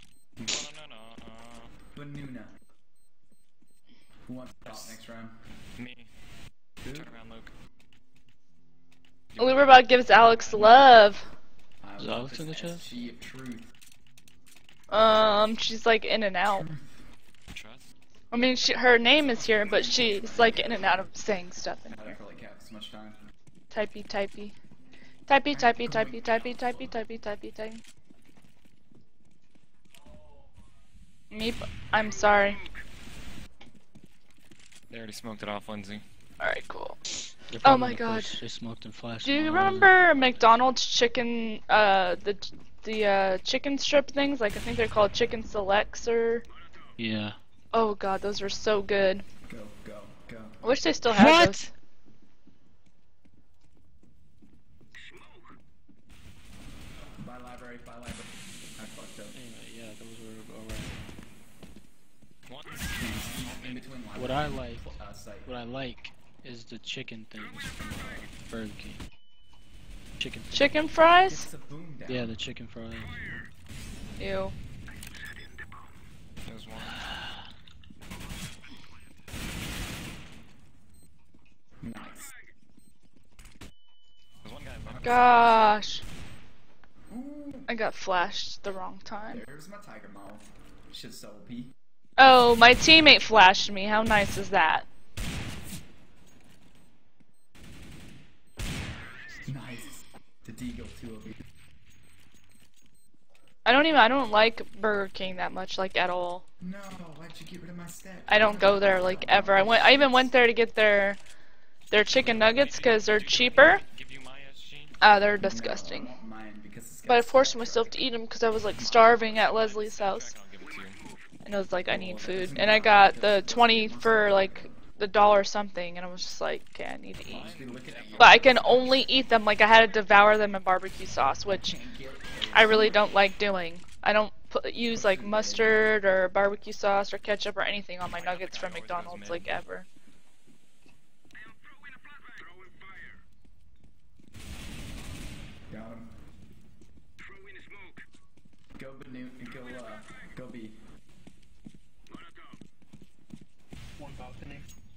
S3: Banana.
S7: Banana. Who wants to top next round?
S3: Me.
S7: Dude.
S3: Turn around, Luke.
S1: Liberbot gives Alex love.
S7: I
S2: Is
S7: love
S2: Alex in the
S7: this
S2: chat?
S7: SG of truth.
S1: She's like in and out.
S3: Trust.
S1: I mean, her name is here, but she's like in and out of saying stuff.
S7: I don't really have this much time.
S1: Typey, typey. Typey, typey, typey, typey, typey, typey, typey, typey. Meep, I'm sorry.
S3: They already smoked it off, Lindsay.
S1: Alright, cool.
S2: They're
S1: Oh
S2: probably
S1: my
S2: gonna
S1: god.
S2: push. They smoked and flashed.
S1: Do you
S2: them all over.
S1: remember McDonald's chicken, the chicken strip things? Like, I think they're called chicken selects or...
S2: Yeah.
S1: Oh god, those were so good.
S7: Go, go, go.
S1: I wish they still had those.
S7: Buy library, buy library. I fucked up.
S2: Anyway, yeah, those were alright.
S3: One.
S7: In between library.
S2: What I like,
S7: Site.
S2: what I like, is the chicken things from Burger King. Chicken.
S1: Chicken fries?
S7: Gets the boom down.
S2: Yeah, the chicken fries.
S1: Ew.
S3: There's one.
S7: Nice.
S3: There's one guy in back.
S1: Gosh.
S7: Ooh.
S1: I got flashed the wrong time.
S7: There's my tiger mouth. Shit's so OP.
S1: Oh, my teammate flashed me. How nice is that?
S7: Nice. The Deagle 2 OP.
S1: I don't like Burger King that much, like, at all.
S7: No, why'd you get rid of my stat?
S1: I don't go there, like, ever. I even went there to get their chicken nuggets, because they're cheaper.
S3: Give you my SG.
S1: They're disgusting.
S7: No, I want mine because it's got
S1: But I forced
S7: stat
S1: myself
S7: tracker.
S1: to eat them, because I was, like, starving at Leslie's house.
S3: I'll give it to you.
S1: And I was like, I need food. And I got the 20 for, like, the $1 something, and I was just like, okay, I need to eat.
S7: Just be looking at you.
S1: But I can only eat them, like, I had to devour them in barbecue sauce, which
S7: Can't get
S1: I really don't like doing. I don't use, like, mustard or barbecue sauce or ketchup or anything on my nuggets from McDonald's, like, ever.
S7: Got him. Go B.
S8: One balcony.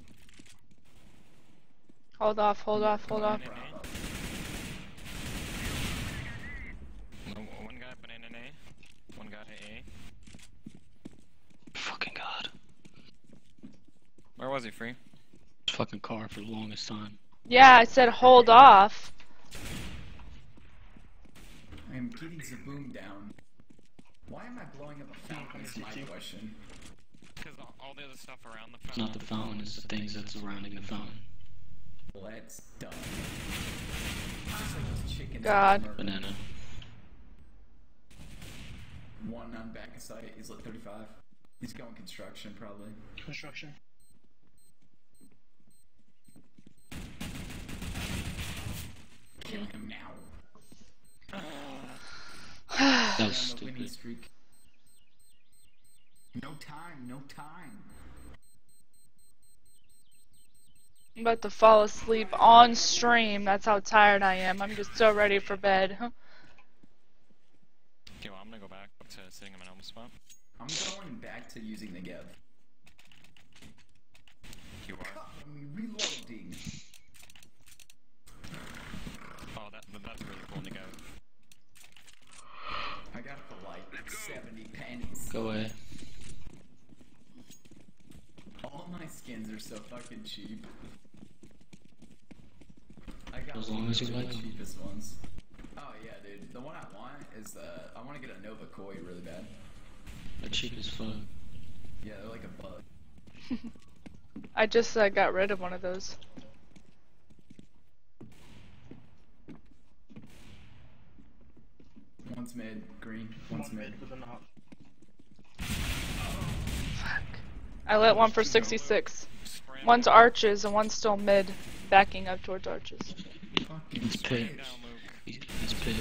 S1: Hold off, hold off, hold off.
S3: No, one guy banana A. One guy A.
S2: Fucking god.
S3: Where was he, Free?
S2: Fucking car for the longest time.
S1: Yeah, I said hold off.
S7: I am getting Zaboom down. Why am I blowing up a fountain is my question.
S3: Because all the other stuff around the
S2: It's
S3: fountain.
S2: not the fountain, it's the things that's surrounding the fountain.
S7: Let's done. Just like those chickens.
S1: God.
S7: in the murder.
S2: Banana.
S7: One on back of site, he's lit 35. He's going construction probably.
S8: Construction.
S7: Kill him now.
S2: That was
S7: On the winning
S2: stupid.
S7: streak. No time, no time.
S1: I'm about to fall asleep on stream. That's how tired I am. I'm just so ready for bed.
S3: Okay, well, I'm gonna go back up to sitting in my normal spot.
S7: I'm going back to using the Gev.
S3: You are.
S7: I'm reloading.
S3: Oh, that's really cool to go.
S7: I got it for like 70 pennies.
S2: Go away.
S7: All my skins are so fucking cheap. I got
S2: As long as you
S7: the
S2: like 'em.
S7: cheapest ones. Oh yeah, dude. The one I want is I want to get a Nova Koi really bad.
S2: They're cheap as fuck.
S7: Yeah, they're like a bug.
S1: I just got rid of one of those.
S7: One's mid, green. One's
S8: One
S7: mid.
S8: mid with a knock.
S1: I lit one for 66.
S3: Scram
S1: One's arches and one's still mid, backing up towards arches.
S7: Fucking
S2: It's pit.
S3: down, Luke.
S2: It's pit.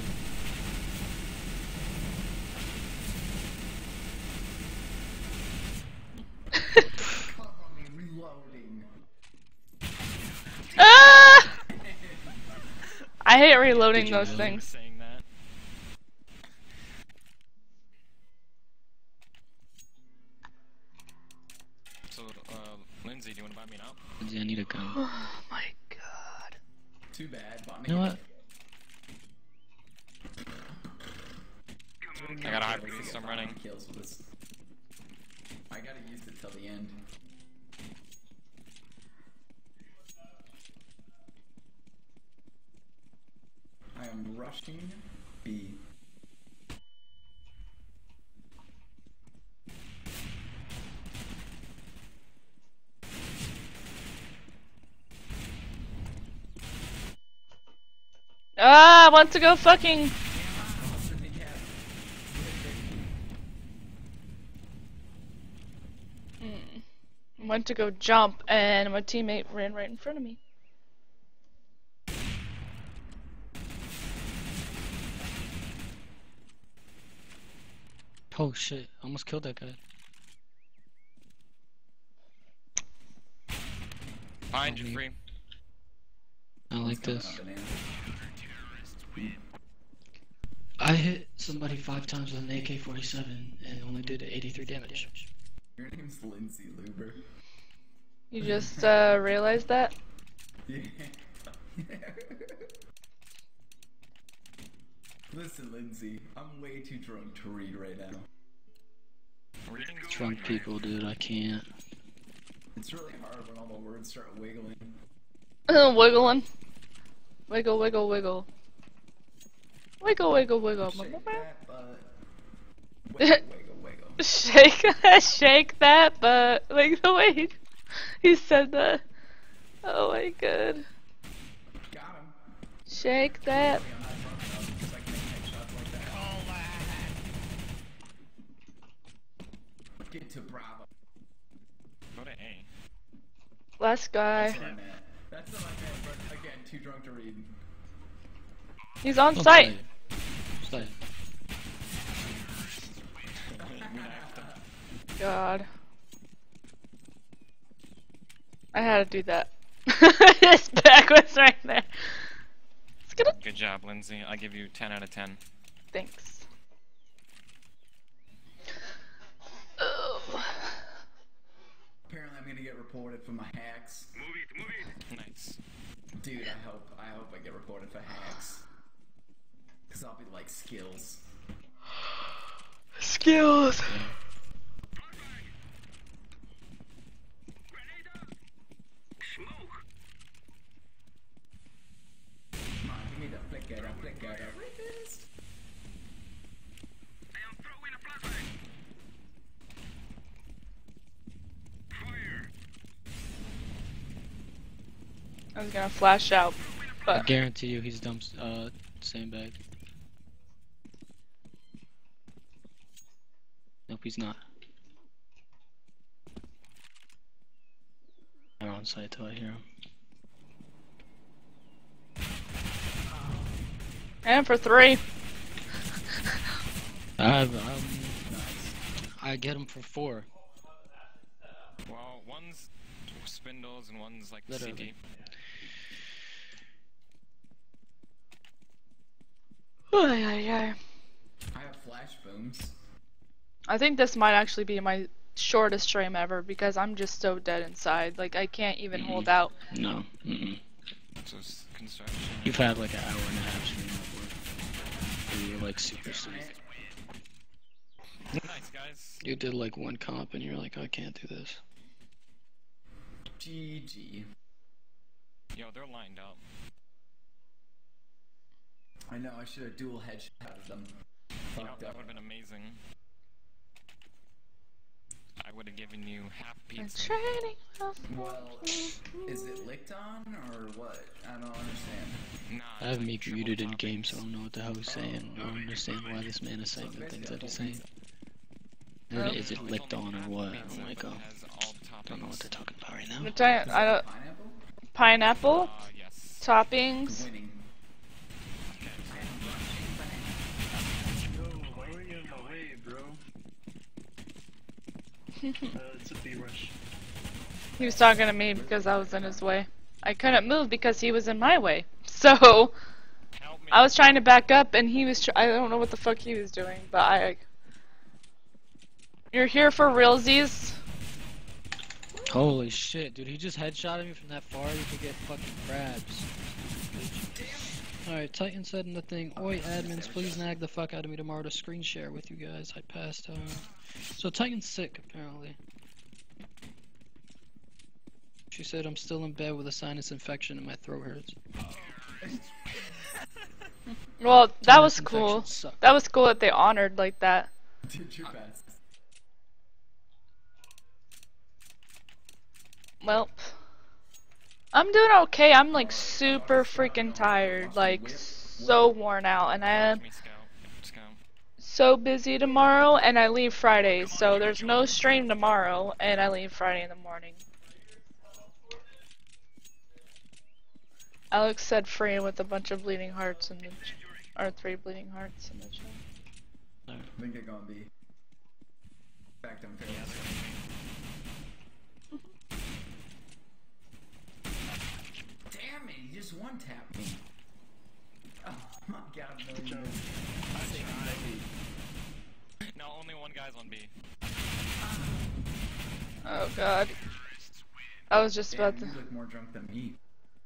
S7: Come on, me reloading.
S1: Ah! I hate reloading
S2: Did you
S1: those
S2: really?
S1: things.
S3: Saying that. So, Lindsay, do you want to buy me an out?
S2: Yeah, I need a gun.
S1: Oh my god.
S7: Too bad. Bought me
S2: You know what?
S3: I got a high beast, I'm running.
S7: Kills with this. I gotta use it till the end. I am rushing B.
S1: Ah, I want to go fucking. Went to go jump and my teammate ran right in front of me.
S2: Oh shit, almost killed that guy.
S3: Behind you, Free.
S2: I like
S7: Coming
S2: this.
S7: up, banana.
S2: I hit somebody 5 times with an AK-47 and only did 83 damage.
S7: Your name's Lindsay Luber.
S1: You just realized that?
S7: Yeah. Listen, Lindsay, I'm way too drunk to read right now.
S3: Reading's
S2: Drunk
S3: going
S2: people, dude, I can't.
S7: It's really hard when all the words start wiggling.
S1: Wiggling. Wiggle, wiggle, wiggle. Wiggle, wiggle, wiggle.
S7: Shake that butt. Wiggle, wiggle, wiggle.
S1: Shake that butt. Like the way he said that. Oh my god.
S7: Got him.
S1: Shake that.
S7: I'm not drunk enough because I can make headshots like that. Get to Bravo.
S3: Go to A.
S1: Last guy.
S7: That's what I meant. That's what I meant, but again, too drunk to read.
S1: He's on
S2: Oh,
S1: site.
S2: Site.
S1: God. I had to do that. His back was right there. It's gonna.
S3: Good job, Lindsay. I give you 10 out of 10.
S1: Thanks. Oh.
S7: Apparently, I'm gonna get reported for my hacks.
S3: Nice.
S7: Dude, I hope I get reported for hacks. Cause I'll be like skills.
S1: Skills.
S7: Come on, give me the flicker, rapist.
S1: I was gonna flash out,
S2: I
S1: but
S2: guarantee you he's same bag. Nope, he's not. I'm on site till I hear him.
S1: and for 3.
S2: I get him for 4.
S3: Well, one's spindles and one's like
S2: Literally.
S3: CT.
S1: Ay.
S7: I have flash booms.
S1: I think this might actually be my shortest stream ever because I'm just so dead inside. Like I can't even hold out.
S2: No.
S3: So it's construction.
S2: You've had like an hour and a half stream before. And you're like super sleep.
S3: Nice, guys.
S2: You did like one comp and you're like, I can't do this.
S7: GG.
S3: Yo, they're lined up.
S7: I know, I should have dual headshotted them.
S3: You know,
S7: Fucked
S3: that
S7: up.
S3: would have been amazing. I would have given you half pizza.
S1: Training.
S7: Well, is it licked on or what? I don't understand.
S3: Nah,
S2: I have
S3: it's
S2: me
S3: like triple
S2: muted in game,
S3: toppings.
S2: so I don't know what the hell he's saying. I don't understand why this man is saying the things that he's saying. And then is it licked on or what? I'm like, oh,
S3: Has all
S2: I don't know what
S3: toppings.
S2: they're talking about right now.
S1: I don't.
S7: Pineapple?
S1: Pineapple,
S3: Yes.
S1: toppings.
S7: Winning.
S8: Yo, why were you in my way, bro? It's a B rush.
S1: He was talking to me because I was in his way. I couldn't move because he was in my way. So
S3: Help me.
S1: I was trying to back up and he was. I don't know what the fuck he was doing, but I. You're here for realsies.
S2: Holy shit, dude, he just headshotted me from that far, you could get fucking crabs. Alright, Titan said in the thing, oi admins, please nag the fuck out of me tomorrow to screen share with you guys. I passed out. So Titan's sick, apparently. She said I'm still in bed with a sinus infection and my throat hurts.
S1: Well, that
S2: Sinus
S1: was cool.
S2: infections suck.
S1: That was cool that they honored like that.
S7: Did your best.
S1: Well, I'm doing okay. I'm like super freaking tired, like so worn out, and I'm
S3: Give me scout. Scout.
S1: so busy tomorrow, and I leave Friday, so there's no stream tomorrow, and I leave Friday in the morning. Alex said free with a bunch of bleeding hearts in the or 3 bleeding hearts in the chat.
S7: I think they're gonna be. Back them fails. Damn it, he just one tapped me. Oh my god, no, you missed.
S3: No, only one guy's on B.
S1: Oh god. I was just about
S7: Damn,
S1: to.
S7: you look more drunk than me.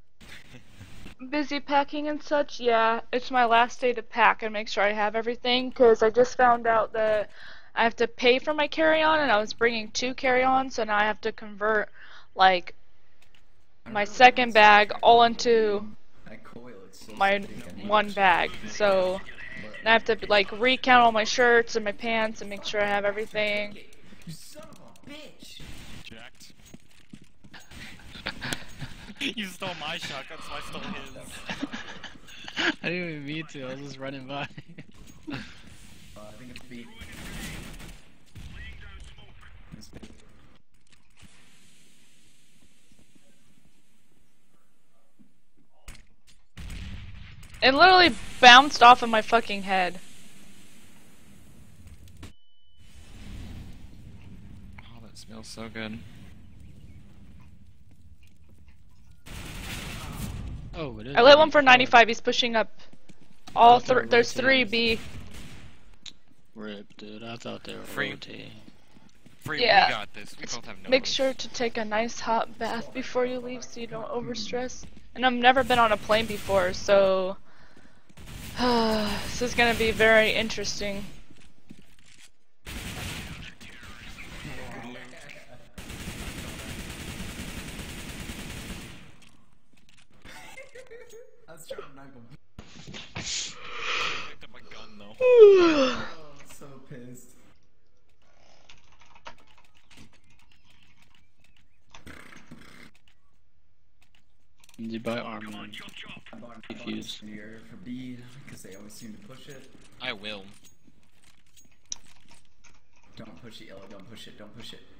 S1: Busy packing and such. Yeah, it's my last day to pack and make sure I have everything because I just found out that I have to pay for my carry-on and I was bringing 2 carry-ons, so now I have to convert like my second bag all into
S7: That coil, it's so
S1: my
S7: thick, I need
S1: one
S7: to-
S1: bag. So And I have to like recount all my shirts and my pants and make sure I have everything.
S7: You son of a bitch!
S3: Jacked. You stole my shotgun, so I stole his.
S2: I didn't even mean to, I was just running by.
S7: I think it's B. It's B.
S1: It literally bounced off of my fucking head.
S3: Oh, that smells so good.
S2: Oh, it is.
S1: I lit one for 95. He's pushing up. All three. There's three B.
S2: Rip, dude. I thought they were
S3: Free.
S2: rotating.
S3: Free,
S1: Yeah.
S3: we got this. We both have no.
S1: Make sure to take a nice hot bath before you leave so you don't overstress. And I've never been on a plane before, so this is gonna be very interesting.
S7: I was trying to knock him.
S3: Picked up a gun though.
S7: Oh, so pissed.
S2: Did you buy armor?
S7: I bought
S2: Defuse.
S7: here for B because they always seem to push it.
S3: I will.
S7: Don't push it, yellow. Don't push it. Don't push it.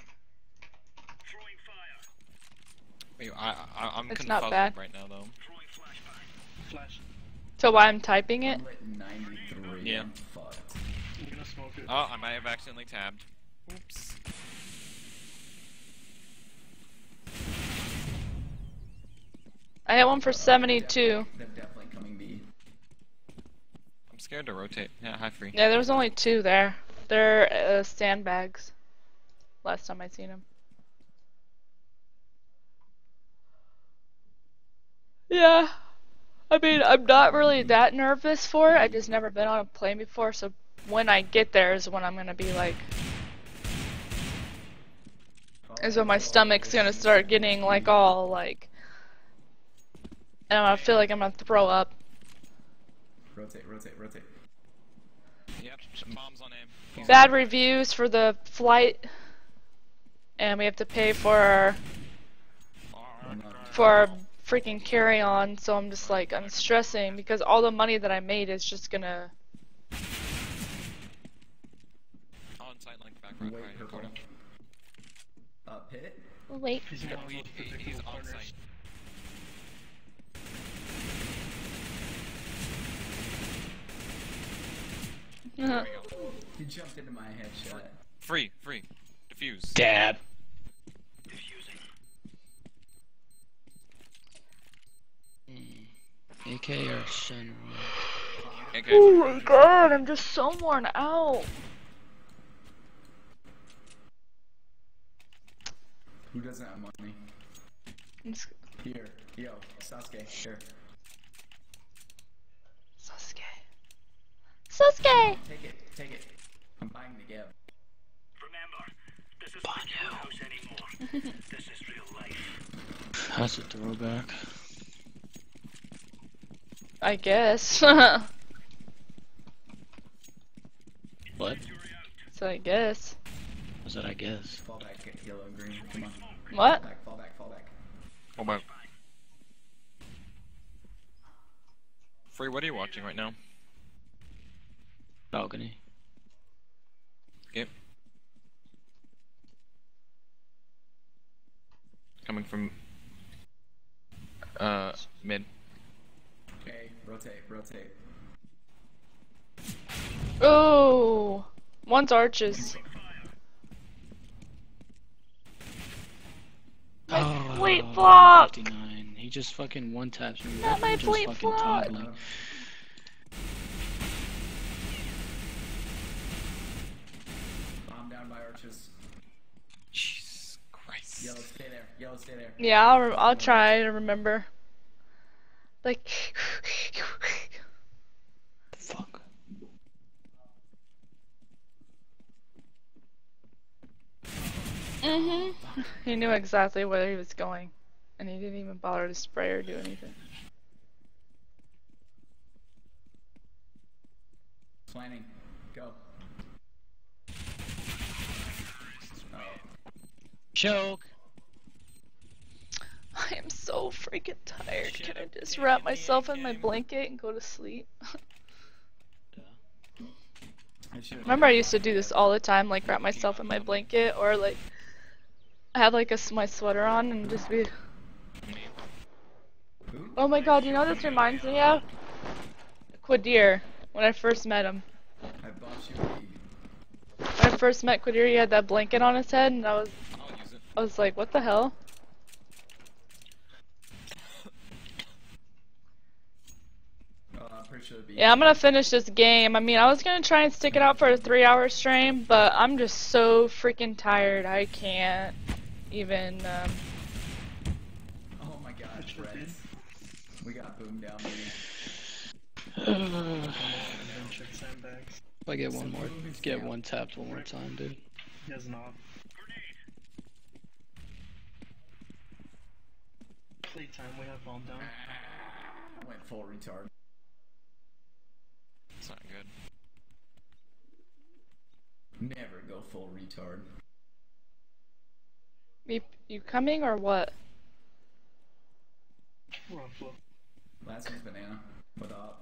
S3: Wait, I'm
S1: It's not
S3: confuzzled
S1: bad.
S3: right now though.
S8: Flash.
S1: So why I'm typing it?
S7: I'm lit 93.
S3: Yeah.
S7: I'm fucked.
S8: I'm gonna smoke it.
S3: Oh, I might have accidentally tabbed. Oops.
S1: I hit one for 72.
S7: They're definitely coming B.
S3: I'm scared to rotate. Yeah, hi free.
S1: Yeah, there was only two there. They're sandbags. Last time I seen them. Yeah. I mean, I'm not really that nervous for it. I just never been on a plane before, so when I get there is when I'm gonna be like, is when my stomach's gonna start getting like all like, and I'm gonna feel like I'm gonna throw up.
S7: Rotate, rotate, rotate.
S3: Yep, bombs on aim.
S1: Bad reviews for the flight, and we have to pay for our freaking carry-on. So I'm just like, I'm stressing because all the money that I made is just gonna.
S3: On site like back right,
S7: Wait,
S3: right,
S7: purple.
S3: corner.
S7: Pit?
S1: Wait.
S8: He's in one of those
S3: He's
S8: predictable
S3: on
S8: corners.
S3: site. There we go.
S7: He jumped into my headshot.
S3: Free, free. Diffuse.
S2: Dab. AK or Shenron?
S3: Okay.
S1: Oh my god, I'm just so worn out.
S7: Who doesn't have money?
S1: It's
S7: Here. Yo, Sasuke. Here.
S1: Sasuke. Sasuke!
S7: Take it. Take it. I'm buying the Geb.
S2: That's a throwback.
S1: I guess.
S2: What?
S1: So I guess.
S2: Was that I guess?
S7: Fall back, get yellow, green. Come on.
S1: What?
S7: Fall back, fall back, fall back.
S3: Hold on. Free, what are you watching right now?
S2: Balcony.
S3: Yep. Coming from mid.
S7: Okay, rotate, rotate.
S1: Oh, one's arches. My fleet flop.
S2: 59. He just fucking one taps me.
S1: Not my
S2: Just
S1: fleet
S2: fucking
S1: flop.
S2: toggling.
S7: Bomb down by arches.
S3: Jesus Christ.
S7: Yellow, stay there. Yellow, stay there.
S1: Yeah, I'll try to remember. Like.
S2: Fuck.
S1: He knew exactly where he was going, and he didn't even bother to spray or do anything.
S7: Planning. Go. Oh.
S2: Choke.
S1: I am so freaking tired. Can I just wrap myself in my blanket and go to sleep? Remember I used to do this all the time, like wrap myself in my blanket or like have like my sweater on and just be... Oh my god, you know what this reminds me of? Quadir, when I first met him.
S7: I bought you weed.
S1: When I first met Quadir, he had that blanket on his head and
S3: I'll use it.
S1: I was like, what the hell?
S7: I'm pretty sure it'd be
S1: Yeah, I'm gonna finish this game. I mean, I was gonna try and stick it out for a 3-hour stream, but I'm just so freaking tired. I can't even,
S7: Oh my god, Reds. We got boomed down, baby.
S8: Check sandbags.
S2: If I get one more, get one tapped one more time, dude.
S8: He has not. Playtime, we have bomb down.
S7: I went full retard.
S3: It's not good.
S7: Never go full retard.
S1: you coming or what?
S8: We're on foot.
S7: Last one's banana. What up?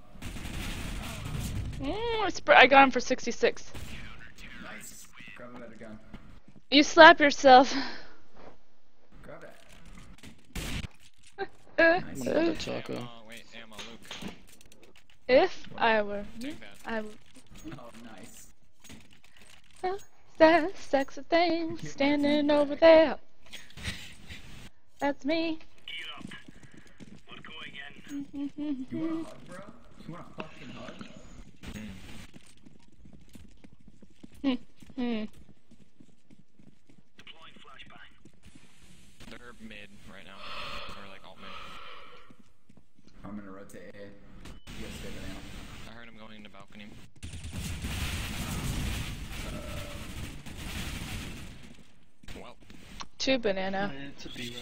S1: I got him for 66.
S7: Nice. Grab a better gun.
S1: You slap yourself.
S7: Grab it.
S2: I'm gonna go to Taco.
S3: Oh, wait, ammo, Luke.
S1: If I were you,
S3: Take that.
S1: I would.
S7: Oh, nice.
S1: That sexy thing standing over there. That's me.
S8: Let's go again.
S7: You want a hug, bro? You want a fucking hug?
S8: Deploying flashbang.
S3: They're mid right now. Or like alt mid.
S7: I'm gonna rotate A. You guys stay banana.
S3: I heard him going into balcony. Well,
S1: 2 banana.
S8: It's a B right.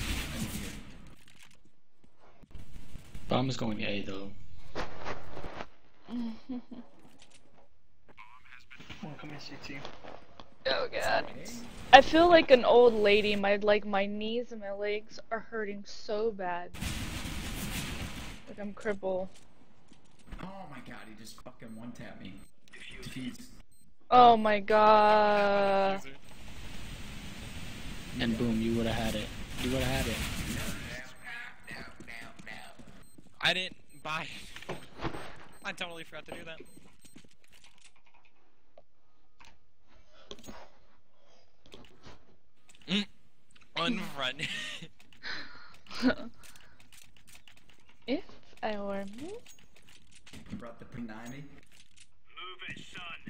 S2: Bomb is going A though.
S8: One coming CT.
S1: Oh god. I feel like an old lady. My knees and my legs are hurting so bad. Like I'm crippled.
S7: Oh my god, he just fucking one-tapped me. Defuse.
S1: Oh my god.
S2: And boom, you would've had it. You would've had it.
S3: I didn't buy it. I totally forgot to do that. Unrun.
S1: If I were me.
S7: You brought the P90?
S8: Move it, son.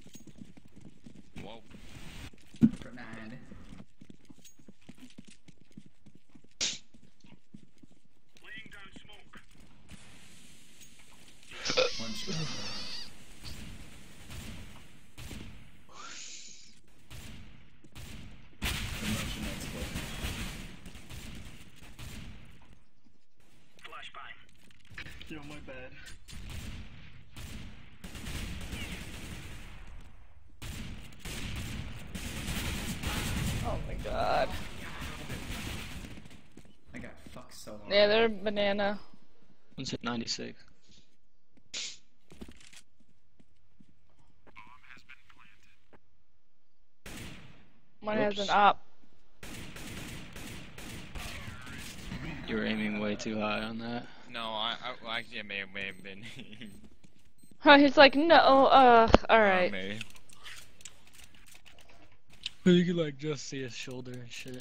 S3: Whoa.
S7: P90.
S8: Laying down smoke.
S7: One shot. Promotion exploit.
S8: Flashbang. Yo, my bad.
S1: Oh my god.
S7: I got fucked so hard.
S1: Yeah, they're banana.
S2: One's hit 96.
S1: One has an
S2: Oops.
S1: op.
S2: You were aiming way too high on that.
S3: No, well, actually, it may have been.
S1: He's like, no, alright.
S3: Maybe.
S2: You could like just see his shoulder and shit.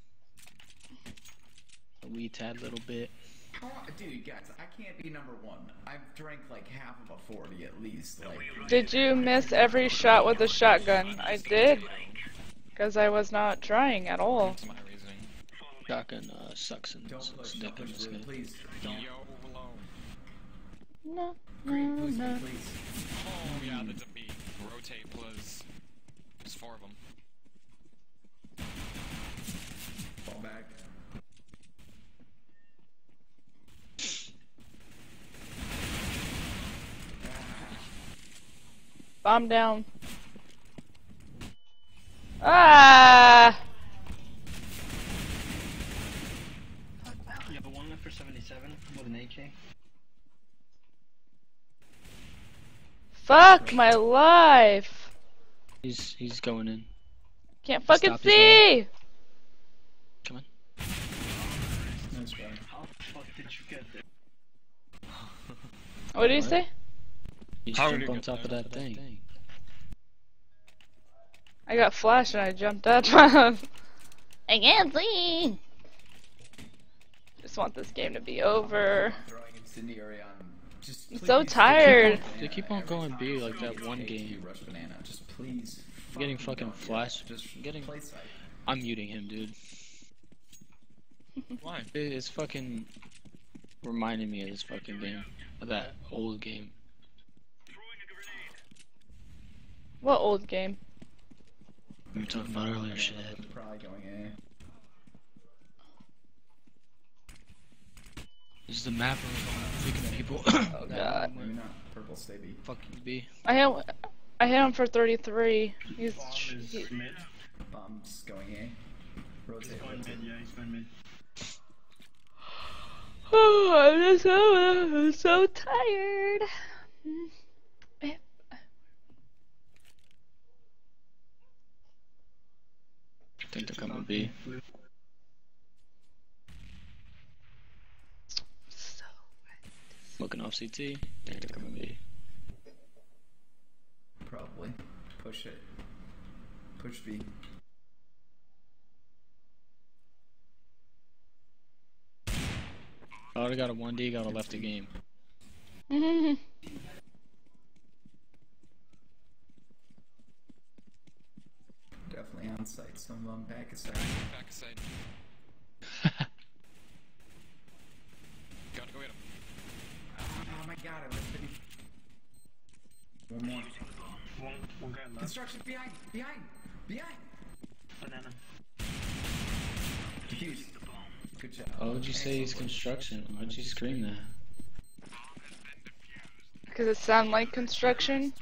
S2: A wee tad little bit.
S7: Oh, dude, guys, I can't be number one. I've drank like half of a 40 at least. Like,
S1: Did you miss every shot with a shotgun? I did. Because I was not trying at all.
S3: That's my reasoning.
S2: Shotgun sucks in this
S7: don't push,
S2: stick in this
S7: dude,
S2: game.
S7: please. Don't.
S3: Yo, low.
S1: No,
S7: Green,
S1: no,
S7: boost me,
S1: no.
S7: please.
S3: Oh, yeah, that's a B. Rotate plus. There's 4 of them.
S7: Fall back.
S1: Bomb down. Ah!
S8: You have a one left for 77 with an AK.
S1: Fuck my life!
S2: He's going in.
S1: Can't fucking
S2: Stop his
S1: see!
S2: Come on.
S7: Nice try.
S8: How the fuck did you get there?
S1: What did you
S2: What?
S1: say?
S2: He's
S3: How
S2: jump
S3: did you
S2: on
S3: get
S2: top of
S3: there?
S2: that thing.
S1: I got flash and I jumped up. I can't see! Just want this game to be over.
S7: Throwing incendiary on. Just
S1: I'm so
S7: please,
S1: tired.
S2: They keep on going B like that
S7: Please,
S2: one
S7: please,
S2: game.
S7: Rush banana. Just please.
S2: I'm getting fucking
S7: don't.
S2: flash.
S7: Just
S2: Getting.
S7: play side.
S2: I'm muting him, dude.
S3: Why?
S2: It's fucking reminding me of this fucking game, of that old game.
S1: What old game?
S2: We were talking about earlier, shit.
S7: Probably going A.
S2: This is the map where we're freaking people.
S1: Oh god.
S7: Maybe not. Purple stay B.
S2: Fuck you, B.
S1: I hit him for 33. He's
S8: Bomb is mid.
S7: Bomb's going A.
S8: He's
S7: Rotate.
S8: going mid, yeah, he's going mid.
S1: Oh, I'm so tired.
S2: I think they're coming B.
S1: So
S2: Looking off CT. I think they're coming B.
S7: Probably. Push it. Push B.
S2: I already got a 1D, got a left the game.
S7: Definitely on site. Some of them back aside.
S3: Back aside. Gotta go get him.
S7: Oh my god, I missed it. One more.
S8: One guy left.
S7: Construction behind! Behind! Behind!
S8: Banana.
S7: Defuse. Good job.
S2: Why would you say he's construction? Why'd you scream that?
S1: Because it sound like construction.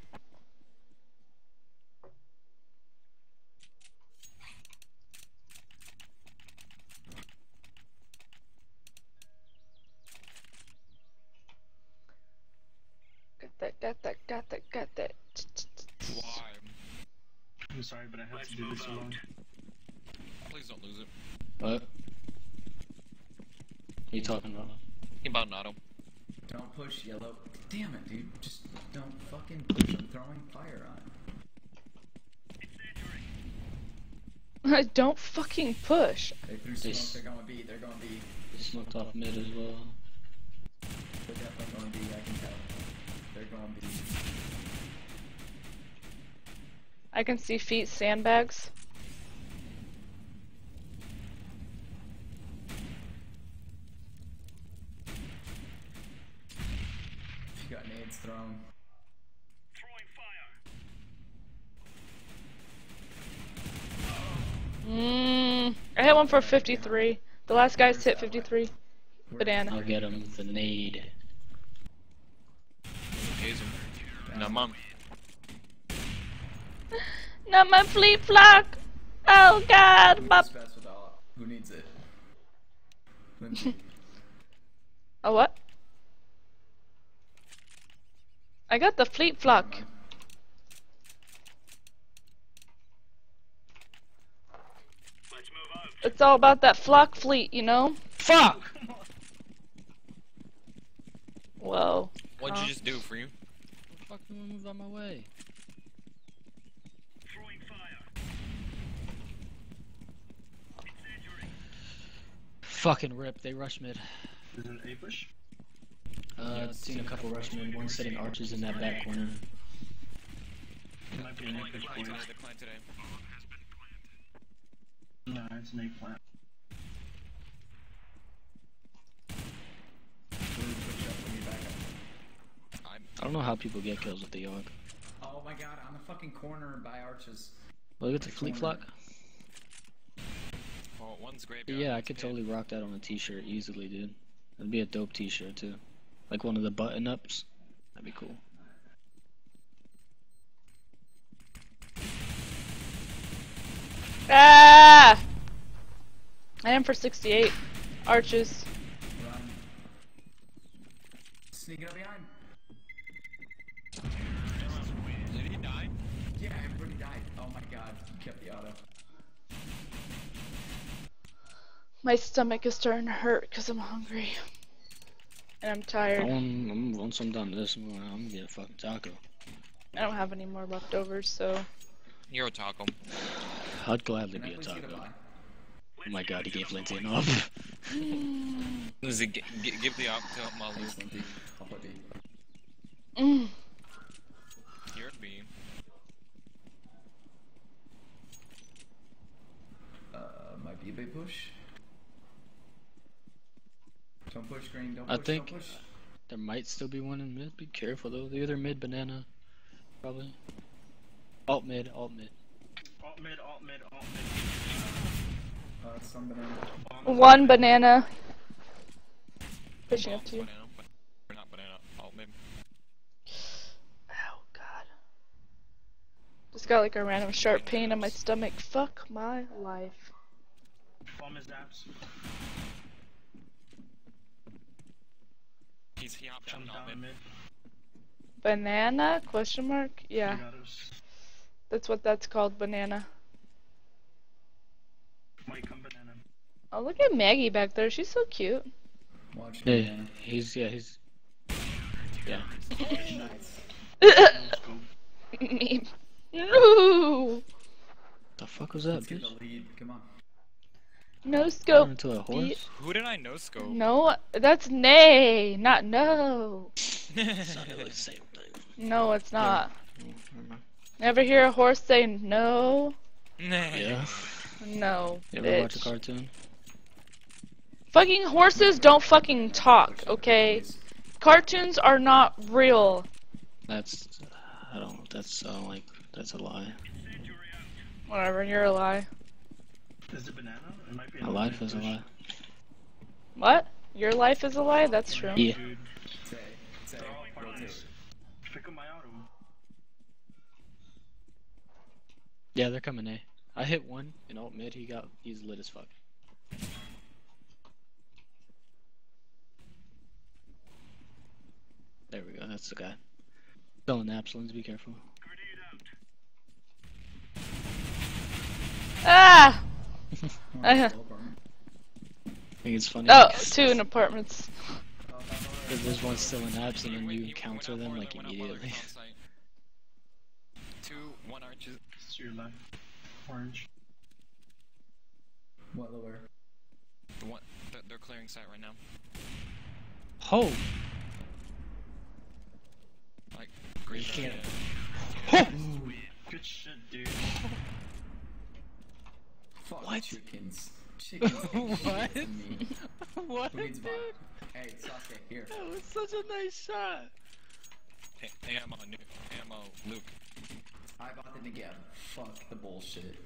S1: Got that.
S3: Why?
S8: I'm sorry, but I have to do this alone.
S3: Please don't lose it.
S2: What? What are you talking about?
S3: Think about Nato.
S7: Don't push yellow. Damn it, dude. Just don't fucking push. I'm throwing fire on.
S1: Don't fucking push.
S7: They threw
S2: They
S7: smoke. They're going B. They're going B.
S2: They smoked off mid as well.
S7: They're definitely going B. I can tell. They're going B.
S1: I can see feet sandbags.
S7: She got nades thrown.
S1: I hit one for 53. The last guy's hit 53. Banana.
S2: I'll get him with the nade.
S3: Hazel. No, mom.
S1: Not my fleet flock! Oh god!
S7: Who's
S1: My...
S7: the best with all? Who needs it? Lindsay.
S1: A what? I got the fleet flock. It's all about that flock fleet, you know?
S2: Fuck!
S1: Whoa.
S3: What'd you just do for you?
S2: Fuck, move out my way. Fucking rip, they rush mid.
S8: Is it an A push?
S2: Seen a couple rush mid, one setting arches in that back corner.
S8: It might be an A push
S3: Decline
S8: boys.
S3: today, decline today.
S8: No, it's an A plant.
S2: I don't know how people get kills with the York.
S7: Oh my god, on the fucking corner by arches.
S2: Look at the fleet flock.
S3: Oh, one's graveyard.
S2: Yeah, I
S3: one's
S2: could
S3: pit.
S2: totally rock that on a t-shirt easily, dude. That'd be a dope t-shirt too. Like one of the button-ups. That'd be cool.
S1: Ah! I am for 68. Arches.
S7: Run. Sneaking up behind.
S3: Did he die?
S7: Yeah, everybody died. Oh my god, you kept the auto.
S1: My stomach is starting to hurt because I'm hungry. And I'm tired.
S2: Once I'm done this, I'm gonna get a fucking taco.
S1: I don't have any more leftovers, so.
S3: You're a taco.
S2: I'd gladly
S7: Can I
S2: be a
S7: please get a
S2: taco.
S7: buy?
S2: Oh my god, he gave Lindsay an off.
S3: Lizzie, give the op to Molly.
S7: Thanks, Limpy. I'll put B.
S1: Mm.
S3: You're a B.
S7: Might be a big push. Don't push, Green. Don't
S2: I
S7: push,
S2: think-
S7: don't push.
S2: There might still be one in mid. Be careful though. They're either mid banana, probably. Alt mid, alt mid.
S8: Alt mid, alt mid, alt mid.
S7: Some banana.
S1: One banana. Pushing up to you.
S3: Banana, or not banana. Alt mid.
S1: Oh god. Just got like a random sharp pain in my stomach. Fuck my life.
S8: Bomb his apps.
S3: He hopped down
S8: Jump
S3: alt
S8: down
S3: mid.
S8: mid.
S1: Banana? Question mark? Yeah,
S8: He got us.
S1: that's what that's called, banana.
S8: Might come banana.
S1: Oh, look at Maggie back there. She's so cute.
S7: Watch
S2: Yeah,
S7: banana.
S2: he's yeah.
S7: Nice.
S8: Let's go.
S1: Me. No!
S2: The fuck was that,
S7: Let's get
S2: bitch?
S7: the lead. Come on.
S1: No
S2: Turn
S1: scope.
S2: into a horse?
S3: Who did I no scope?
S1: No, that's nay, not no.
S2: Sounded like the same thing.
S1: No, it's not.
S2: Never mind.
S1: Never hear a horse say no?
S2: Yeah.
S1: No,
S2: You ever watch a
S1: bitch.
S2: cartoon?
S1: Fucking horses don't fucking talk, okay? Cartoons are not real.
S2: That's that's a lie.
S1: Whatever, you're a lie.
S8: Is it banana? It might be
S2: My
S8: an
S2: life
S8: alt
S2: is a
S8: mid
S2: lie.
S1: What? Your life is a lie? That's true.
S2: Yeah.
S8: Dude,
S7: Say.
S8: they're all partners. Pick up my auto.
S2: Yeah, they're coming A. I hit one in alt mid. He's lit as fuck. There we go. That's the guy. Selling Absalons. Be careful.
S1: Ah!
S7: Oh,
S1: Uh-huh.
S7: slow burn.
S2: I think it's funny.
S1: Oh, two in apartments.
S2: Because there's one still in abs and then
S3: Wait,
S2: you
S3: he
S2: encounter
S3: went up
S2: them
S3: more,
S2: like
S3: went up
S2: immediately.
S3: on site. 2, 1 arches.
S8: It's your left. Orange.
S7: What lower?
S3: The one, they're clearing site right now.
S2: Oh!
S3: Like, green.
S2: can't-
S8: Good shit, dude.
S7: Fuck
S2: What?
S7: chickens. Chickens. ain't shit
S2: What?
S7: to me.
S2: What?
S7: Who needs bot? Hey, Sasuke, here.
S2: That was such a nice shot.
S3: Hey, ammo, ammo, Luke.
S7: I bought the Negev. Fuck the bullshit.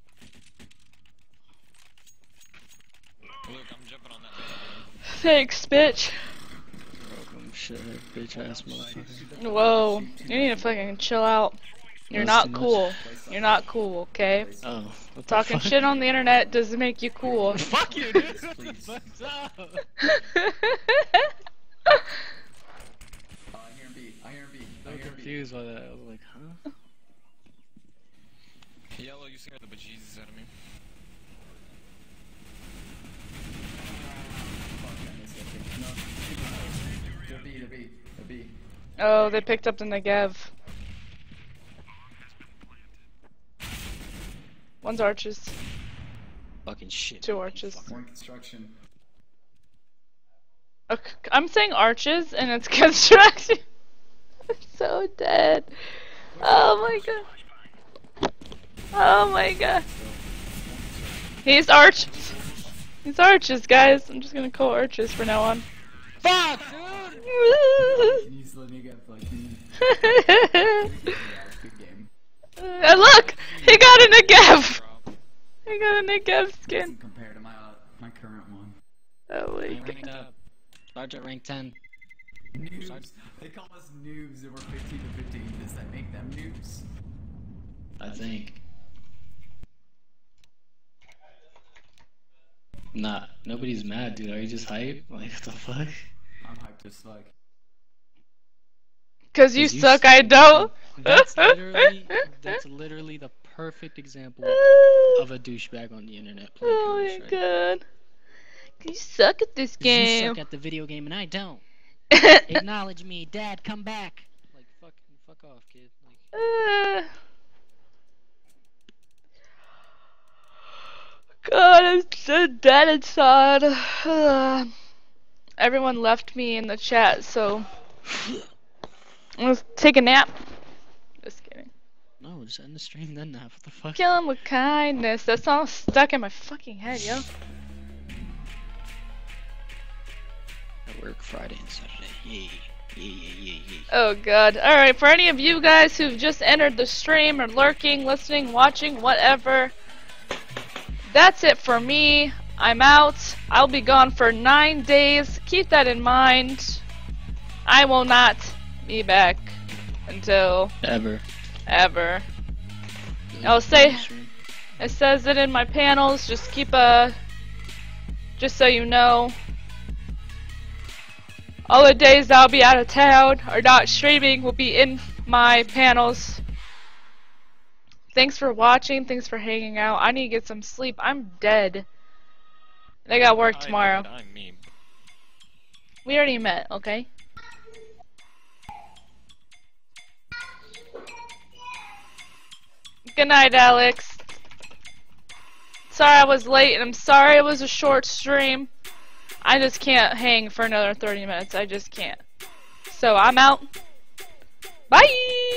S3: Luke, I'm jumping on that banana.
S1: Thanks, bitch.
S2: Welcome, shit, bitch ass motherfucker.
S1: Whoa, you need to fucking chill out. You're
S2: That's
S1: not
S2: too much.
S1: cool. You're not cool, okay?
S2: Oh, what the
S1: Talking
S2: fuck?
S1: shit on the internet doesn't make you cool.
S2: Fuck you, dude. What the
S7: Please.
S2: fuck's up?
S7: I hear him B. I hear him B. I
S2: I'm
S7: hear him B.
S2: confused by that. I was like, huh?
S3: Yellow, you scared the bejesus out of me.
S7: Fuck, I missed that thing. No. They're B, they're B. They're B.
S1: Oh, they picked up the Negev. One's arches.
S2: Fucking shit.
S1: Two arches.
S7: One construction.
S1: Okay, I'm saying arches and it's construction. I'm so dead. Oh my god. Oh my god. He's arches. He's arches, guys. I'm just gonna call arches from now on.
S2: Fuck, dude!
S7: He's the Negev fucking. Good game.
S1: And look! He got a Negev! He got a Negev skin.
S7: Doesn't compare to my current one.
S1: Oh my
S2: Rank
S1: god.
S2: up. Large at rank 10.
S7: Noobs. They call us noobs and we're 15 to 15. Does that make them noobs?
S2: I think. Nah, nobody's mad, dude. Are you just hype? Like, what the fuck?
S7: I'm hyped as fuck.
S1: Cause you suck, I don't.
S2: That's literally the perfect example of a douchebag on the internet playing
S1: Oh my
S2: Counter-Strike.
S1: god. You suck at this
S2: 'Cause you
S1: game.
S2: suck at the video game and I don't. Acknowledge me, Dad. Come back. Like, fuck off, kid. Like,
S1: God, I'm so dead inside. Everyone left me in the chat, so I'm gonna take a nap. Just kidding.
S2: no, just end the stream then. Now, what the fuck?
S1: Kill him with kindness. That song's stuck in my fucking head, yo.
S2: I work Friday and Saturday. Yay.
S1: Oh god. Alright, for any of you guys who've just entered the stream or lurking, listening, watching, whatever, that's it for me. I'm out. I'll be gone for 9 days. Keep that in mind. I will not be back until
S2: Ever.
S1: I'll say it says it in my panels. Just so you know. All the days I'll be out of town or not streaming will be in my panels. Thanks for watching. Thanks for hanging out. I need to get some sleep. I'm dead. I got work tomorrow.
S3: I'm me.
S1: We already met, okay? Good night, Alex. Sorry I was late, and I'm sorry it was a short stream. I just can't hang for another 30 minutes. I just can't. So I'm out. Bye!